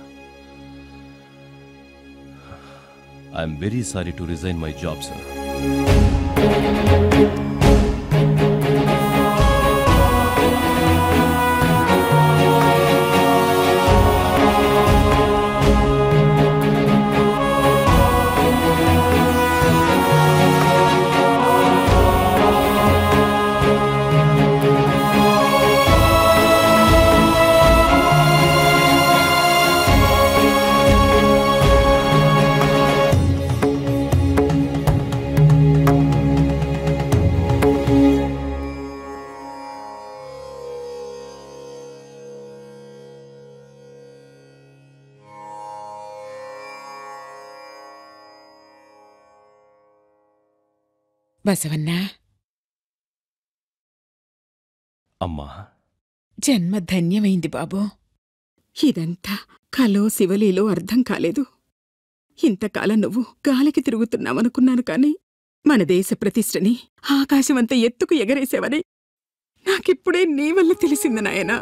I'm very sorry to resign my job sir. బసవన్నా, అమ్మా, జన్మ ధన్యమైంది బాబు. ఇదంతా కలో శివలీలో అర్థం కాలేదు. ఇంతకాలం నువ్వు గాలికి తిరుగుతున్నావనుకున్నాను కాని మన దేశ ప్రతిష్టని ఆకాశమంత ఎత్తుకు ఎగరేసావని నాకిప్పుడే నీ వల్ల తెలిసింది నాయనా.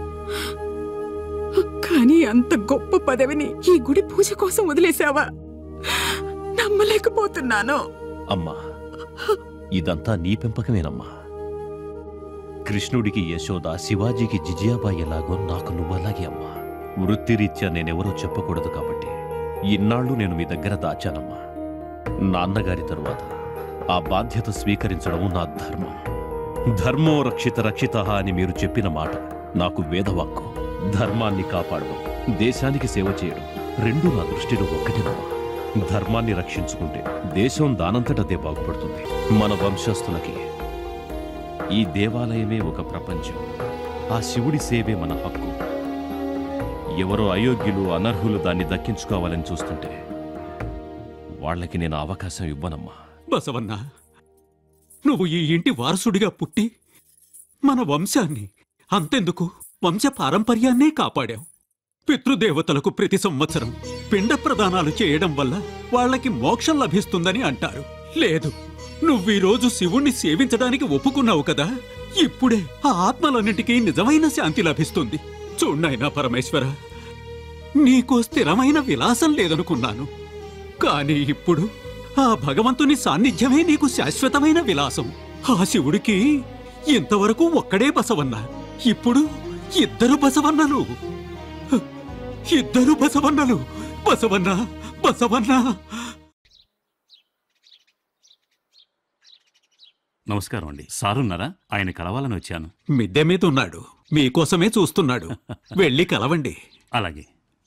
కాని అంత గొప్ప పదవిని ఈ గుడి పూజ కోసం వదిలేశావా? నమ్మలేకపోతున్నాను. అమ్మా, ఇదంతా నీ పెంపకమేనమ్మా. కృష్ణుడికి యశోద, శివాజీకి జిజియాబాయి ఎలాగో నాకు నువ్వలాగే అమ్మా. వృత్తిరీత్యా నేనెవరో చెప్పకూడదు కాబట్టి ఇన్నాళ్ళు నేను మీ దగ్గర దాచానమ్మా. నాన్నగారి తరువాత ఆ బాధ్యత స్వీకరించడం నా ధర్మం. ధర్మో రక్షిత రక్షిత అని మీరు చెప్పిన మాట నాకు వేదవాక్కు. ధర్మాన్ని కాపాడడం, దేశానికి సేవ చేయడం రెండూ నా దృష్టిలో ఒక్కటేనమ్మా. ధర్మాన్ని రక్షించుకుంటే దేశం దానంతటదే బాగుపడుతుంది. మన వంశస్థులకి ఈ దేవాలయమే ఒక ప్రపంచం. ఆ శివుడి సేవే మన హక్కు. ఎవరో అయోగ్యులు, అనర్హులు దాన్ని దక్కించుకోవాలని చూస్తుంటే వాళ్ళకి నేను అవకాశం ఇవ్వనమ్మా. బసవన్న, నువ్వు ఈ ఇంటి వారసుడిగా పుట్టి మన వంశాన్ని, అంతెందుకు వంశ పారంపర్యాన్నే కాపాడావు. పితృదేవతలకు ప్రతి సంవత్సరం పిండ ప్రదానాలు చేయడం వల్ల వాళ్ళకి మోక్షం లభిస్తుందని అంటారు. లేదు, నువ్వీరోజు శివుణ్ణి సేవించడానికి ఒప్పుకున్నావు కదా, ఇప్పుడే ఆ ఆత్మలన్నిటికీ నిజమైన శాంతి లభిస్తుంది. చూడ్నాయనా పరమేశ్వర, నీకో స్థిరమైన విలాసం లేదనుకున్నాను. కాని ఇప్పుడు ఆ భగవంతుని సాన్నిధ్యమే నీకు శాశ్వతమైన విలాసం. ఆ శివుడికి ఇంతవరకు ఒక్కడే బసవన్న, ఇప్పుడు ఇద్దరు బసవన్నలు. ఇద్దరు బసవన్నలు. బసవన్న, బసవన్న. నమస్కారం అండి. సారున్నారా? ఆయన కలవాలని వచ్చాను. మిద్దె మీద ఉన్నాడు, మీకోసమే చూస్తున్నాడు. వెళ్ళి కలవండి. అలాగే.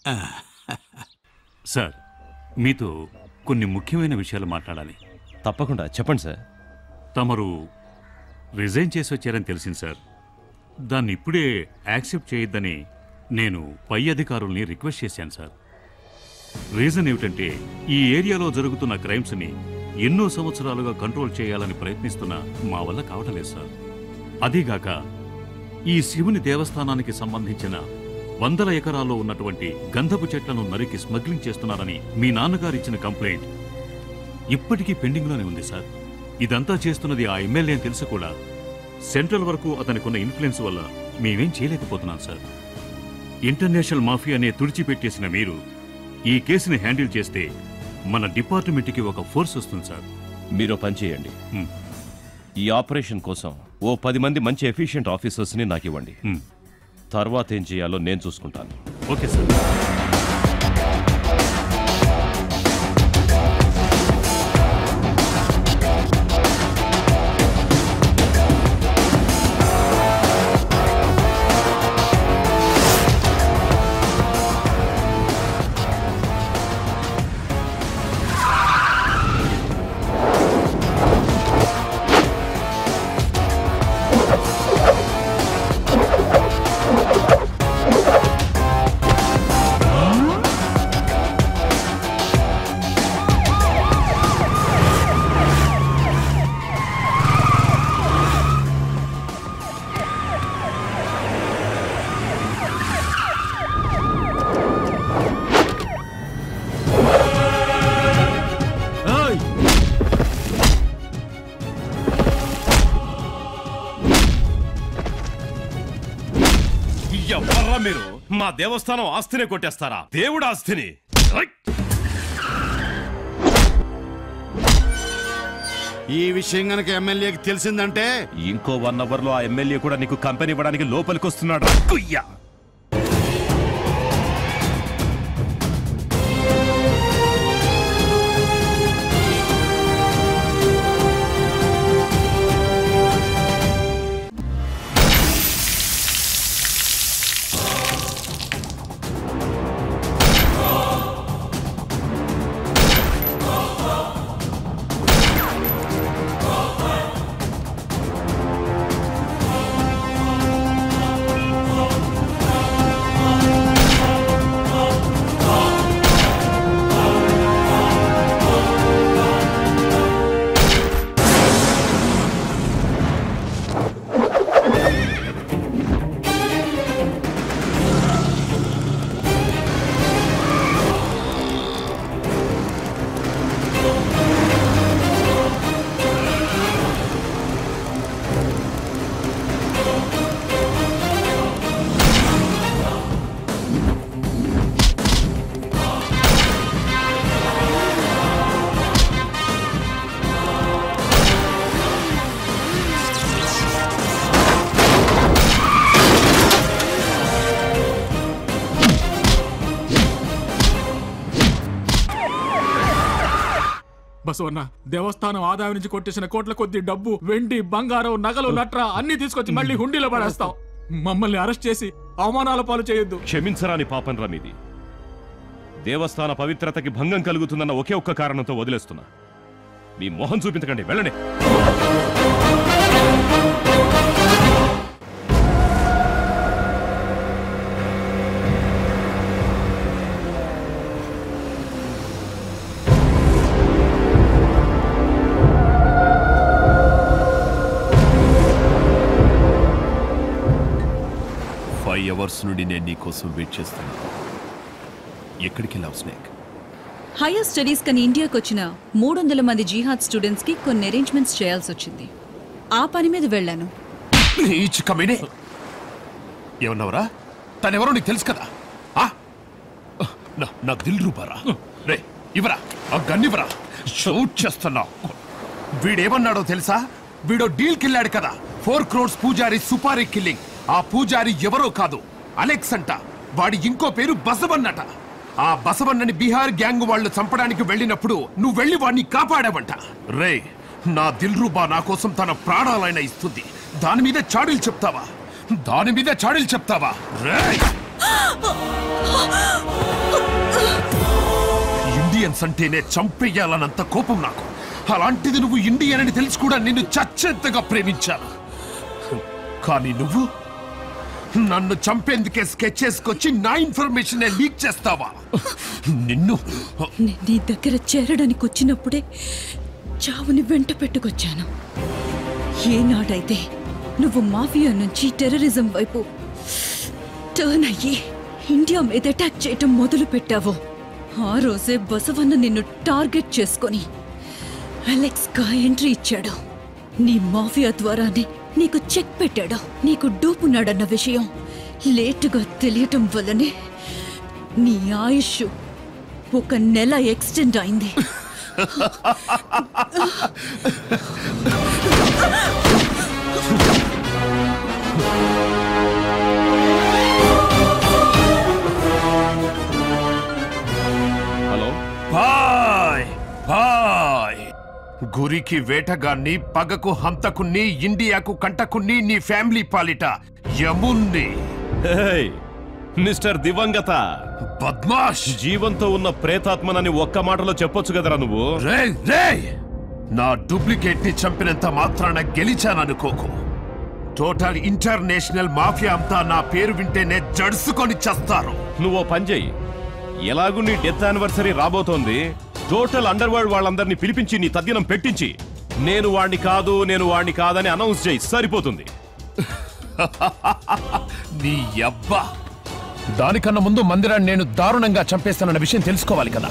సార్, మీతో కొన్ని ముఖ్యమైన విషయాలు మాట్లాడాలి. తప్పకుండా చెప్పండి సార్. తమరు రిజైన్ చేసి వచ్చారని తెలిసింది సార్. దాన్ని ఇప్పుడే యాక్సెప్ట్ చేయొద్దని నేను పై అధికారుల్ని రిక్వెస్ట్ చేశాను సార్. రీజన్ ఏమిటంటే, ఈ ఏరియాలో జరుగుతున్న క్రైమ్స్ని ఎన్నో సంవత్సరాలుగా కంట్రోల్ చేయాలని ప్రయత్నిస్తున్నా మా వల్ల కావటం లేదు సార్. అదీగాక ఈ శివుని దేవస్థానానికి సంబంధించిన 100 ఎకరాల్లో ఉన్నటువంటి గంధపు చెట్లను నరికి స్మగ్లింగ్ చేస్తున్నారని మీ నాన్నగారు ఇచ్చిన కంప్లైంట్ ఇప్పటికీ పెండింగ్లోనే ఉంది సార్. ఇదంతా చేస్తున్నది ఆ ఎమ్మెల్యే అని తెలిసి కూడా సెంట్రల్ వరకు అతనికున్న ఇన్ఫ్లుయెన్స్ వల్ల మేమేం చేయలేకపోతున్నాం సార్. ఇంటర్నేషనల్ మాఫియానే తుడిచిపెట్టేసిన మీరు ఈ కేసుని హ్యాండిల్ చేస్తే మన డిపార్ట్మెంట్కి ఒక ఫోర్స్ వస్తుంది సార్. మీరు పని చేయండి. ఈ ఆపరేషన్ కోసం ఓ 10 మంది మంచి ఎఫిషియెంట్ ఆఫీసర్స్ని నాకు ఇవ్వండి. తర్వాత ఏం చేయాలో నేను చూసుకుంటాను. Okay sir. ఎవర్రా మీరు? మా దేవస్థానం ఆస్తినే కొట్టేస్తారా? దేవుడు ఆస్తిని. ఈ విషయం గనక ఎమ్మెల్యేకి తెలిసిందంటే ఇంకో 1 అవర్లో ఆ ఎమ్మెల్యే కూడా నీకు కంపెనీ ఇవ్వడానికి లోపలికి వస్తున్నాడు. కుయ్యా బసవన్న, దేవస్థానం ఆదాయం నుంచి కొట్టేసిన కోట్ల కొద్ది డబ్బు, వెండి, బంగారం, నగలు, నట్ర అన్ని తీసుకొచ్చి మళ్ళీ హుండీలో పడేస్తాం. మమ్మల్ని అరెస్ట్ చేసి అవమానాల పాలు చేయొద్దు. క్షమించరాని పాపంరా మీది. దేవస్థాన పవిత్రతకి భంగం కలుగుతుందన్న ఒకే ఒక్క కారణంతో వదిలేస్తున్నా. మీ మొహం చూపించకండి, వెళ్ళండి. అవర్స్ నుండి నేను నీ కోసం వెయిట్ చేస్తాను. ఎక్కడికి వెళ్ళావు స్నేక్? హైయర్ స్టడీస్ కని ఇండియాకి వచ్చిన 300 మంది జిహాద్ స్టూడెంట్స్ కి కొన్ని అరేంజ్మెంట్స్ చేయాల్సి వచ్చింది. ఆ పని మీద వెళ్ళాను. ఏమన్నావరా? తనెవరో నీకు తెలుసు కదా? నా దిల్ రూపారా? రే ఇవరా, ఆ గన్నివరా, షూట్ చేస్తున్నా. వీడేమన్నాడో తెలుసా? వీడో డీల్కి వెళ్ళాడు కదా, 4 crores పూజారి సుపారీ కిల్లింగ్. ఆ పూజారి ఎవరో కాదు, అలెక్స్ అంట. వాడి ఇంకో పేరు బసవన్నట. ఆ బసవన్నని బీహార్ గ్యాంగ్ వాళ్ళు చంపడానికి వెళ్ళినప్పుడు నువ్వు వెళ్ళి వాడిని కాపాడావంట. రే నా దిల్రుబా నా కోసం తన ప్రాణాలైన ఇస్తుంది. దాని మీద చాడీలు చెప్తావా? దాని మీద చాడీలు చెప్తావా? ఇండియన్స్ అంటేనే చంపేయాలన్నంత కోపం నాకు. అలాంటిది నువ్వు ఇండియన్ అని తెలిసి కూడా నిన్ను చచ్చేంతగా ప్రేమించాను. కానీ నువ్వు నన్ను చంపేందుకే స్కెచ్ చేసుకొచ్చి నా ఇన్ఫర్మేషన్ లీక్ చేస్తావా? నిన్ను నీ దగ్గర చేరడానికి వచ్చినప్పుడే చావుని వెంట పెట్టుకొచ్చాను. ఏనాడైతే నువ్వు మాఫియా నుంచి టెర్రరిజం వైపు టర్న్ అయ్యి ఇండియా మీద అటాక్ చేయటం మొదలు పెట్టావో ఆ రోజే బసవన్న నిన్ను టార్గెట్ చేసుకొని అలెక్స్ గా ఎంట్రీ ఇచ్చాడు. నీ మాఫియా ద్వారానే నీకు చెక్ పెట్టాడు. నీకు డూపున్నాడన్న విషయం లేటుగా తెలియటం వల్లనే నీ ఆయుష్ 1 నెల ఎక్స్టెండ్ అయింది. హలో బాయ్ బాయ్. గురికి వేటగాన్ని, పగకు హంతకుణ్ణి, ఇండియాకు కంటకుణ్ణి, నీ ఫ్యామిలీ పాలిట యముణ్ణి. మిస్టర్ దివంగత బద్మాష్, జీవంతో ఉన్న ప్రేతాత్మనని ఒక్క మాటలో చెప్పొచ్చు కదరా నువ్వు. నా డూప్లికేట్ ని చంపినంత మాత్రాన గెలిచాననుకోకు. టోటల్ ఇంటర్నేషనల్ మాఫియా అంతా నా పేరు వింటేనే జడుసుకొని చేస్తారు. నువ్వు పని చెయ్యి. ఎలాగూ నీ డెత్ యానివర్సరీ రాబోతోంది. టోటల్ అండర్ వరల్డ్ వాళ్ళందరినీ పిలిపించి నీ తద్దినం పెట్టించి నేను వాణ్ణి కాదని అనౌన్స్ చేయి, సరిపోతుంది. నీ అబ్బా, దానికన్నా ముందు మందిరాన్ని నేను దారుణంగా చంపేస్తానన్న విషయం తెలుసుకోవాలి కదా.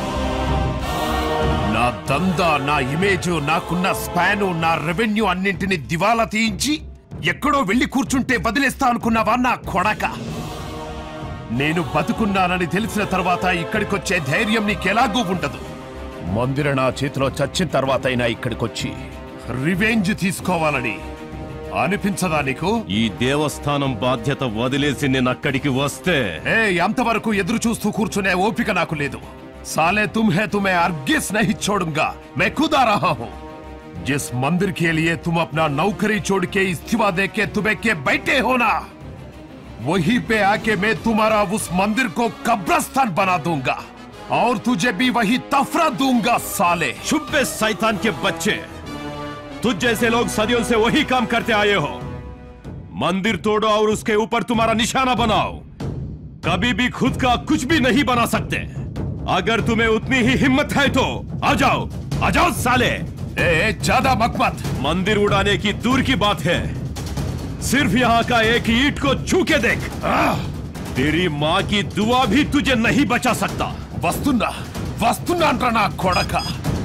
నా దందా, నా ఇమేజ్, నాకున్న స్పాను, నా రెవెన్యూ అన్నింటినీ దివాలా తీయించి ఎక్కడో వెళ్లి కూర్చుంటే వదిలేస్తా అనుకున్నావా నా కొడక? నేను బతుకున్నానని తెలిసిన తర్వాత ఇక్కడికొచ్చే ధైర్యం నీకెలాగూ ఉండదు. మందిర నా చేతిలో చచ్చిన తర్వాత అయినా ఇక్కడికొచ్చి రివెంజ్ తీసుకోవాలని అనిపించదా నీకు? ఈ దేవస్థానం బాధ్యత వదిలేసి నేను అక్కడికి వస్తే అంతవరకు ఎదురు చూస్తూ కూర్చునే ఓపిక నాకు లేదు. साले तुम्हें अर्गिस नहीं छोड़ूंगा, मैं खुद आ रहा हूँ. जिस मंदिर के लिए तुम अपना नौकरी छोड़ के इस्तीफा दे के तुम्हें के बैठे हो ना, वहीं पे आके मैं तुम्हारा उस मंदिर को कब्रिस्तान बना दूंगा और तुझे भी वही तफरा दूंगा. साले शुब्बे शैतान के बच्चे, तुझ जैसे लोग सदियों से वही काम करते आए हो. मंदिर तोड़ो और उसके ऊपर तुम्हारा निशाना बनाओ. कभी भी खुद का कुछ भी नहीं बना सकते. अगर तुम्हें उतनी ही हिम्मत है तो आ जाओ साले. ज्यादा मत. मंदिर उड़ाने की दूर की बात है, सिर्फ यहाँ का एक ईंट को छू के देख. तेरी माँ की दुआ भी तुझे नहीं बचा सकता. वस्तुना ना कोड़का.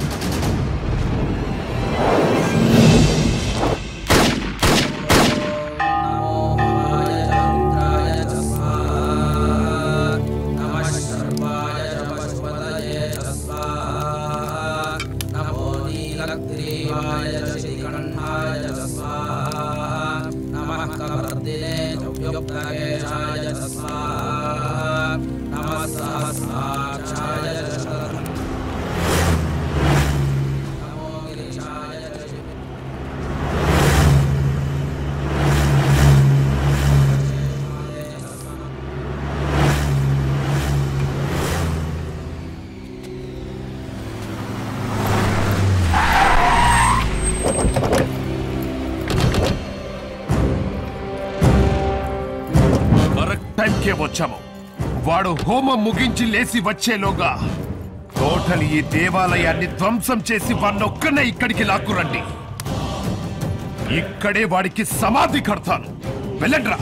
వచ్చాము. వాడు హోమం ముగించి లేసి వచ్చేలోగా టోటల్ ఈ దేవాలయాన్ని ధ్వంసం చేసి వాన్నొక్కనే ఇక్కడికి లాక్కురండి. ఇక్కడే వాడికి సమాధి కడతాను. వెళ్ళండ్రా.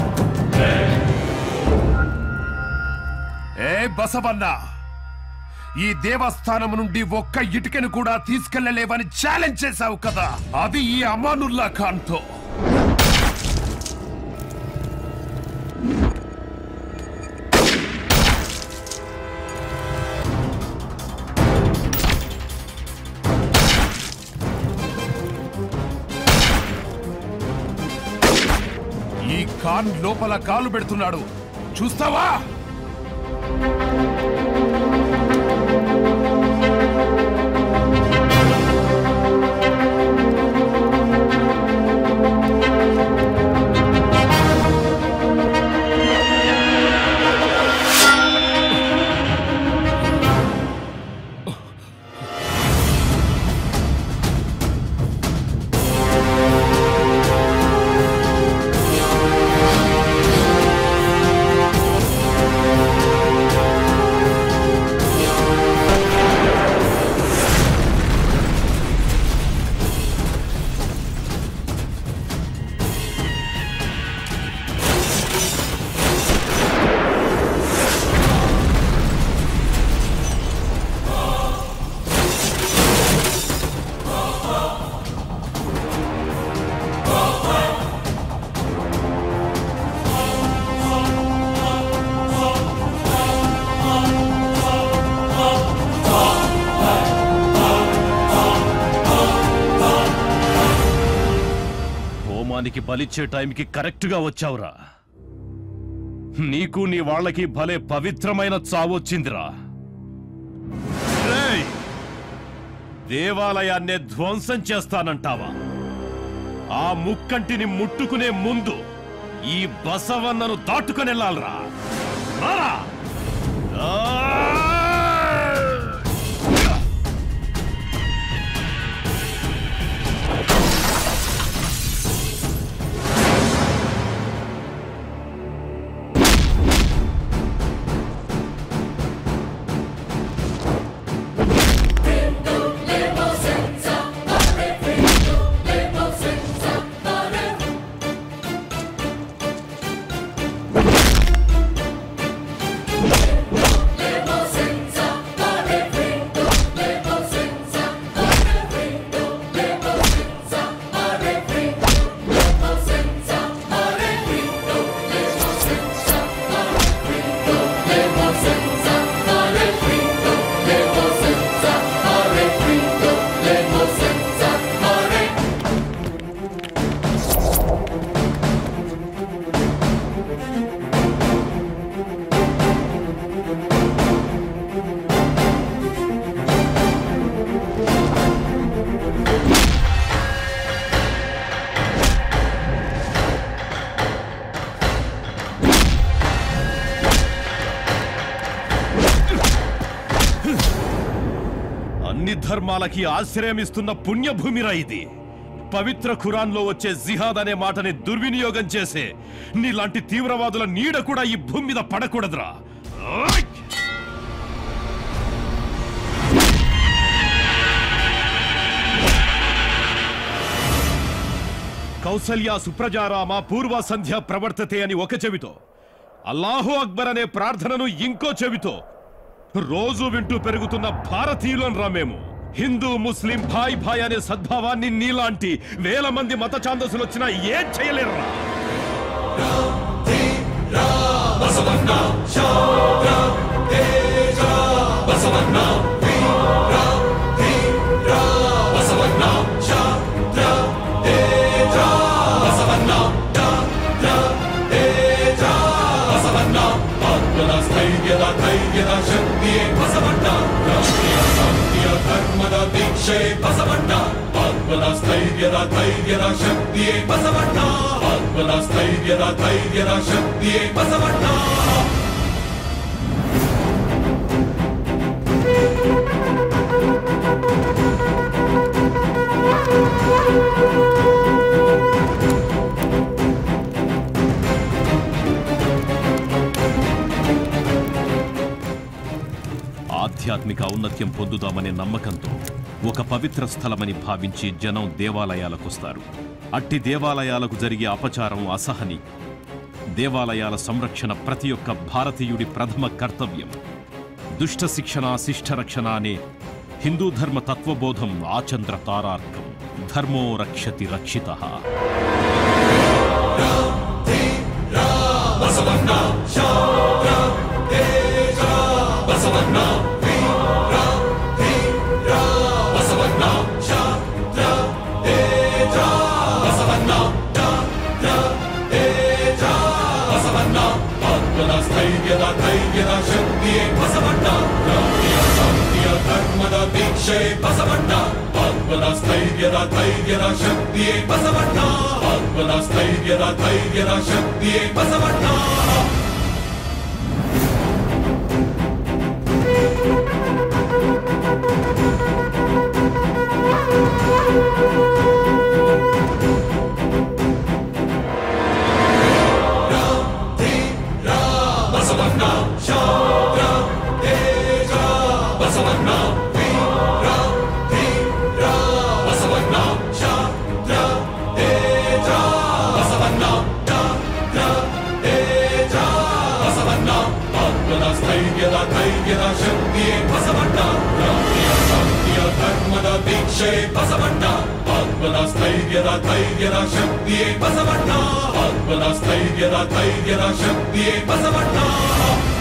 బసవన్న, ఈ దేవస్థానం నుండి ఒక్క ఇటుకను కూడా తీసుకెళ్లలేవని ఛాలెంజ్ చేశావు కదా, అది ఈ అమానుల్లా ఖాన్తో. ఈ ఖాన్ లోపల కాలు పెడుతున్నాడు, చూస్తావా? బలిచ్చే టైంకి కరెక్ట్ గా వచ్చావురా. నీకు నీ వాళ్ళకి భలే పవిత్రమైన చావొచ్చిందిరా. దేవాలయాన్నే ధ్వంసం చేస్తానంటావా? ఆ ముక్కంటిని ముట్టుకునే ముందు ఈ బసవన్నను దాటుకునెళ్ళాలరా. ధర్మాలకి ఆశ్రయమిస్తున్న పుణ్యభూమిరా ఇది. పవిత్ర ఖురాన్లో వచ్చే జిహాద్ అనే మాటని దుర్వినియోగం చేసే నీలాంటి తీవ్రవాదుల నీడ కూడా ఈ భూమి మీద పడకూడదురా. కౌసల్య సుప్రజారామ పూర్వ సంధ్య ప్రవర్తతే అని ఒక చెవితో, అల్లాహు అక్బర్ అనే ప్రార్థనను ఇంకో చెవితో రోజు వింటూ పెరుగుతున్న భారతీయులం రా మేము. హిందూ ముస్లిం భాయ్ భాయ్ అనే సద్భావాన్ని నీలాంటి వేల మంది మత ఛాందసులు వచ్చినా ఏం చేయలేరురా. ಧರ್ಮದ ದೀಕ್ಷೆ ಬಸವಣ್ಣ, ಆತ್ಮದ ಸ್ಥೈರ್ಯದ ಧೈರ್ಯದ ಶಕ್ತಿಯೇ ಬಸವಣ್ಣ, ಆತ್ಮದ ಸ್ಥೈರ್ಯದ ಧೈರ್ಯದ ಶಕ್ತಿಯೇ ಬಸವಣ್ಣ. ఆధ్యాత్మిక ఔన్నత్యం పొందుదామనే నమ్మకంతో ఒక పవిత్ర స్థలమని భావించి జనం దేవాలయాలకొస్తారు. అట్టి దేవాలయాలకు జరిగే అపచారం అసహని. దేవాలయాల సంరక్షణ ప్రతి ఒక్క భారతీయుడి ప్రథమ కర్తవ్యం. దుష్ట శిక్షణ శిష్ట రక్షణ అనే హిందూ ధర్మ తత్వబోధం ఆచంద్ర తారార్కం. ధర్మో రక్షతి రక్షితః. ಧೈರ್ಯದ ಶಕ್ತಿಯೇ ಬಸವಣ್ಣ. ಶಾಂತಿಯ ಧರ್ಮದ ದೀಕ್ಷೆ ಬಸವಣ್ಣ. ಆತ್ಮದ ಸ್ಥೈರ್ಯದ ಶಕ್ತಿಯೇ ಬಸವಣ್ಣ. ಆತ್ಮದ ಸ್ಥೈರ್ಯದ ಶಕ್ತಿಯೇ ಬಸವಣ್ಣ. ಧೈರ್ಯದ ಶಕ್ತಿಯೇ ಬಸವಣ್ಣ. ಶಾಂತಿಯ ಧರ್ಮದ ದೀಕ್ಷೆ ಬಸವಣ್ಣ. ಆತ್ಮದ ಸ್ಥೈರ್ಯದ ಶಕ್ತಿಯೇ ಬಸವಣ್ಣ. ಆತ್ಮದ ಸ್ಥೈರ್ಯದ ಶಕ್ತಿಯೇ ಬಸವಣ್ಣ.